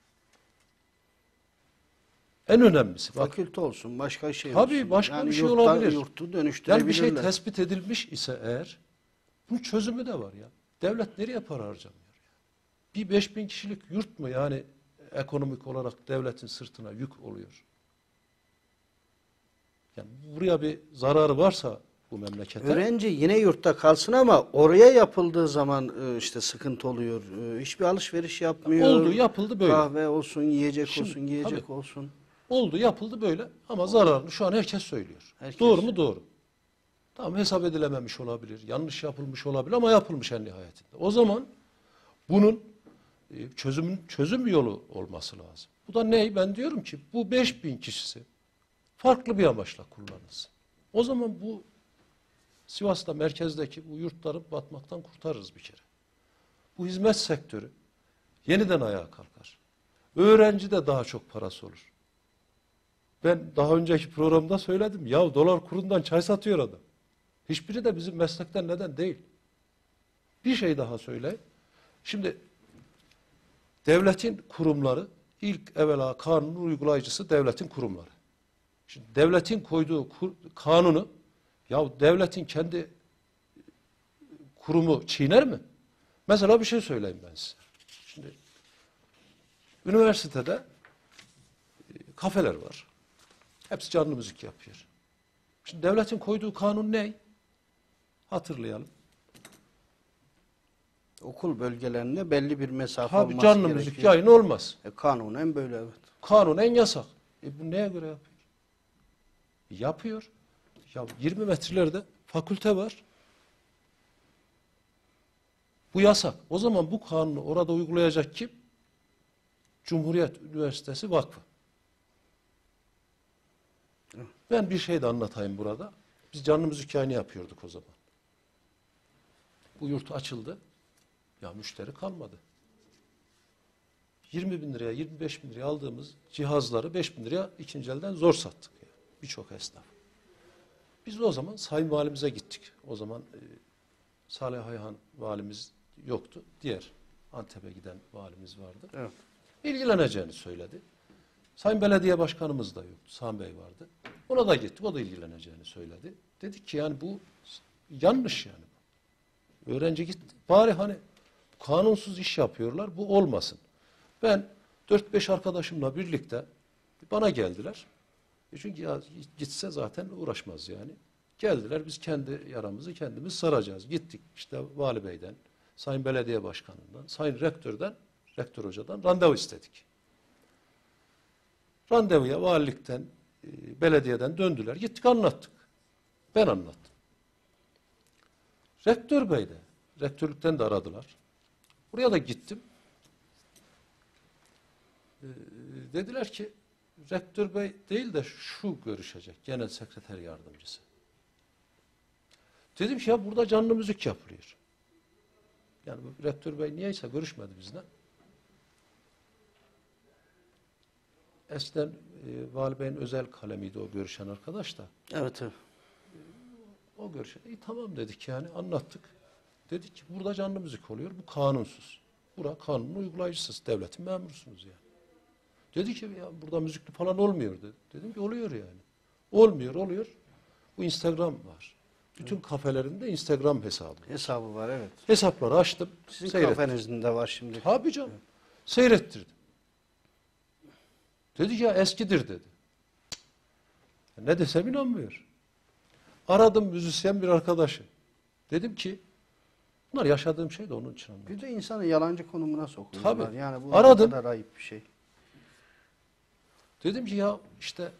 En önemlisi. Bak, Fakülte olsun, başka şey tabii olsun. başka Yani bir şey yurttan olabilir. Yurtu dönüştürebilirler. Yani bir şey tespit edilmiş ise eğer, bunun çözümü de var ya. Devlet nereye para harcamıyor ya? Bir 5.000 kişilik yurt mu yani ekonomik olarak devletin sırtına yük oluyor? Yani buraya bir zararı varsa bu memlekete. Öğrenci yine yurtta kalsın ama oraya yapıldığı zaman işte sıkıntı oluyor. Hiçbir alışveriş yapmıyor. Oldu, yapıldı böyle. Kahve olsun, yiyecek Şimdi, olsun, giyecek tabii. olsun. Oldu, yapıldı böyle ama zararını şu an herkes söylüyor. Herkes. Doğru mu? Doğru. Tamam, hesap edilememiş olabilir, yanlış yapılmış olabilir ama yapılmış en nihayetinde. O zaman bunun çözüm yolu olması lazım. Bu da ne? Ben diyorum ki bu 5.000 kişisi farklı bir amaçla kullanılsın. O zaman bu Sivas'ta merkezdeki bu yurtları batmaktan kurtarırız bir kere. Bu hizmet sektörü yeniden ayağa kalkar. Öğrenci de daha çok parası olur. Ben daha önceki programda söyledim. Ya dolar kurundan çay satıyor adam. Hiçbiri de bizim meslekten neden değil. Bir şey daha söyleyeyim. Şimdi devletin kurumları, ilk evvela kanunun uygulayıcısı devletin kurumları. Şimdi devletin koyduğu kanunu, ya devletin kendi kurumu çiğner mi? Mesela bir şey söyleyeyim ben size. Şimdi üniversitede kafeler var. Hepsi canlı müzik yapıyor. Şimdi devletin koyduğu kanun ne? Hatırlayalım. Okul bölgelerinde belli bir mesafe Tabii olması canlı gerekiyor. müzik yayın olmaz. Kanunen böyle, evet. Kanunen yasak. Bu neye göre yapıyor? Yapıyor. Ya 20 metrelerde fakülte var. Bu yasak. O zaman bu kanunu orada uygulayacak kim? Cumhuriyet Üniversitesi Vakfı. Ben bir şey de anlatayım burada. Biz canlı müzik yayını yapıyorduk o zaman. Bu yurt açıldı. Ya müşteri kalmadı. 20.000 liraya, 25.000 liraya aldığımız cihazları 5.000 liraya ikinci elden zor sattık. Yani. Birçok esnaf. Biz o zaman Sayın Valimize gittik. O zaman Salih Ayhan valimiz yoktu. Diğer Antep'e giden valimiz vardı. Evet. İlgileneceğini söyledi. Sayın Belediye Başkanımız da yoktu. Sami Bey vardı. Ona da gittik. O da ilgileneceğini söyledi. Dedik ki yani bu yanlış yani. Öğrenci gitti. Bari hani kanunsuz iş yapıyorlar. Bu olmasın. Ben 4-5 arkadaşımla birlikte bana geldiler. Çünkü ya gitse zaten uğraşmaz yani. Geldiler, biz kendi yaramızı kendimiz saracağız. Gittik işte Vali Bey'den, Sayın Belediye Başkanı'ndan, Sayın Rektör'den, Rektör Hoca'dan randevu istedik. Randevuya valilikten, belediyeden döndüler. Gittik anlattık. Ben anlattım. Rektör Bey de, rektörlükten de aradılar. Buraya da gittim. Dediler ki Rektör Bey değil de şu görüşecek, Genel Sekreter Yardımcısı. Dedim ki ya burada canlı müzik yapılıyor. Yani Rektör Bey niyeyse görüşmedi bizle. Eskiden Vali Bey'in özel kalemiydi o görüşen arkadaş da. Evet, evet. O görüşen, tamam dedik yani anlattık. Dedik ki burada canlı müzik oluyor, bu kanunsuz. Bura kanunun uygulayıcısınız, devletin memursunuz yani. Dedi ki ya burada müzikli falan olmuyor dedi. Dedim ki oluyor yani. Olmuyor, oluyor. Bu Instagram var. Bütün kafelerinde Instagram hesabı. Hesabı var, evet. Hesapları açtım. Sizin kafenizin de var şimdi. Tabii canım. Seyrettirdim. Dedi ki ya eskidir dedi. Ne desem inanmıyor. Aradım müzisyen bir arkadaşı. Dedim ki bunlar yaşadığım şey de onun için anladım. Bir de insanı yalancı konumuna sokuyorlar. Tabii. Yani bu Aradım. ne kadar ayıp bir şey. Dedim ki ya işte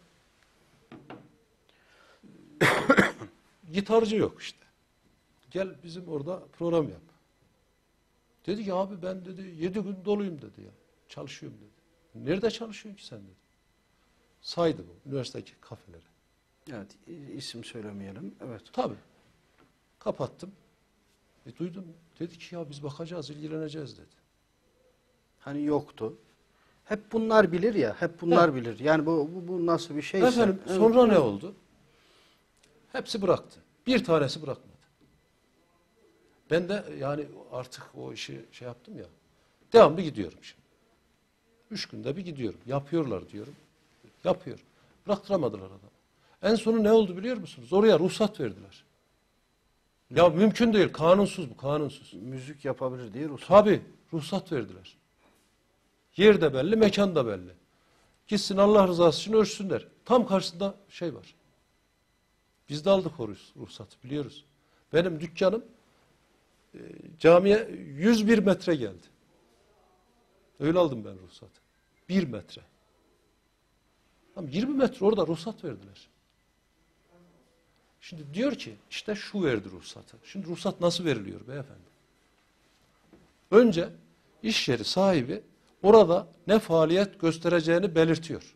gitarcı yok işte. Gel bizim orada program yap. Dedi ki abi ben dedi 7 gün doluyum dedi ya. Çalışıyorum dedi. Nerede çalışıyorsun ki sen dedi. Saydı bu üniversitedeki kafeleri. Evet, isim söylemeyelim. Evet. Tabii. Kapattım. Duydum. Dedi ki ya biz bakacağız, ilgileneceğiz dedi. Hani yoktu. Hep bunlar bilir ya, hep bunlar bilir. Yani bu nasıl bir şeyse. Efendim sonra ne oldu? Hepsi bıraktı. Bir tanesi bırakmadı. Ben de yani artık o işi şey yaptım ya. Devamlı gidiyorum şimdi. 3 günde bir gidiyorum. Yapıyorlar diyorum. Yapıyor. Bıraktıramadılar adamı. En sonu ne oldu biliyor musunuz? Oraya ruhsat verdiler. Ya mümkün değil. Kanunsuz bu. Kanunsuz. Müzik yapabilir diye ruhsat. Tabii. Ruhsat verdiler. Yer de belli, mekan da belli. Gitsin Allah rızası için ölçsünler. Tam karşısında şey var. Biz de aldık o ruhsatı biliyoruz. Benim dükkanım camiye 101 metre geldi. Öyle aldım ben ruhsatı. 1 metre. Tam 20 metre orada ruhsat verdiler. Şimdi diyor ki işte şu verdi ruhsatı. Şimdi ruhsat nasıl veriliyor beyefendi? Önce iş yeri sahibi orada ne faaliyet göstereceğini belirtiyor.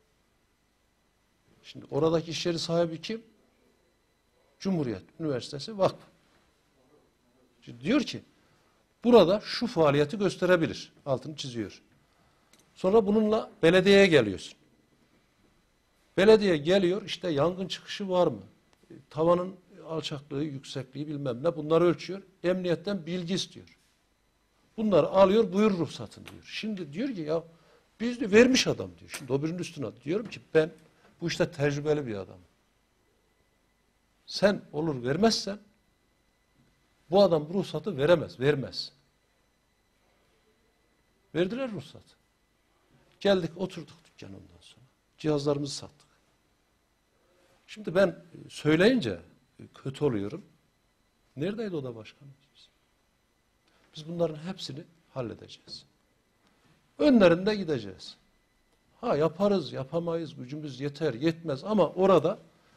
Şimdi oradaki iş yeri sahibi kim? Cumhuriyet Üniversitesi Vakfı. Şimdi diyor ki burada şu faaliyeti gösterebilir. Altını çiziyor. Sonra bununla belediyeye geliyorsun. Belediye geliyor işte yangın çıkışı var mı? Tavanın alçaklığı, yüksekliği bilmem ne bunları ölçüyor. Emniyetten bilgi istiyor. Bunları alıyor buyur ruhsatını diyor. Şimdi diyor ki ya biz de vermiş adam diyor. Şimdi o birinin üstüne diyorum ki ben bu işte tecrübeli bir adamım. Sen olur vermezsen bu adam bu ruhsatı vermez. Verdiler ruhsatı. Geldik oturduk dükkan ondan sonra. Cihazlarımızı sattık. Şimdi ben söyleyince kötü oluyorum. Neredeydi oda başkanımız? Biz bunların hepsini halledeceğiz. Önlerinde gideceğiz. Ha yaparız, yapamayız, gücümüz yeter, yetmez ama orada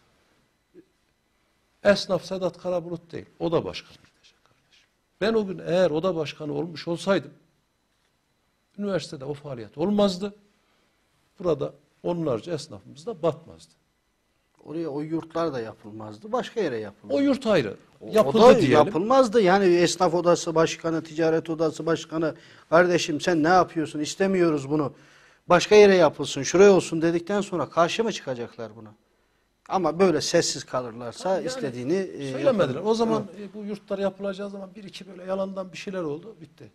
esnaf Sedat Karabulut değil, oda başkanı gidecek kardeşim. Ben o gün eğer oda başkanı olmuş olsaydım, üniversitede o faaliyet olmazdı. Burada onlarca esnafımız da batmazdı. Oraya o yurtlar da yapılmazdı. Başka yere yapılırdı. O yurt ayrı. O Yapıldı da diyelim. yapılmazdı. Yani esnaf odası başkanı, ticaret odası başkanı, kardeşim sen ne yapıyorsun? İstemiyoruz bunu. Başka yere yapılsın, şuraya olsun dedikten sonra karşı mı çıkacaklar buna? Ama böyle sessiz kalırlarsa Yani istediğini söylemediler. yapar. O zaman Evet. bu yurtlar yapılacağı zaman bir iki böyle yalandan bir şeyler oldu. Bitti.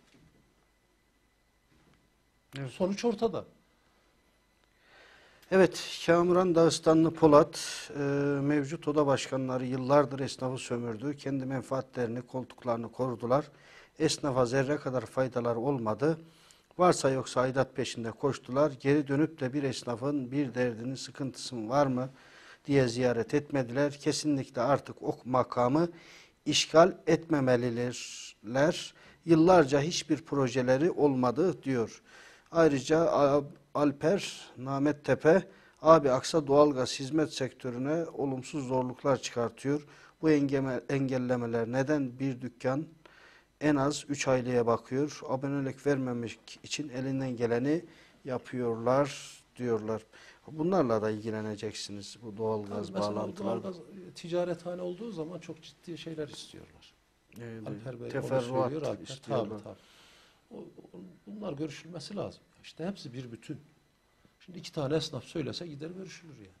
Evet. Sonuç ortada. Evet, Kamuran Dağıstanlı Polat, mevcut oda başkanları yıllardır esnafı sömürdü. Kendi menfaatlerini, koltuklarını korudular. Esnafa zerre kadar faydalar olmadı. Varsa yoksa aidat peşinde koştular. Geri dönüp de bir esnafın bir derdinin, sıkıntısı var mı diye ziyaret etmediler. Kesinlikle artık o makamı işgal etmemeliler. Yıllarca hiçbir projeleri olmadı diyor. Ayrıca Alper Namet Tepe, abi aksa doğalgaz hizmet sektörüne olumsuz zorluklar çıkartıyor. Bu engellemeler neden bir dükkan en az 3 aileye bakıyor. Abonelik vermemek için elinden geleni yapıyorlar diyorlar. Bunlarla da ilgileneceksiniz bu doğalgaz bağlantıları. Doğalgaz ticarethane olduğu zaman çok ciddi şeyler istiyorlar. Alper Bey onu söylüyor. Alper, istiyorlar. tabii. Bunlar görüşülmesi lazım. İşte hepsi bir bütün. Şimdi iki tane esnaf söylese gider görüşülür yani.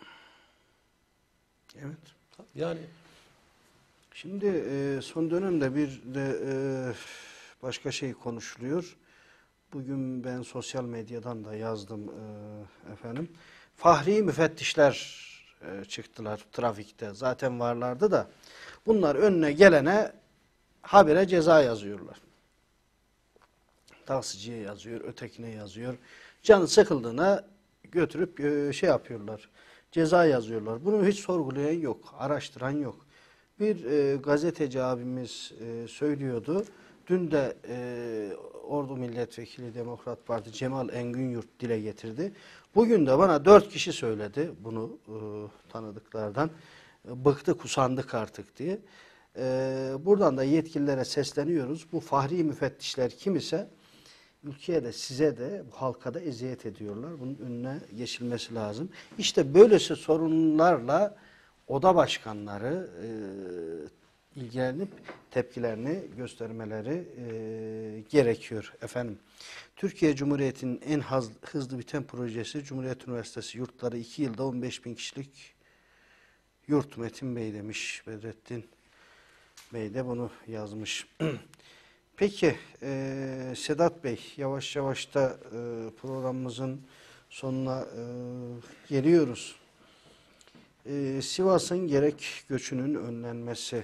Evet. Yani şimdi son dönemde bir de başka şey konuşuluyor. Bugün ben sosyal medyadan da yazdım efendim. Fahri müfettişler çıktılar trafikte. Zaten varlardı da. Bunlar önüne gelene habire ceza yazıyorlar. Taksiciye yazıyor, ötekine yazıyor. Canı sıkıldığına götürüp şey yapıyorlar. ceza yazıyorlar. Bunu hiç sorgulayan yok, araştıran yok. Bir gazeteci abimiz söylüyordu. Dün de Ordu Milletvekili Demokrat Parti Cemal Engünyurt dile getirdi. Bugün de bana 4 kişi söyledi bunu tanıdıklardan. Bıktık, usandık artık diye. Buradan da yetkililere sesleniyoruz. Bu fahri müfettişler kim ise ülkeye de size de bu halka da eziyet ediyorlar. Bunun önüne geçilmesi lazım. İşte böylesi sorunlarla oda başkanları ilgilenip tepkilerini göstermeleri gerekiyor efendim. Türkiye Cumhuriyeti'nin en hızlı biten projesi Cumhuriyet Üniversitesi yurtları 2 yılda 15.000 kişilik yurt. Metin Bey demiş. Bedrettin Bey de bunu yazmış. Peki Sedat Bey, yavaş yavaş da programımızın sonuna geliyoruz. Sivas'ın gerek göçünün önlenmesi,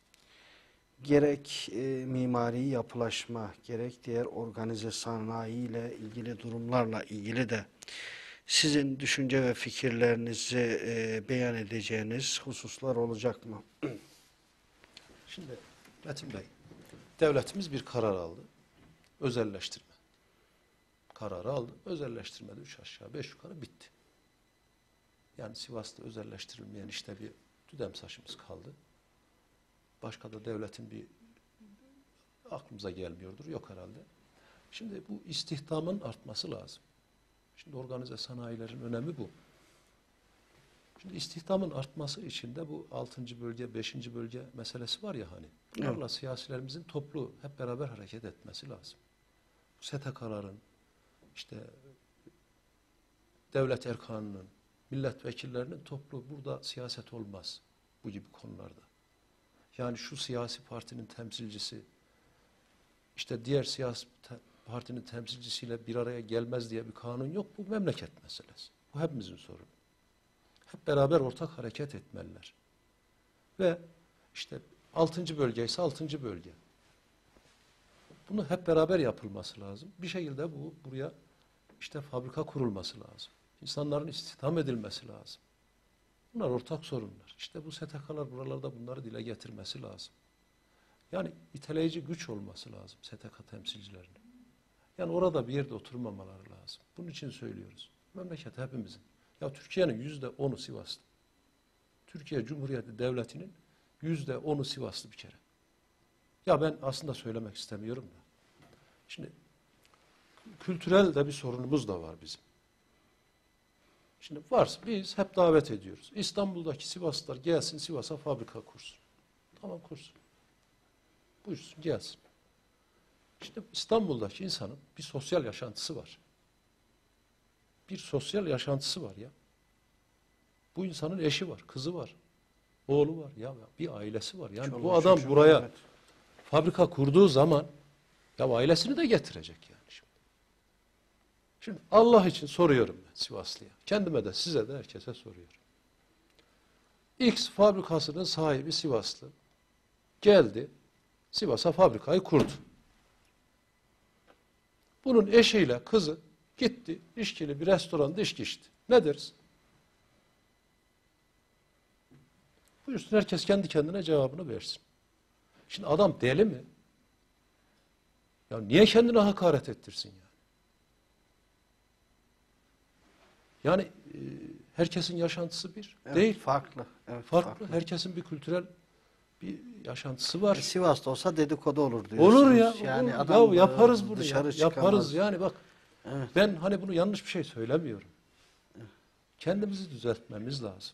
gerek mimari yapılaşma, gerek diğer organize sanayi ile ilgili durumlarla ilgili de sizin düşünce ve fikirlerinizi beyan edeceğiniz hususlar olacak mı? Şimdi Metin Bey, devletimiz bir karar aldı. Özelleştirme kararı aldı. Özelleştirmede 3 aşağı 5 yukarı bitti. Yani Sivas'ta özelleştirilmeyen işte bir Tüdemsaç'ımız kaldı. Başka da devletin bir aklımıza gelmiyordur. Yok herhalde. Şimdi bu istihdamın artması lazım. Şimdi organize sanayilerin önemi bu. Şimdi istihdamın artması için de bu 6. bölge, 5. bölge meselesi var ya hani. Bunlarla evet, siyasilerimizin toplu hep beraber hareket etmesi lazım. STK'ların, işte devlet erkanının, milletvekillerinin toplu burada siyaset olmaz bu gibi konularda. Yani şu siyasi partinin temsilcisi, işte diğer siyasi partinin temsilcisiyle bir araya gelmez diye bir kanun yok. Bu memleket meselesi. Bu hepimizin sorunu. Hep beraber ortak hareket etmeliler. Ve işte 6. bölge ise 6. bölge. Bunu hep beraber yapılması lazım. Bir şekilde buraya işte fabrika kurulması lazım. İnsanların istihdam edilmesi lazım. Bunlar ortak sorunlar. İşte bu STK'lar buralarda bunları dile getirmesi lazım. Yani iteleyici güç olması lazım STK temsilcilerinin. Yani orada bir yerde oturmamaları lazım. Bunun için söylüyoruz. Memleket hepimizin. Ya Türkiye'nin %10'u Sivaslı. Türkiye Cumhuriyeti Devleti'nin %10'u Sivaslı bir kere. Ya ben aslında söylemek istemiyorum da. Şimdi kültürel de bir sorunumuz da var bizim. Şimdi varsa biz hep davet ediyoruz. İstanbul'daki Sivaslılar gelsin Sivas'a fabrika kursun. Tamam kursun. Buyursun gelsin. İşte İstanbul'daki insanın bir sosyal yaşantısı var. Bir sosyal yaşantısı var ya. Bu insanın eşi var, kızı var, oğlu var ya bir ailesi var. Yani bu adam buraya evet, fabrika kurduğu zaman ya ailesini de getirecek yani şimdi. Şimdi Allah için soruyorum ben Sivaslı'ya. Kendime de size de herkese soruyorum. X fabrikasının sahibi Sivaslı geldi Sivas'a fabrikayı kurdu. Bunun eşiyle kızı gitti içkili bir restoranda içki içti. Ne deriz? Buyursun herkes kendi kendine cevabını versin. Şimdi adam deli mi? Ya niye kendine hakaret ettirsin yani? Yani herkesin yaşantısı bir evet, değil. Farklı. Evet, farklı. Herkesin bir kültürel bir yaşantısı var. Sivas'ta olsa dedikodu olur diyorsunuz. Olur ya. Yani olur. adam ya yaparız bunu dışarı ya. Yaparız yani bak. Evet. Ben hani bunu yanlış bir şey söylemiyorum. Kendimizi düzeltmemiz lazım.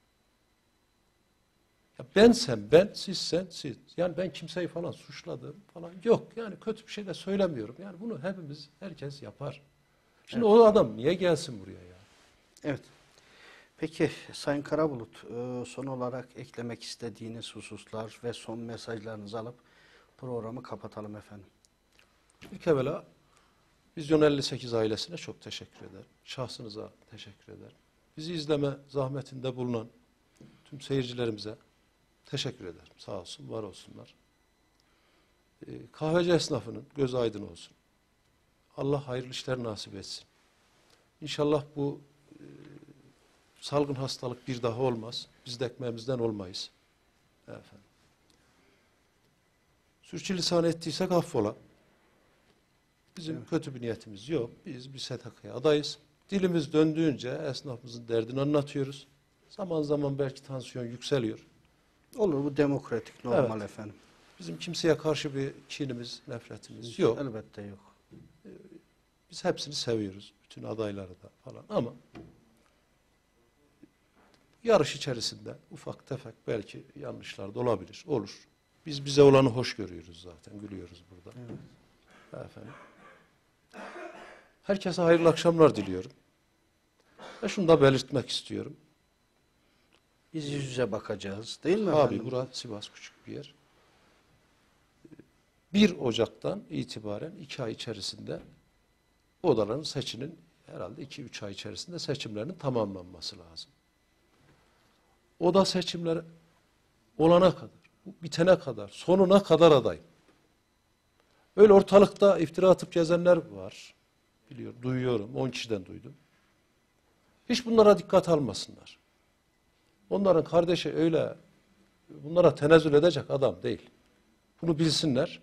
Ya bensen ben, sizsen siz. Yani ben kimseyi falan suçladım falan yok. Yani kötü bir şey de söylemiyorum. Yani bunu herkes yapar. Şimdi evet, o adam niye gelsin buraya ya? Evet. Peki Sayın Karabulut, son olarak eklemek istediğiniz hususlar ve son mesajlarınızı alıp programı kapatalım efendim. İlk evvela Vizyon 58 ailesine çok teşekkür ederim. Şahsınıza teşekkür ederim. Bizi izleme zahmetinde bulunan tüm seyircilerimize teşekkür ederim. Sağ olsun, var olsunlar. Kahveci esnafının gözü aydın olsun. Allah hayırlı işler nasip etsin. İnşallah bu salgın hastalık bir daha olmaz. Biz de ekmeğimizden olmayız. Efendim. Sürçülisan ettiysek affola. Bizim kötü bir niyetimiz yok. Biz bir STK'ya adayız. Dilimiz döndüğünce esnafımızın derdini anlatıyoruz. Zaman zaman belki tansiyon yükseliyor. Olur, bu demokratik, normal Evet. efendim. Bizim kimseye karşı bir kinimiz, nefretimiz yok. Elbette yok. Biz hepsini seviyoruz. Bütün adayları da falan ama yarış içerisinde ufak tefek belki yanlışlar da olabilir. Olur. Biz bize olanı hoş görüyoruz zaten. Gülüyoruz burada. Evet. Efendim. Herkese hayırlı akşamlar diliyorum. Ve şunu da belirtmek istiyorum. Biz yüz yüze bakacağız değil mi Abi efendim? burası Sivas küçük bir yer. 1 Ocak'tan itibaren 2 ay içerisinde odaların seçinin herhalde 2-3 ay içerisinde seçimlerinin tamamlanması lazım. Oda seçimleri olana kadar, bitene kadar, sonuna kadar adayım. Öyle ortalıkta iftira atıp gezenler var. Biliyorum, duyuyorum. 10 kişiden duydum. Hiç bunlara dikkat almasınlar. Onların kardeşi öyle bunlara tenezzül edecek adam değil. Bunu bilsinler.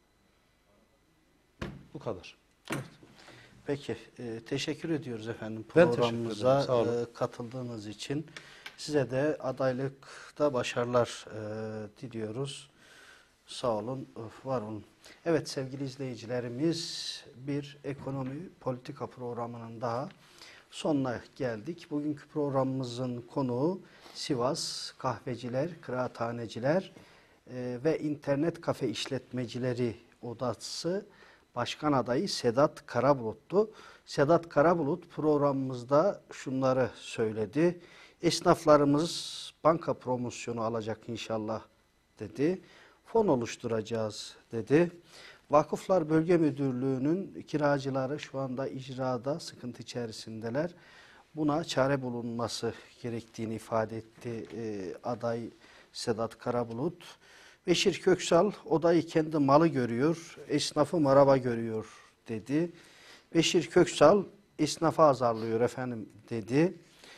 Bu kadar. Peki, teşekkür ediyoruz efendim Ben teşekkür programımıza ederim, sağ olun. katıldığınız için. Size de adaylıkta başarılar diliyoruz. Sağ olun, var olun. Evet sevgili izleyicilerimiz, bir ekonomi politika programının daha sonuna geldik. Bugünkü programımızın konuğu Sivas kahveciler, kıraathaneciler ve internet kafe işletmecileri odası Başkan adayı Sedat Karabulut'tu. Sedat Karabulut programımızda şunları söyledi. Esnaflarımız banka promosyonu alacak inşallah dedi. Fon oluşturacağız dedi. Vakıflar Bölge Müdürlüğü'nün kiracıları şu anda icrada sıkıntı içerisindeler. Buna çare bulunması gerektiğini ifade etti aday Sedat Karabulut. Beşir Köksal odayı kendi malı görüyor, esnafı maraba görüyor dedi. Beşir Köksal esnafı azarlıyor efendim dedi.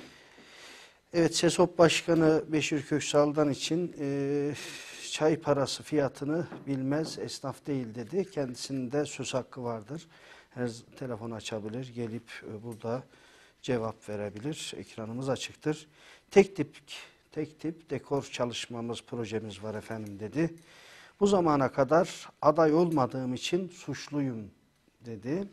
Evet SESOP Başkanı Beşir Köksal'dan için çay parası fiyatını bilmez, esnaf değil dedi. Kendisinde söz hakkı vardır. Her telefon açabilir, gelip burada cevap verebilir. Ekranımız açıktır. Tek tip dekor çalışmamız, projemiz var efendim dedi. Bu zamana kadar aday olmadığım için suçluyum dedi.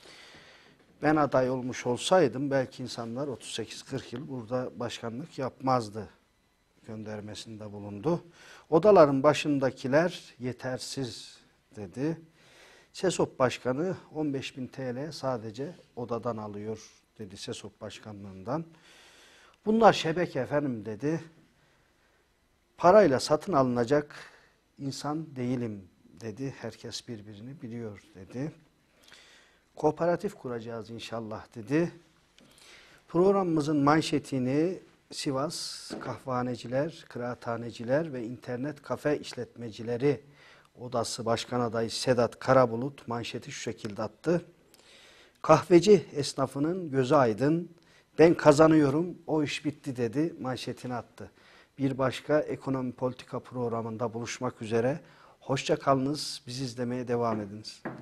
Ben aday olmuş olsaydım belki insanlar 38-40 yıl burada başkanlık yapmazdı göndermesinde bulundu. Odaların başındakiler yetersiz dedi. SESOP Başkanı 15.000 TL sadece odadan alıyor dedi SESOP Başkanlığından. Bunlar şebeke efendim dedi. Parayla satın alınacak insan değilim dedi. Herkes birbirini biliyor dedi. Kooperatif kuracağız inşallah dedi. Programımızın manşetini Sivas kahvehaneciler, kıraathaneciler ve internet kafe işletmecileri odası başkan adayı Sedat Karabulut manşeti şu şekilde attı. Kahveci esnafının gözü aydın, ben kazanıyorum, o iş bitti dedi, manşetini attı. Bir başka ekonomi politika programında buluşmak üzere. Hoşça kalınız, bizi izlemeye devam ediniz.